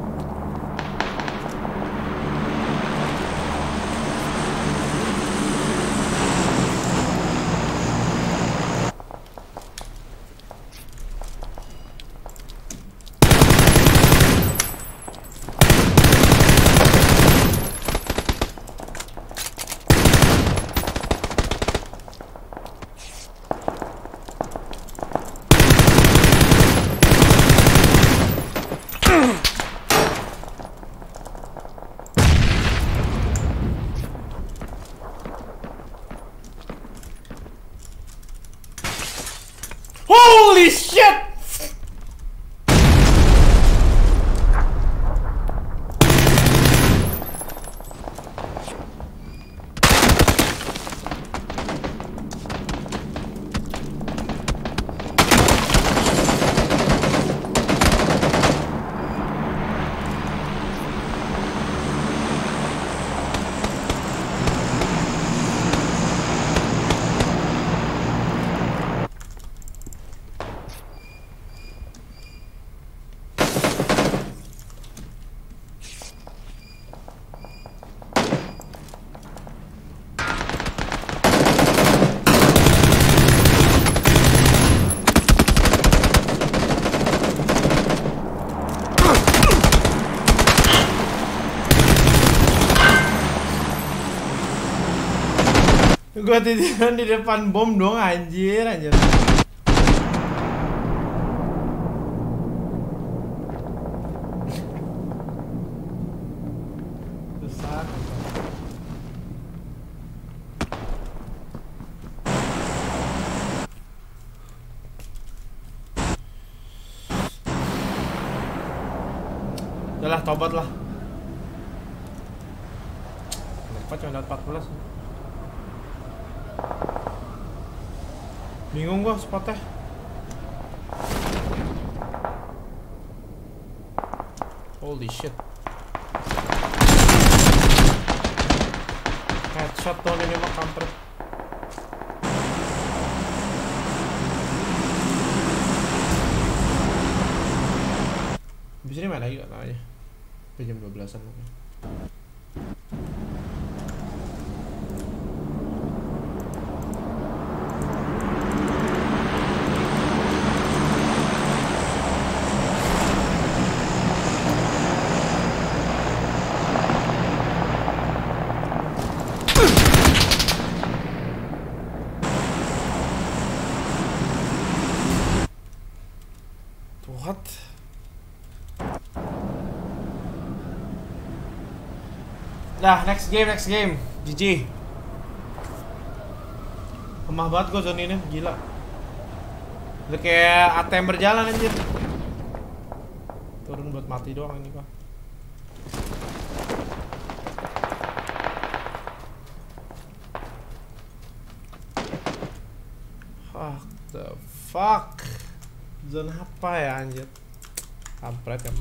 Holy shit! Gua tiduran di depan bom dong anjir. Rusak. Udahlah, tobat lah. Kenapa cuma dapat 14? Bingung gua spotnya. Holy shit. Headshot dong ini mah kampret. Bisa ini main lagi gak namanya? Jam 12-an mungkin. What? Dah, next game. GG. Lemah banget gua zone ini, gila. Udah kayak ATM berjalan anjir. Turun buat mati doang ini kok. Fuck the fuck. Zone apa ya anjir? Kampret ya.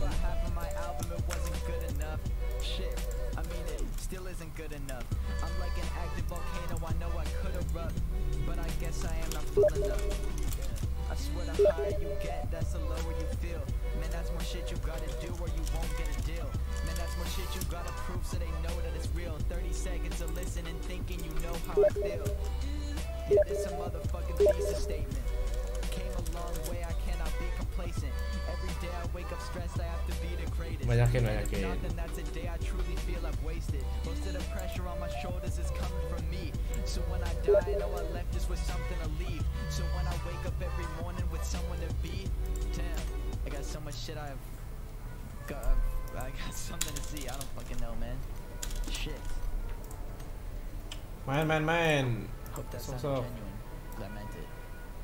Still isn't good enough. I'm like an active volcano, I know I could erupt, but I guess I am not full enough. I swear the higher you get, that's the lower you feel. Man, that's more shit you gotta do or you won't get a deal. Man, that's more shit you gotta prove so they know that it's real. 30 seconds of listening, thinking you know how I feel. Yeah, this a motherfucking thesis statement. Came a long way, I cannot be complacent. Every day I wake up stressed, I have to be the greatest. Banyakin. If not, then that's a day I truly feel I've wasted. Most of the pressure on my shoulders is coming from me. So when I die, I know I left just with something to leave. So when I wake up every morning with someone to be, damn, I got so much shit I got something to see. I don't fucking know, man. Shit. Main. Hope that sounded So. genuine. 'Cause I meant it.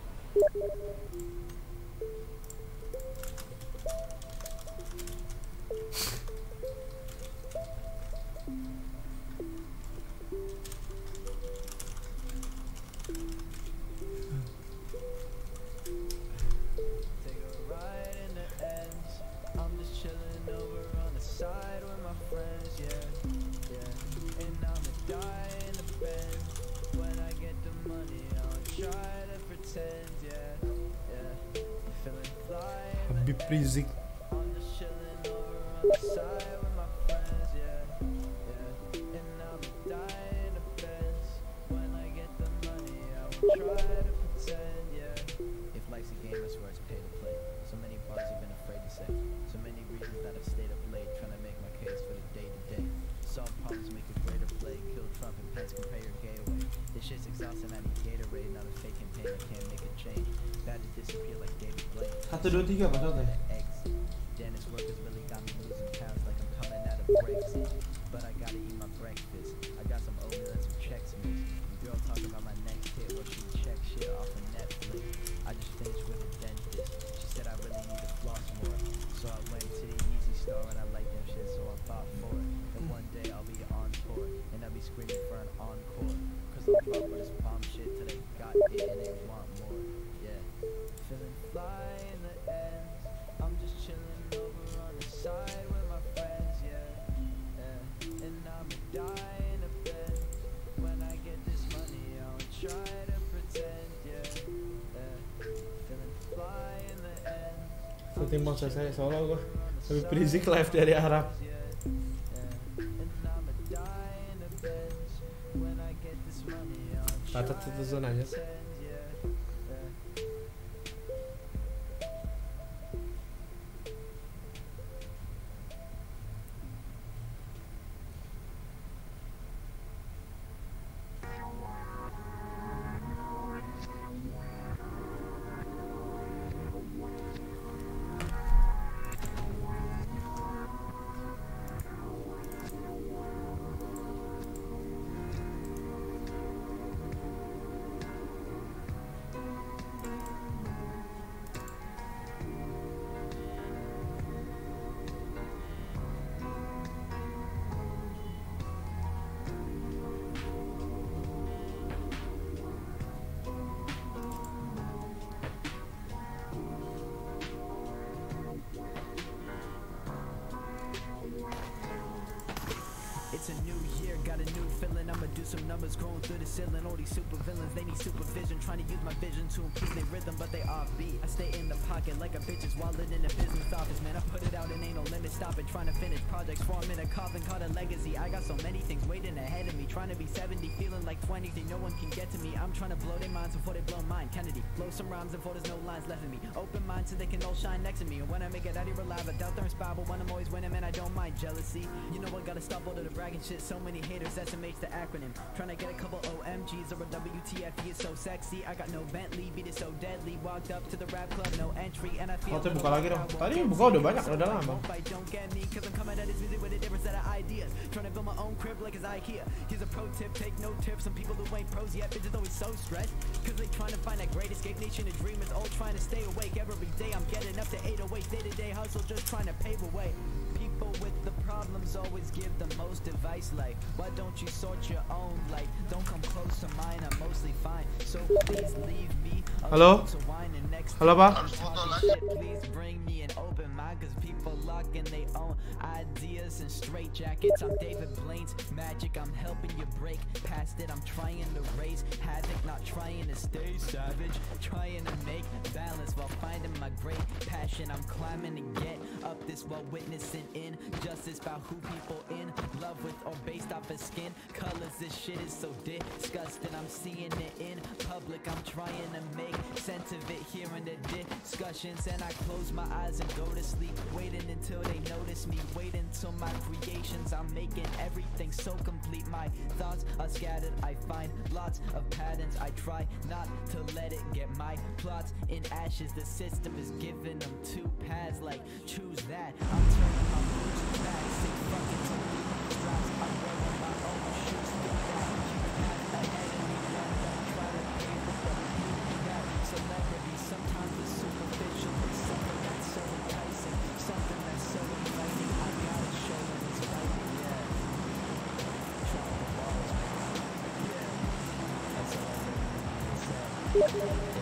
Take a ride in the ends. I'm just chilling over on the side with my friends, yeah. And I'ma die in the bed. When I get the money, I'll try to pretend, yeah. Feeling fly in the Habib Rizik. I'm just chilling over on the side with my friends, yeah. And I'ma die in the beds. When I get the money, I will try to pretend, yeah. If life's a game, I swear it's pay to play. So many bars I've been afraid to say. So many reasons that I've stayed up late, trying to make my case for the day to day. Solve problems, make a greater play. Kill Trump and Pence, compare your gay away. This shit's exhausting, I need Gatorade. Not a fake campaign, I can't make a change. Bad to disappear like David Blake. 1, 2, 3 maksudnya. Eggs. Dennis workers really got me losing pounds like I'm coming out of breaks. But I gotta eat my breakfast. I got some oatmeal and some Chex Mix. The girl talking about my next hit, what she check shit off of Netflix. I just finished with a dentist. She said I really need to floss more. So I went to the Easy Store and I liked them shit, so I bought 4. And one day I'll be on tour and I'll be screaming for an encore. Cause I'll fuck with this bomb shit till they got it and they want more. Yeah. Feeling fly in the ends. I'm just chilling over on the side with my friends, yeah. And I'ma die in a bed. When I get this money, I'll try to pretend, yeah. Feeling fly in the ends. Ketimbang saya solo gua. Habib Rizik live dari Arab. Catat itu zonanya. I'ma do some numbers growing through the ceiling. All these super villains, they need supervision. Trying to use my vision to improve their rhythm, but they offbeat. I stay in the pocket like a bitch's wallet in a business office. Man, I put it out and ain't no limit stopping. Trying to finish projects, form in a coffin called a legacy. I got so many things waiting ahead of me. Trying to be 70, feeling like 20. Think no one can get to me. I'm trying to blow their minds before they blow mine. Kennedy, blow some rhymes before there's no lines left in me. Open mind so they can all shine next to me. And when I make it out here alive, I doubt they're inspired. But when I'm always winning, man, I don't mind jealousy. You know I gotta stop all of the bragging shit. So many haters, SMH the acronym. Trying to get a couple OMGs or a WTF. Is so sexy. I got no Bentley, beat it so deadly. Walked up to the rap club, no entry, and I feel. Hotel buka lagi dong. Tadi buka udah banyak, udah lama. Don't get me, cause I'm coming at this music with a different set of ideas. Trying to build my own crib like it's IKEA. Here's a pro tip, take no tips. Some people who ain't pros yet, bitches always so stressed. Cause they trying to find that great escape nation of dreamers. All trying to stay awake every day. I'm getting up to 808, day to day hustle, just trying to pave a way. People with the problems always give the most advice, like, why don't you sort your own light? Don't come close to mine, I'm mostly fine. So please leave me Halo? to wine and next Halo, Pak? Harus foto lagi. please bring me an open mind, cause people lock in their own ideas and straight jackets. I'm David Blaine's magic, I'm helping you break past it. I'm trying to raise havoc, not trying to stay savage. Trying to make balance while finding my great passion. I'm climbing to get up this while witnessing injustice about who people in love with or based off of skin colors. This shit is so disgusting, I'm seeing it in public. I'm trying to make sense of it here in the discussions, and I close my eyes and go to sleep, waiting until they notice me, waiting till my creations. I'm making everything so complete. My thoughts are scattered, I find lots of patterns. I try not to let it get my plots in ashes. The system is giving them two paths, like choose that. I'm turning my moves back, sick fucking to leave drops. I'm wearing my own shoes, think that you have ahead of me. Don't try to pay for the beauty that celebrity. Sometimes it's superficial, but something that's so enticing, something that's so inviting. I gotta show them it's right, yeah. Try the balls, yeah. That's all I think. That's it.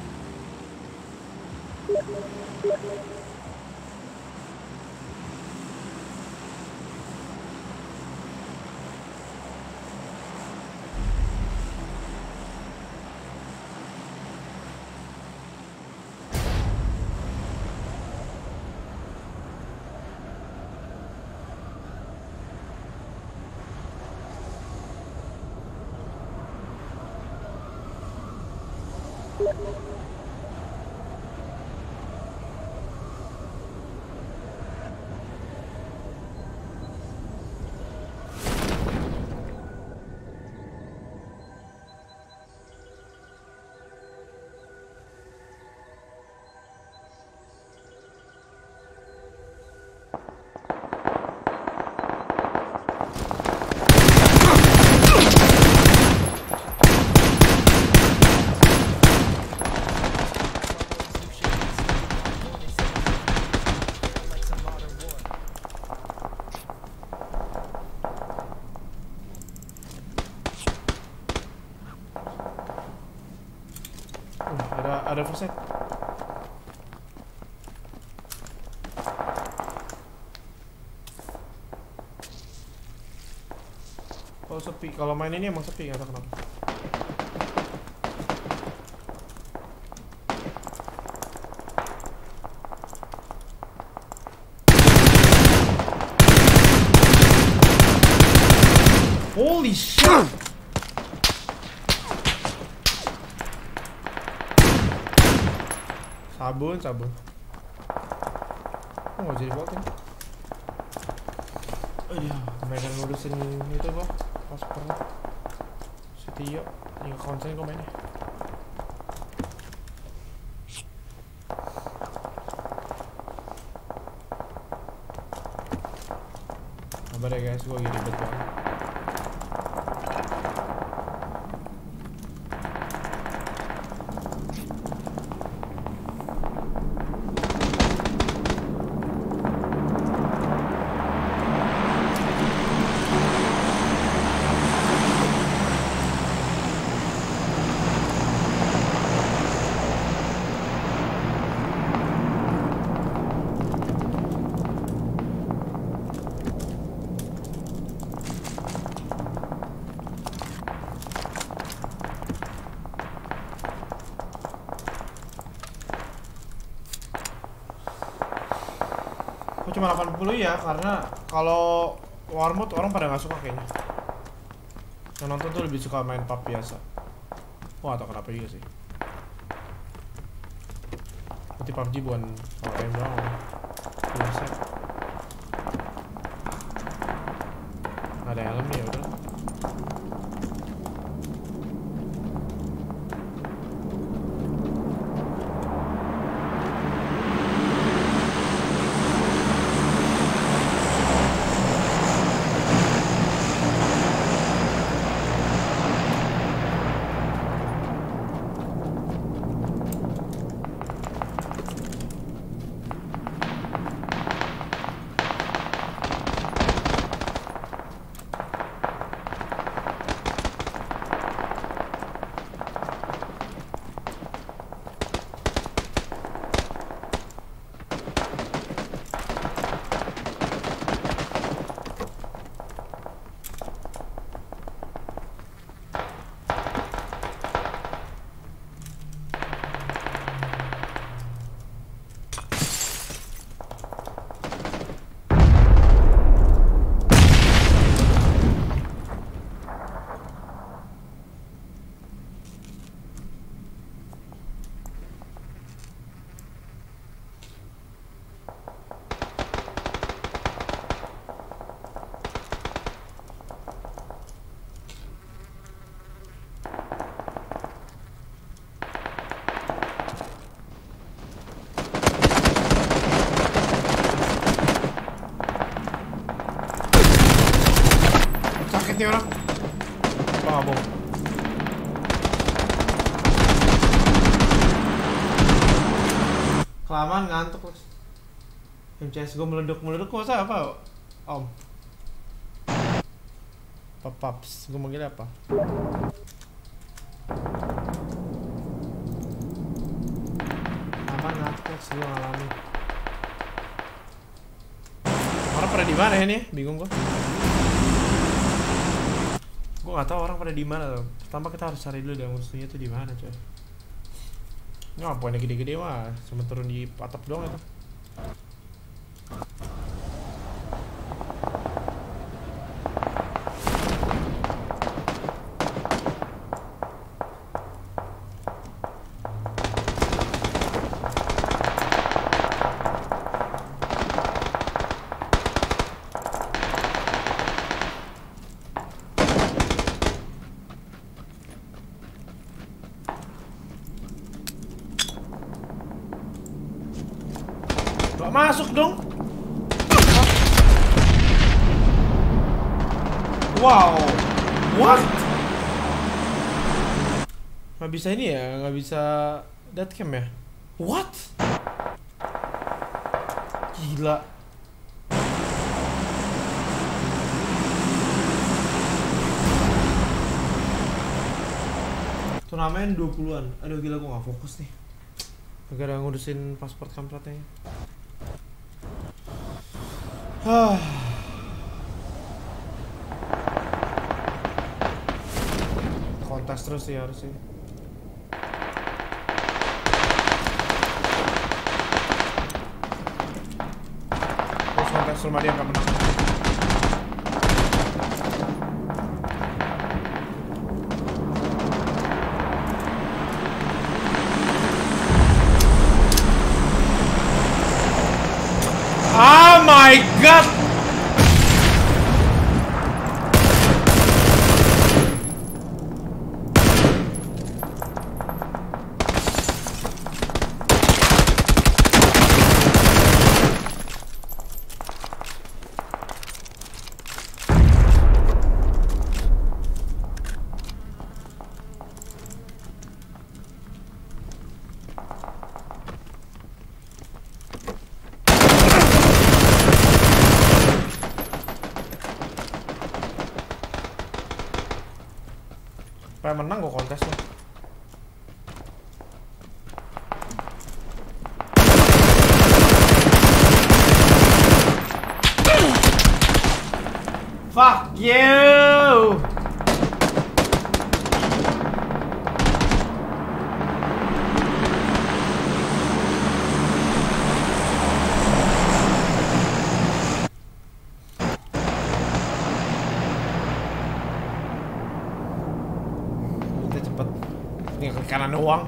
Ada first aid. Oh sepi, kalau main ini emang sepi, nggak tahu kenapa. Holy shit! Sabun. Oh nggak jadi voting. Aduh, mereka ngurusin itu gua paspor. Setio, ini konsen kok mainnya. Sabar ya guys, gua lagi ribet banget. Kok cuma 80 ya? Karena kalau war mode orang pada nggak suka kayaknya. Yang nonton tuh lebih suka main PUBG biasa. Wah, atau kenapa juga sih? Berarti PUBG bukan kalau aim doang. Biasa. Ada helm nih, udah. Sakit nih orang. Oh, abang. Kelamaan ngantuk loh. MCS gue meleduk-meleduk masa apa? Om. Paps, gue manggil apa? Aman ngantuk sih gue ngalamin. Orang pada di mana ya nih? Bingung gue. Gue nggak tahu orang pada di mana tuh. Pertama kita harus cari dulu dan musuhnya tuh di mana coy. Nggak poinnya gede-gede mah, cuma turun di atap doang itu. Masuk dong. Wow. What? Nggak bisa ini ya, nggak bisa deathcam ya? What? Gila. Turnamen 20-an. Aduh gila, gue nggak fokus nih. Gara-gara ngurusin paspor kampretnya. Kontes terus sih harusnya. Terus kontes rumah dia nggak menang. Oh my god! Supaya menang gue kontes loh. Fuck you. doang.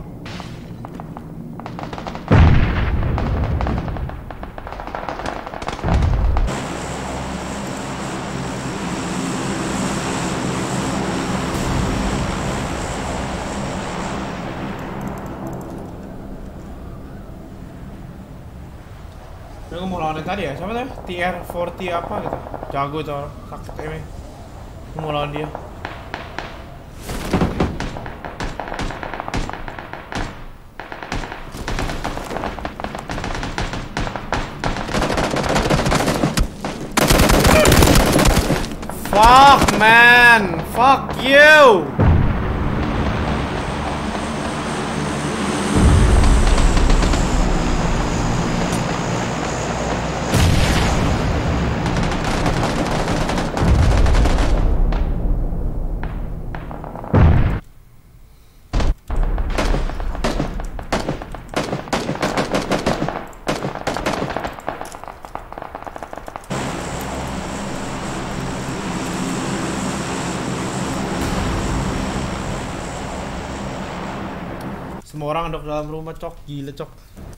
Gue mau lawan yang tadi ya, siapa tuh? TR40 apa gitu. Jago itu orang, sakit ini. Gue mau lawan dia. Fuck man, fuck you. Semua orang ada dalam rumah, cok, gila cok.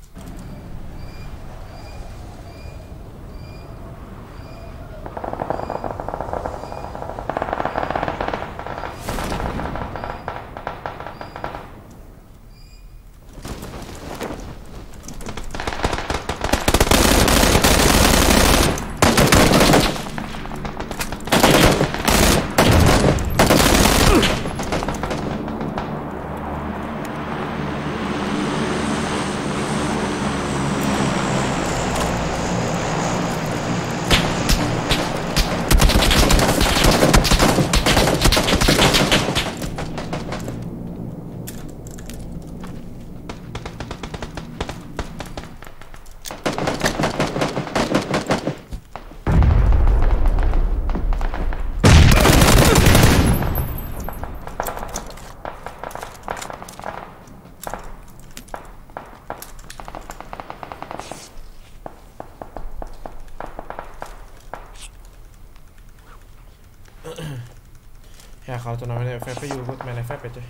Ya kalau turnamen FVP juga gue main FVP cuy.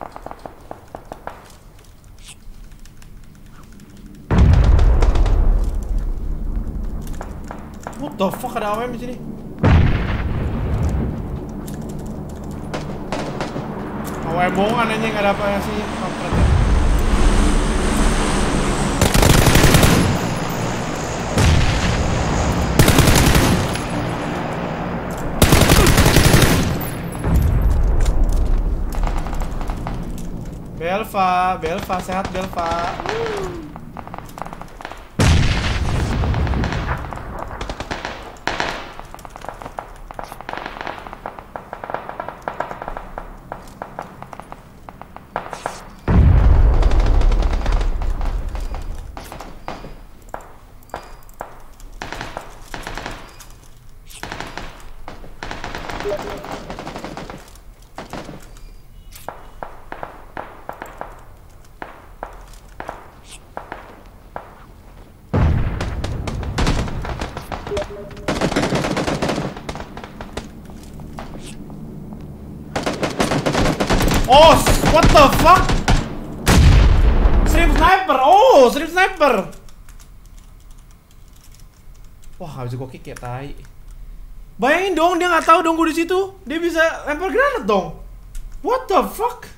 What the fuck, ada AWM di sini? AWM bohongan aja, nggak ada apa sih kampretnya. Belva sehat Belva. Oh, what the fuck? Stream sniper. Oh, stream sniper. Wah, gak bisa gue kick ya, tai. Bayangin dong, dia nggak tahu dong gue di situ. Dia bisa lempar granat dong. What the fuck?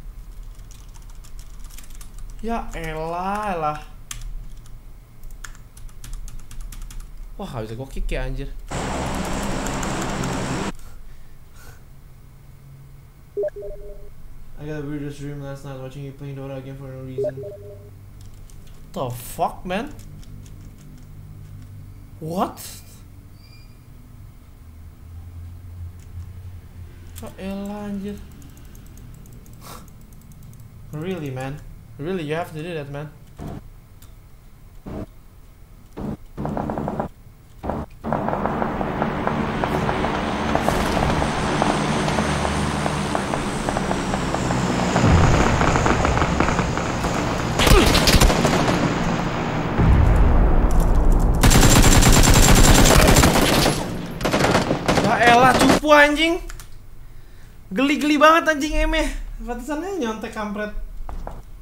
Ya elah. Wah, gak bisa gue kick ya, anjir. I got a weird dream last night watching you playing Dota again for no reason. What the fuck, man? What? Oh elah anjir. Really, man? Really, you have to do that, man? Anjing, geli banget anjing emeh. Pantesannya nyontek kampret.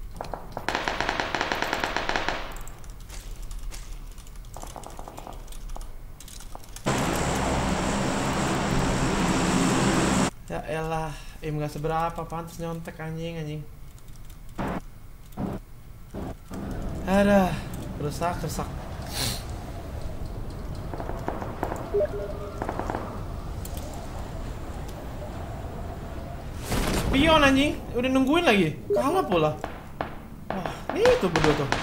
elah, gak seberapa, pantas nyontek anjing. Aduh, rusak. Spion anjing, udah nungguin lagi. Kalah pula. Wah, ini tuh berdua tuh.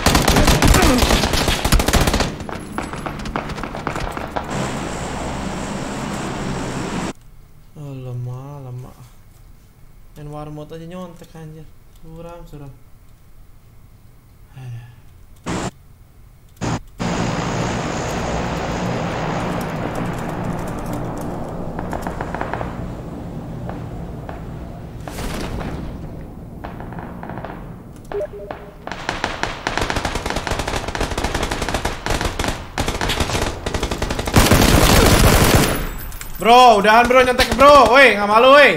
Oh, lama. Dan warmot aja nyontek anjir. Suram. Aduh. Bro, udahan bro nyontek bro. Woi, nggak malu woi.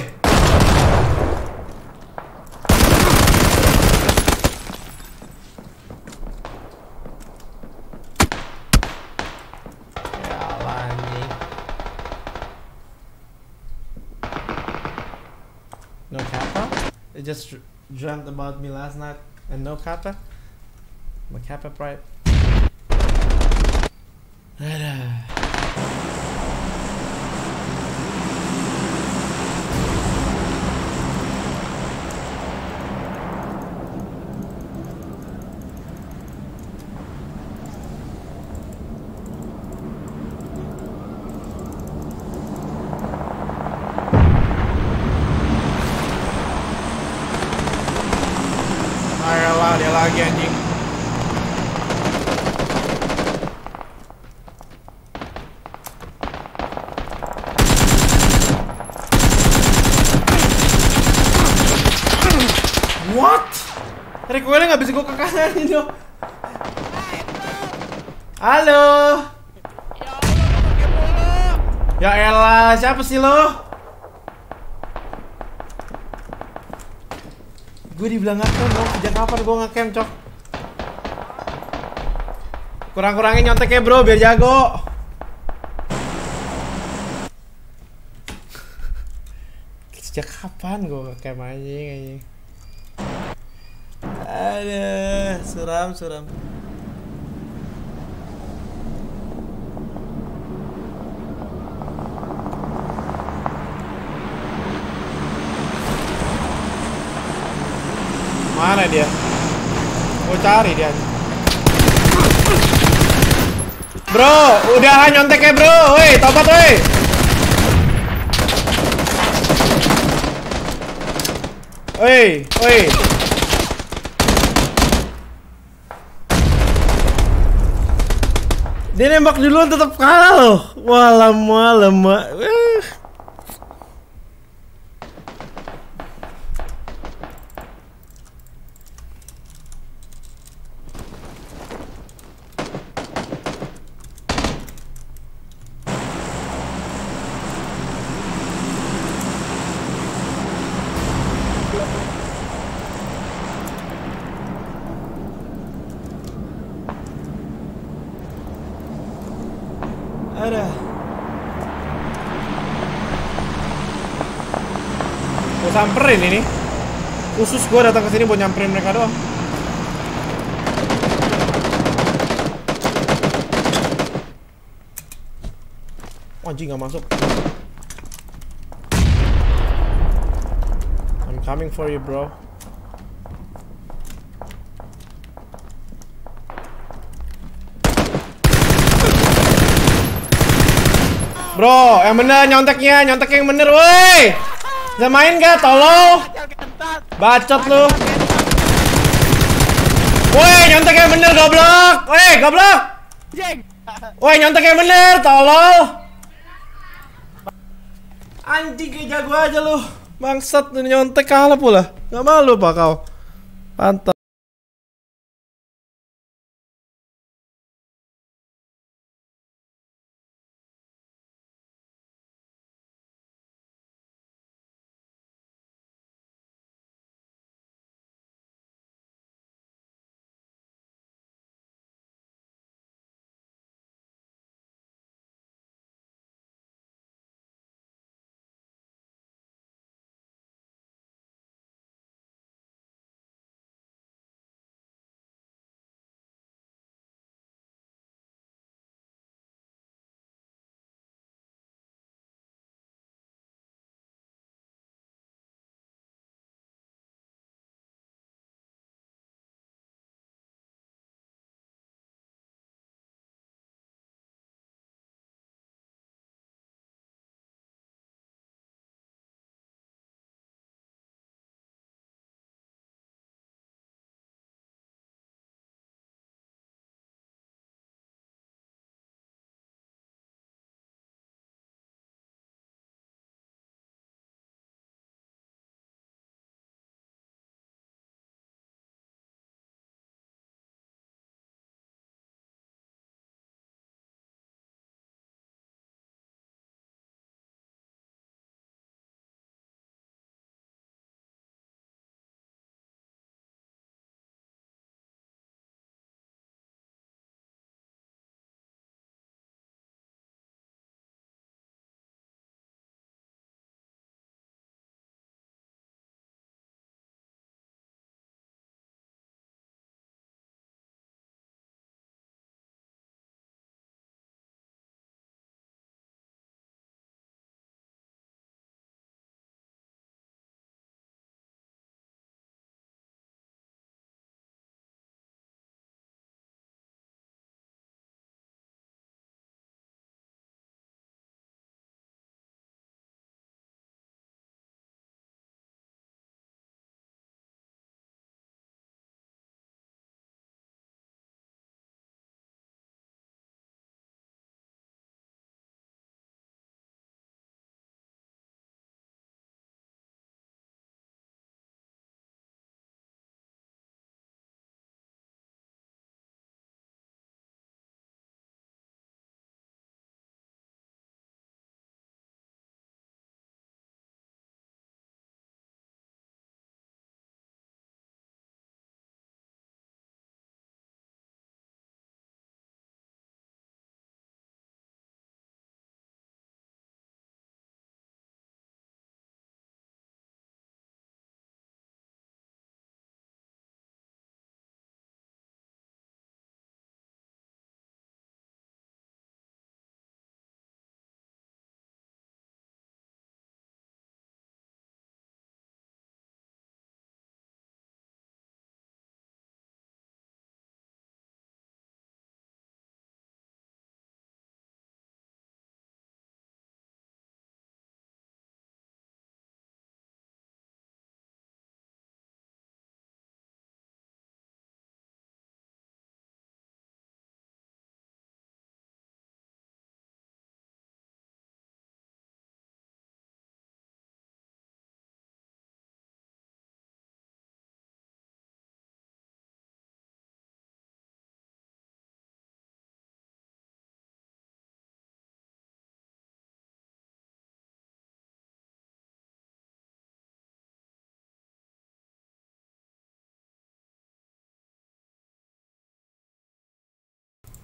Yalah anjing. No kappa? They just dreamt about me last night and no kappa? My kappa pride. Aduh. Ayolah, dia lagi anjing. What? Recoilnya nggak bisa gue ke kanan itu. Halo. Ya elah, siapa sih lo? Gue dibilang ngecam dong, sejak kapan gue ngecam cok? Kurang-kurangin nyonteknya bro, biar jago. Sejak kapan gue ngecam anjing. Aduh, suram. Mana dia? Gue cari dia. Bro, udah nyonteknya bro. Woi, tobat woi. Woi. Dia nembak duluan tetap kalah loh. Wah, lama. Ada. Gue samperin ini. Khusus gue datang ke sini buat nyamperin mereka doang. Anjing nggak masuk. I'm coming for you, bro. Bro, yang bener nyonteknya yang bener, woi. Bisa main gak, tolong? Bacot lu. Woi, nyontek yang bener, goblok. Woi, goblok. Woi, nyontek yang bener, tolong. Anjing kayak jago aja lu. Bangsat, nyontek kalah pula. Gak malu pak kau? Pantas.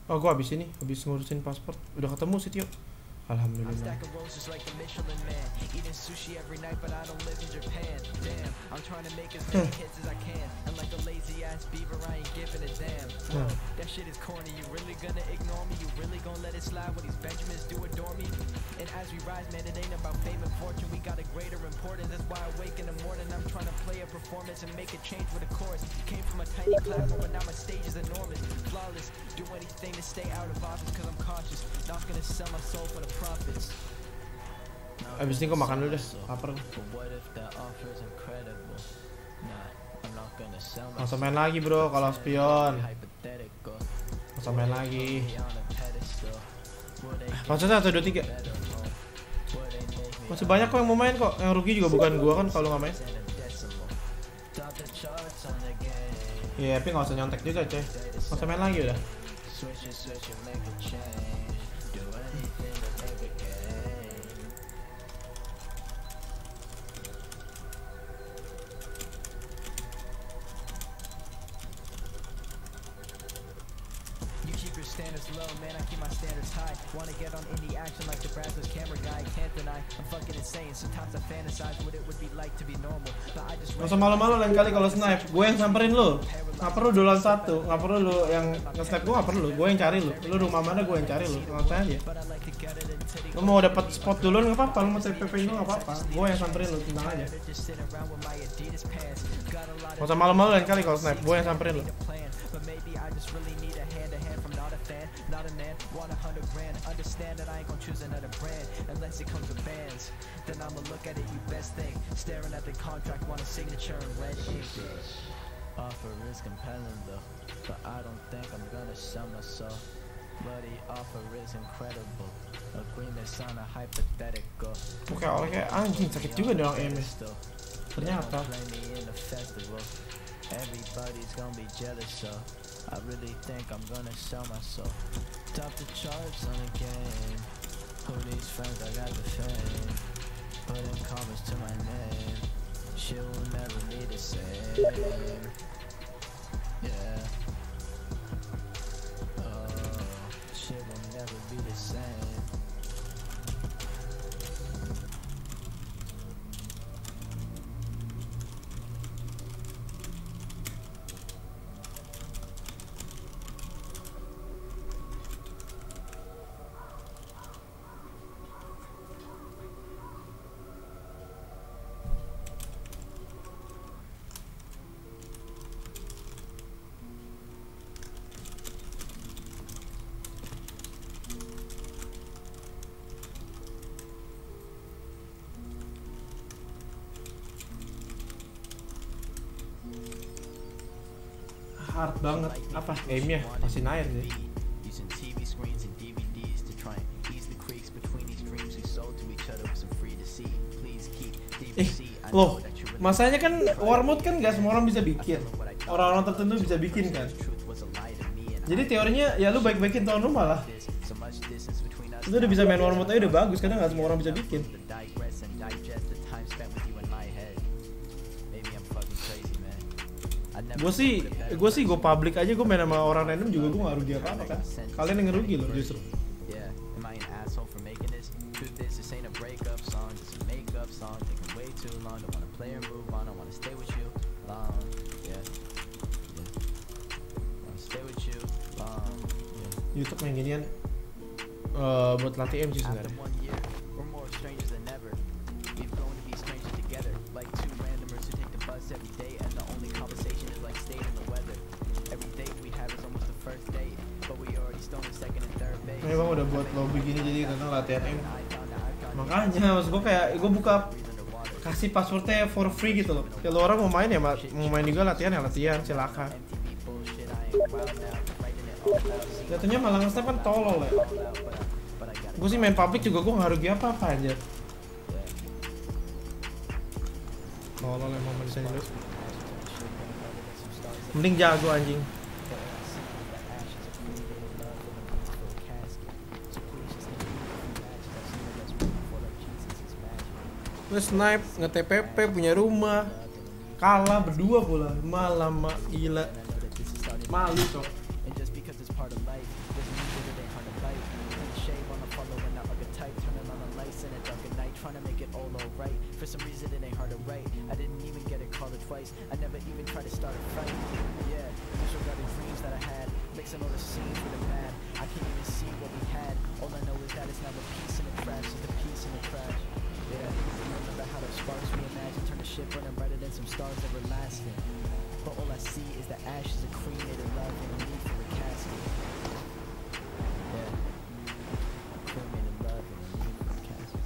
Oh, gua habis ngurusin paspor. Udah ketemu sih, Tio. Alhamdulillah. Stacking rolls just like the Michelin Man. Eating sushi every night, but I don't live in Japan. Damn, I'm trying to make as many hits as I can. And like a lazy ass beaver, I ain't giving a damn. Whoa, that shit is corny. You really gonna ignore me? You really gonna let it slide when these Benjamins do adore me? And as we rise, man, it ain't about fame and fortune. We got a greater importance. That's why I wake in the morning. I'm trying to play a performance and make a change with a chorus. Came from a tiny platform, but now my stage is enormous. Flawless, do anything to stay out of office, cause I'm cautious. Not gonna sell my soul for the profits. Abis ini gua makan dulu deh, lapar. Nggak usah main lagi bro, kalau spion. Nggak usah main lagi. Maksudnya 1, 2, 3. Masih banyak kok yang mau main kok. Yang rugi juga bukan gua kan kalau nggak main. Iya, tapi nggak usah nyontek juga coy. Nggak usah main lagi udah. Standards low, man, I keep my standards high. Wanna get on indie action like the Brazos camera guy. Can't deny, I'm fucking insane. Sometimes I fantasize what it would be like to be normal. But I just Nggak usah malu-malu lain kali kalau snipe. Gue yang samperin lu. Nggak perlu duluan satu. Nggak perlu lu yang nge-snipe gue, nggak perlu. Gue yang cari lu. Lu rumah mana, gue yang cari lu. Ngapain aja. Lu mau dapat spot duluan nggak apa-apa. Lu mau TPP lu nggak apa-apa. Gue yang samperin lu, tenang aja. Nggak usah malu-malu lain kali kalau snipe. Gue yang samperin lu. But maybe I just really need a hand-to-hand from not a fan, not a man, want 100 grand. Understand that I ain't gonna choose another brand unless it comes with bands. Then I'ma look at it, you best think. Staring at the contract, want a signature in red ink. Offer is compelling though, but I don't think I'm gonna sell myself. Bloody offer is incredible. Agreements on a hypothetical. Oke, anjing sakit juga dong MS. Ternyata. Everybody's gonna be jealous, so I really think I'm gonna sell myself. Top the charts on the game. Who these friends? I got the fame. Put in comments to my name. Shit will never be the same. Yeah. Oh, shit will never be the same. Hard banget. Apa? Aimnya masih naik sih. Using TV screens and DVDs to try and ease the creaks between these dreams we sold to each other was free to see. Please keep DVC. Loh, masanya kan Warmode kan nggak semua orang bisa bikin. Orang-orang tertentu bisa bikin kan. Jadi teorinya ya lu baik-baikin tuan rumah lah. Lu udah bisa main Warmode aja udah bagus karena nggak semua orang bisa bikin. Gue sih gue public aja, gue main sama orang random juga gue nggak rugi apa-apa kan. Kalian yang ngerugi loh justru. YouTube main ginian buat latih aim sih sebenarnya. Ini bang udah buat lobby gini jadi karena latihan aim. Makanya maksud gue kayak gue buka kasih passwordnya for free gitu loh. Kalau orang mau main ya mau main juga latihan ya latihan silakan. Jatuhnya malah nge-snap kan tolol ya. Gue sih main public juga gue nggak rugi apa-apa aja. Tolol emang manusianya lu. Mending jago anjing. Nge-snipe, nge-TPP, punya rumah. Kalah berdua pula. Malam gila. Malu cok. some reason it ain't hard to write. I didn't even get it called twice. I never even tried to start a fight. Yeah, disregarded dreams that I had, mixing all the scenes with the mad. I can't even see what we had. All I know is that it's never peace in the crash, it's the peace in the crash. Yeah, remember how the sparks we imagine turn the ship burning brighter than some stars everlasting. But all I see is the ashes of cremated love and a need for a casket. Yeah, cremated love and a need for a casket.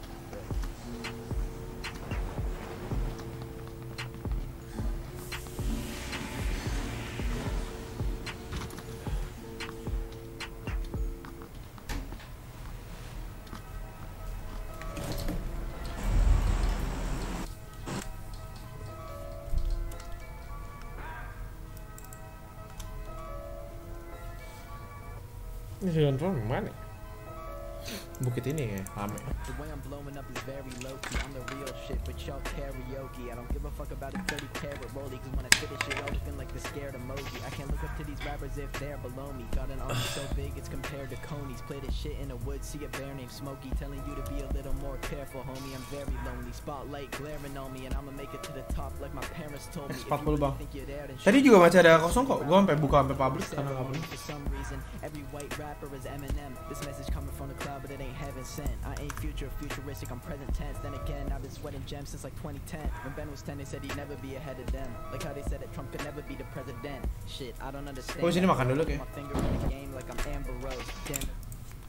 Ini jalan tol mana? Bukit ini ya, rame. The way I'm blowing up is very low-key. I'm the real shit, but y'all karaoke. I don't give a fuck about a 30-carat rollie, cause when I finish it, y'all looking like the scared emoji. I can't look up to these rappers if they're below me. Got an arm so big, it's compared to Coney's. Play this shit in the woods, see a bear named Smokey, telling you to be a little more careful, homie. I'm very lonely, spotlight glaring on me, and I'ma make it to the top like my parents told me. If you 40 really bang. think you're there, then Tadi juga masih ada kosong kok. Gua sampai buka sampai public karena nggak boleh. For some reason, every white rapper is Eminem. This message coming from the cloud, but it ain't heaven sent. I ain't futuristic, I'm present tense. Then again, I've been sweating gems since like 2010. When Ben was 10, they said he'd never be ahead of them. Like how they said that Trump could never be the president. Shit, I don't understand. Oh, sini makan dulu, kayak. My finger in the game like I'm Amber Rose. Damn it.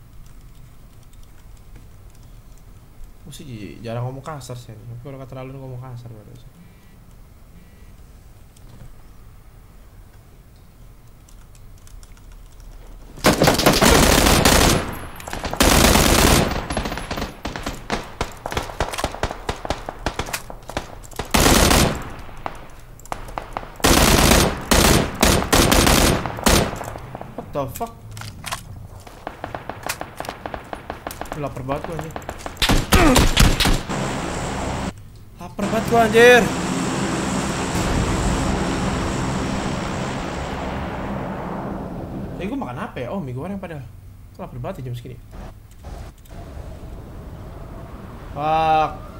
Gue sih jarang ngomong kasar sih. Kalau kata lalu ngomong kasar baru sih. What the fuck? Lapar banget gua anjir. Lapar banget gua anjir. Gua makan apa ya? Oh, mie goreng padahal. Lapar banget ya jam segini. Fuck.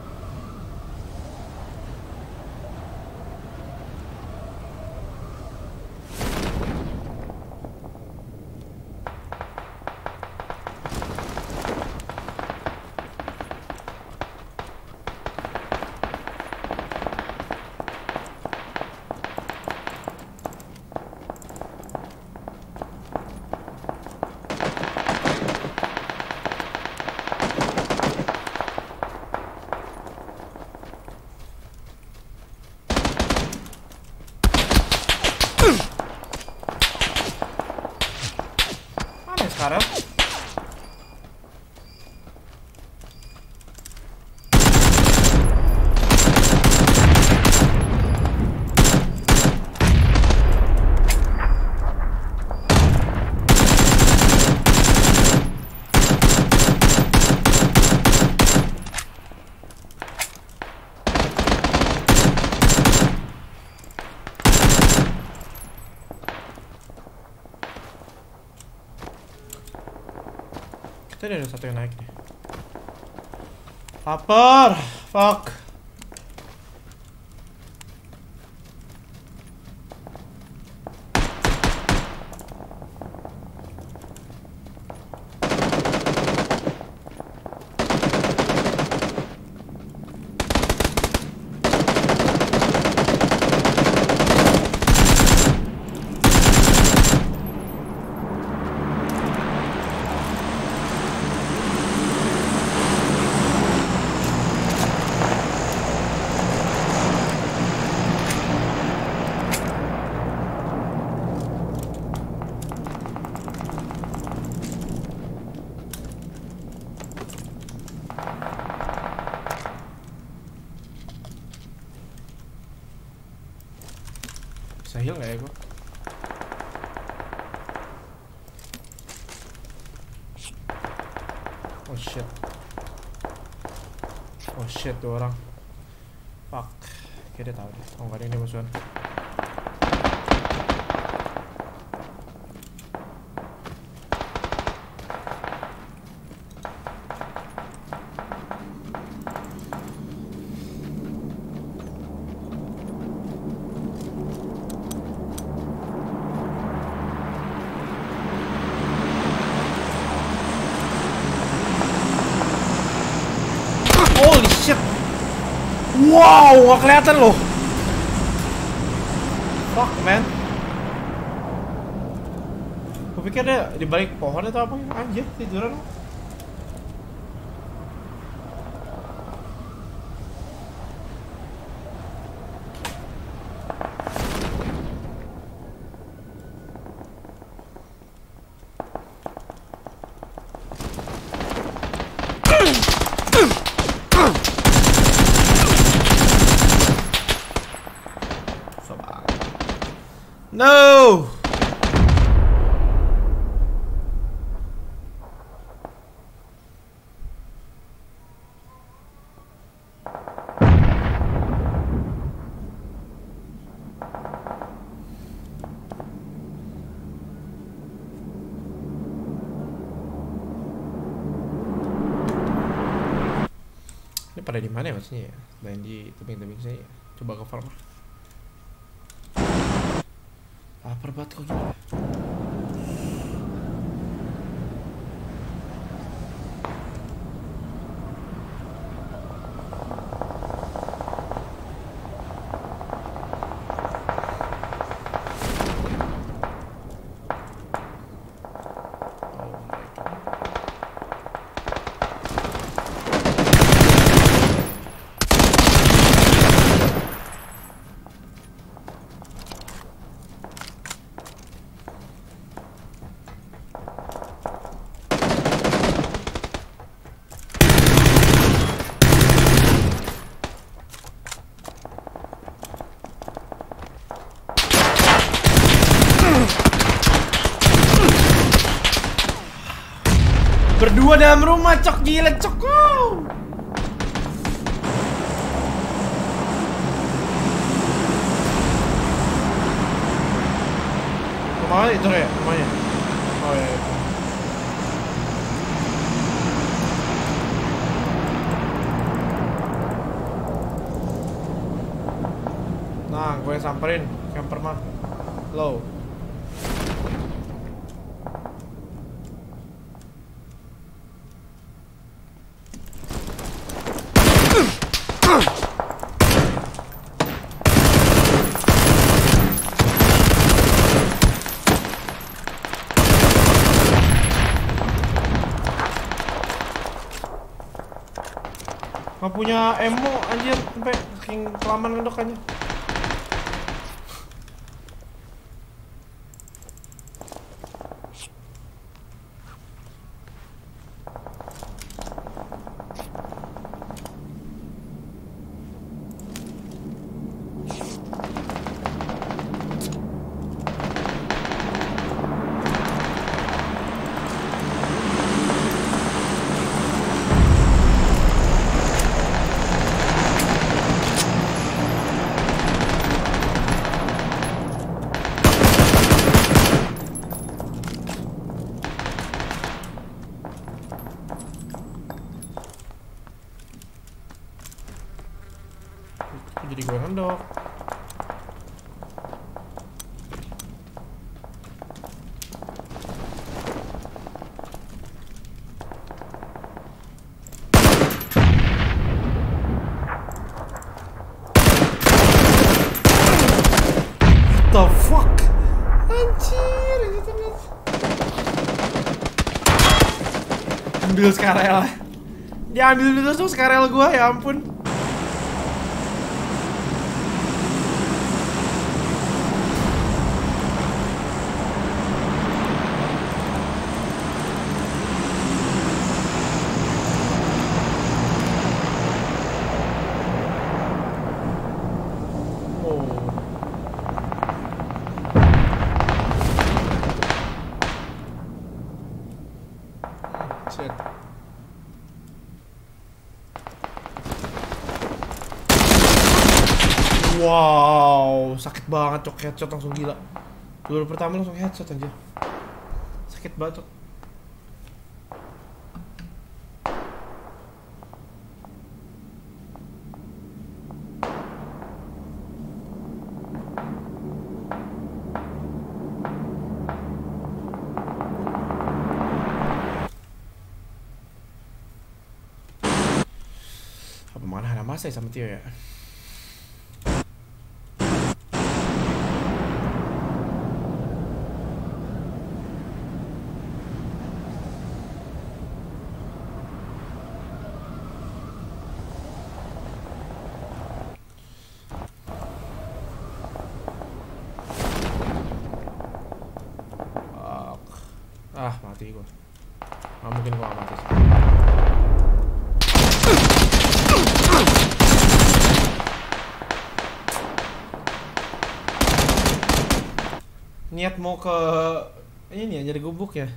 Sekarang tadi ada satu yang naik nih. Lapar, fuck. Bisa heal nggak ya gua? Oh shit. Oh shit tuh orang. Fuck. Kayaknya dia tahu deh. Oh nggak ada ini musuhan. Wow, nggak kelihatan loh. Fuck man. Gue pikir dia di balik pohon atau apa? Anjir, tiduran. No. Ini pada di mana ya maksudnya ya? Selain di tebing-tebing saya. Coba ke farm. Lapar banget kok gini. Berdua dalam rumah, cok, gila, cok. Wow. Rumah itu ya, rumahnya. Oh ya. Nah, gue samperin camper mah. Low. Gak punya ammo anjir, sampai saking kelamaan ngedokannya. Jadi gue ngendok. The fuck? Anjir, gitu nih. Ambil skarel. Dia ambil dulu tuh skarel gua, ya ampun. Shit. Wow, sakit banget, cok, headshot langsung gila. Peluru pertama langsung headshot aja. Sakit banget, cok. Apa mana ada masa ya sama Tio ya? Ah, mati gua. Nggak mungkin gua nggak mati sih. Niat mau ke ini ya, jadi gubuk ya.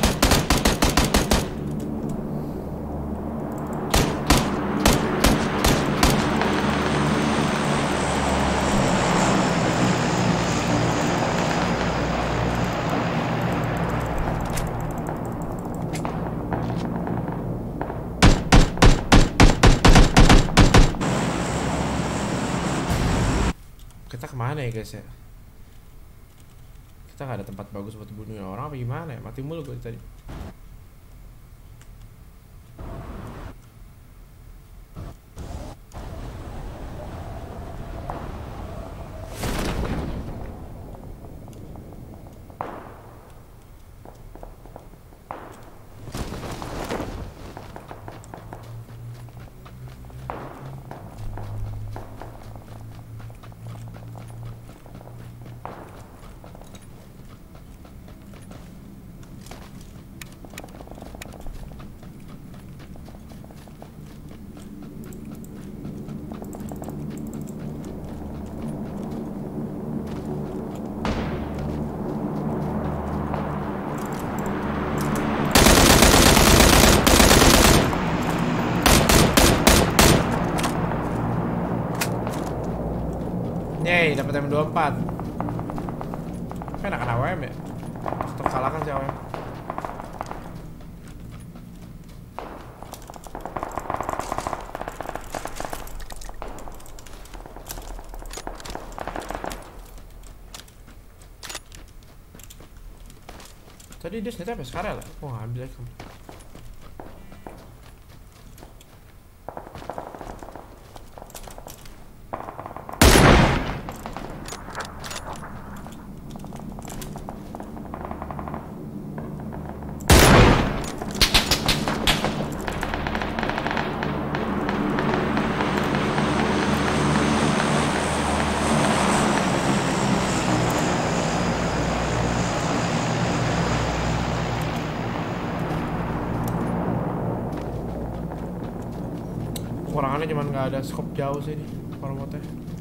Kita kemana ya guys ya? Kita nggak ada tempat bagus buat bunuhin orang apa gimana ya? Mati mulu gue tadi. Yeay, dapat M24. Kan enakan AWM ya? Tetap kalahkan si AWM. Tadi dia senjata apa sekarang lah? Gua nggak ambil lagi. Kurangannya cuman nggak ada scope jauh sih nih formatnya.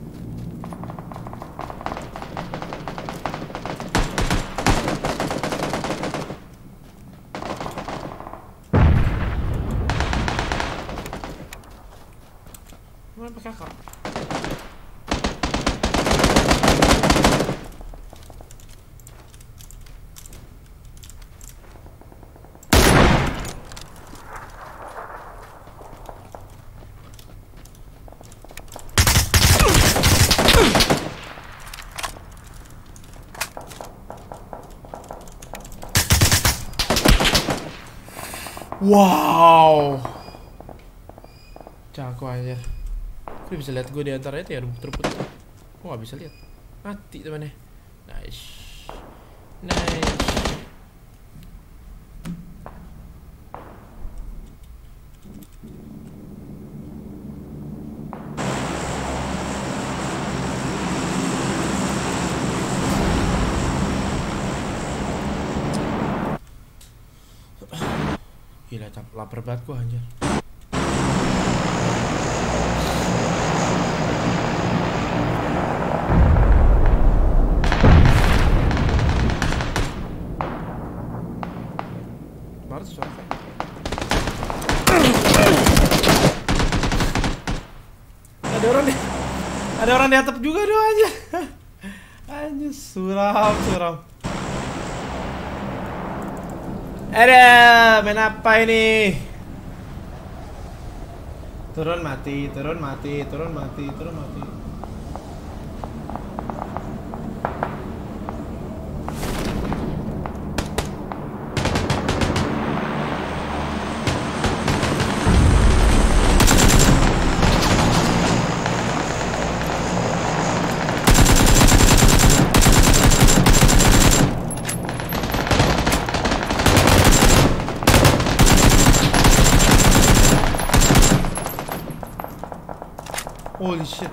Mana pakai kakak? Wow, jago aja. Kok bisa lihat gue di antara itu ya rumput-rumput? Gue nggak bisa lihat. Mati temannya. Nice, nice. Gila, lapar banget gua anjir. Baru suara. Ada orang di atap juga doang aja. Anjir, suram. Ada, main apa ini? Turun mati. Holy shit.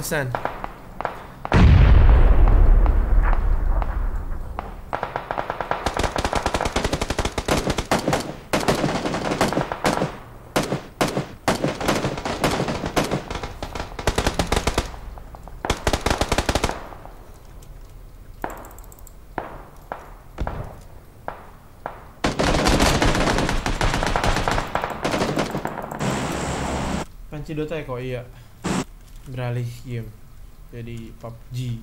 son. Panci Dota ya kok iya. Beralih game jadi PUBG.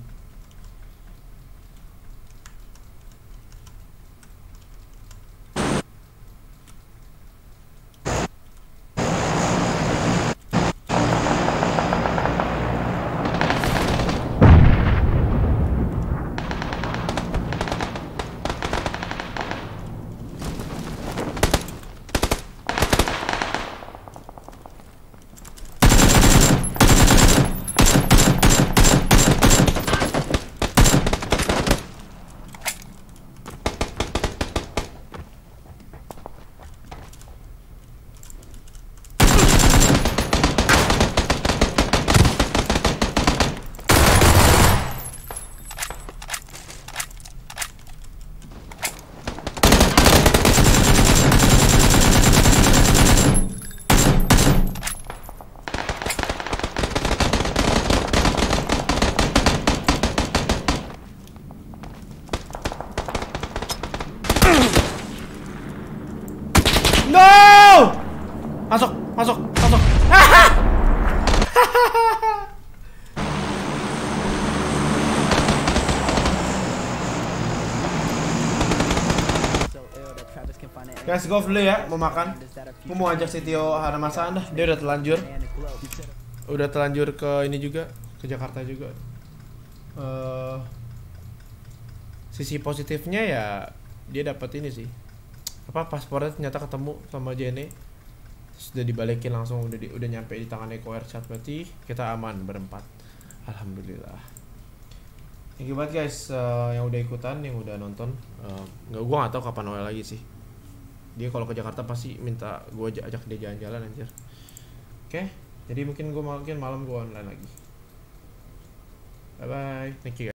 No! Masuk. Guys, go dulu ya, mau makan. Gue mau ajak si Tio Hanamasaan dah, dia udah telanjur. Udah telanjur ke ini juga, ke Jakarta juga. Sisi positifnya ya dia dapat ini sih. Apa paspornya ternyata ketemu sama Jenny. Sudah dibalikin langsung, udah nyampe di tangan Eko Ercat, berarti kita aman berempat. Alhamdulillah. Thank you banget guys yang udah ikutan, yang udah nonton. Gua nggak tahu kapan Noel lagi sih. Dia kalau ke Jakarta pasti minta gua ajak dia jalan-jalan anjir. Oke, jadi mungkin malam gua online lagi. Bye bye. Thank you guys.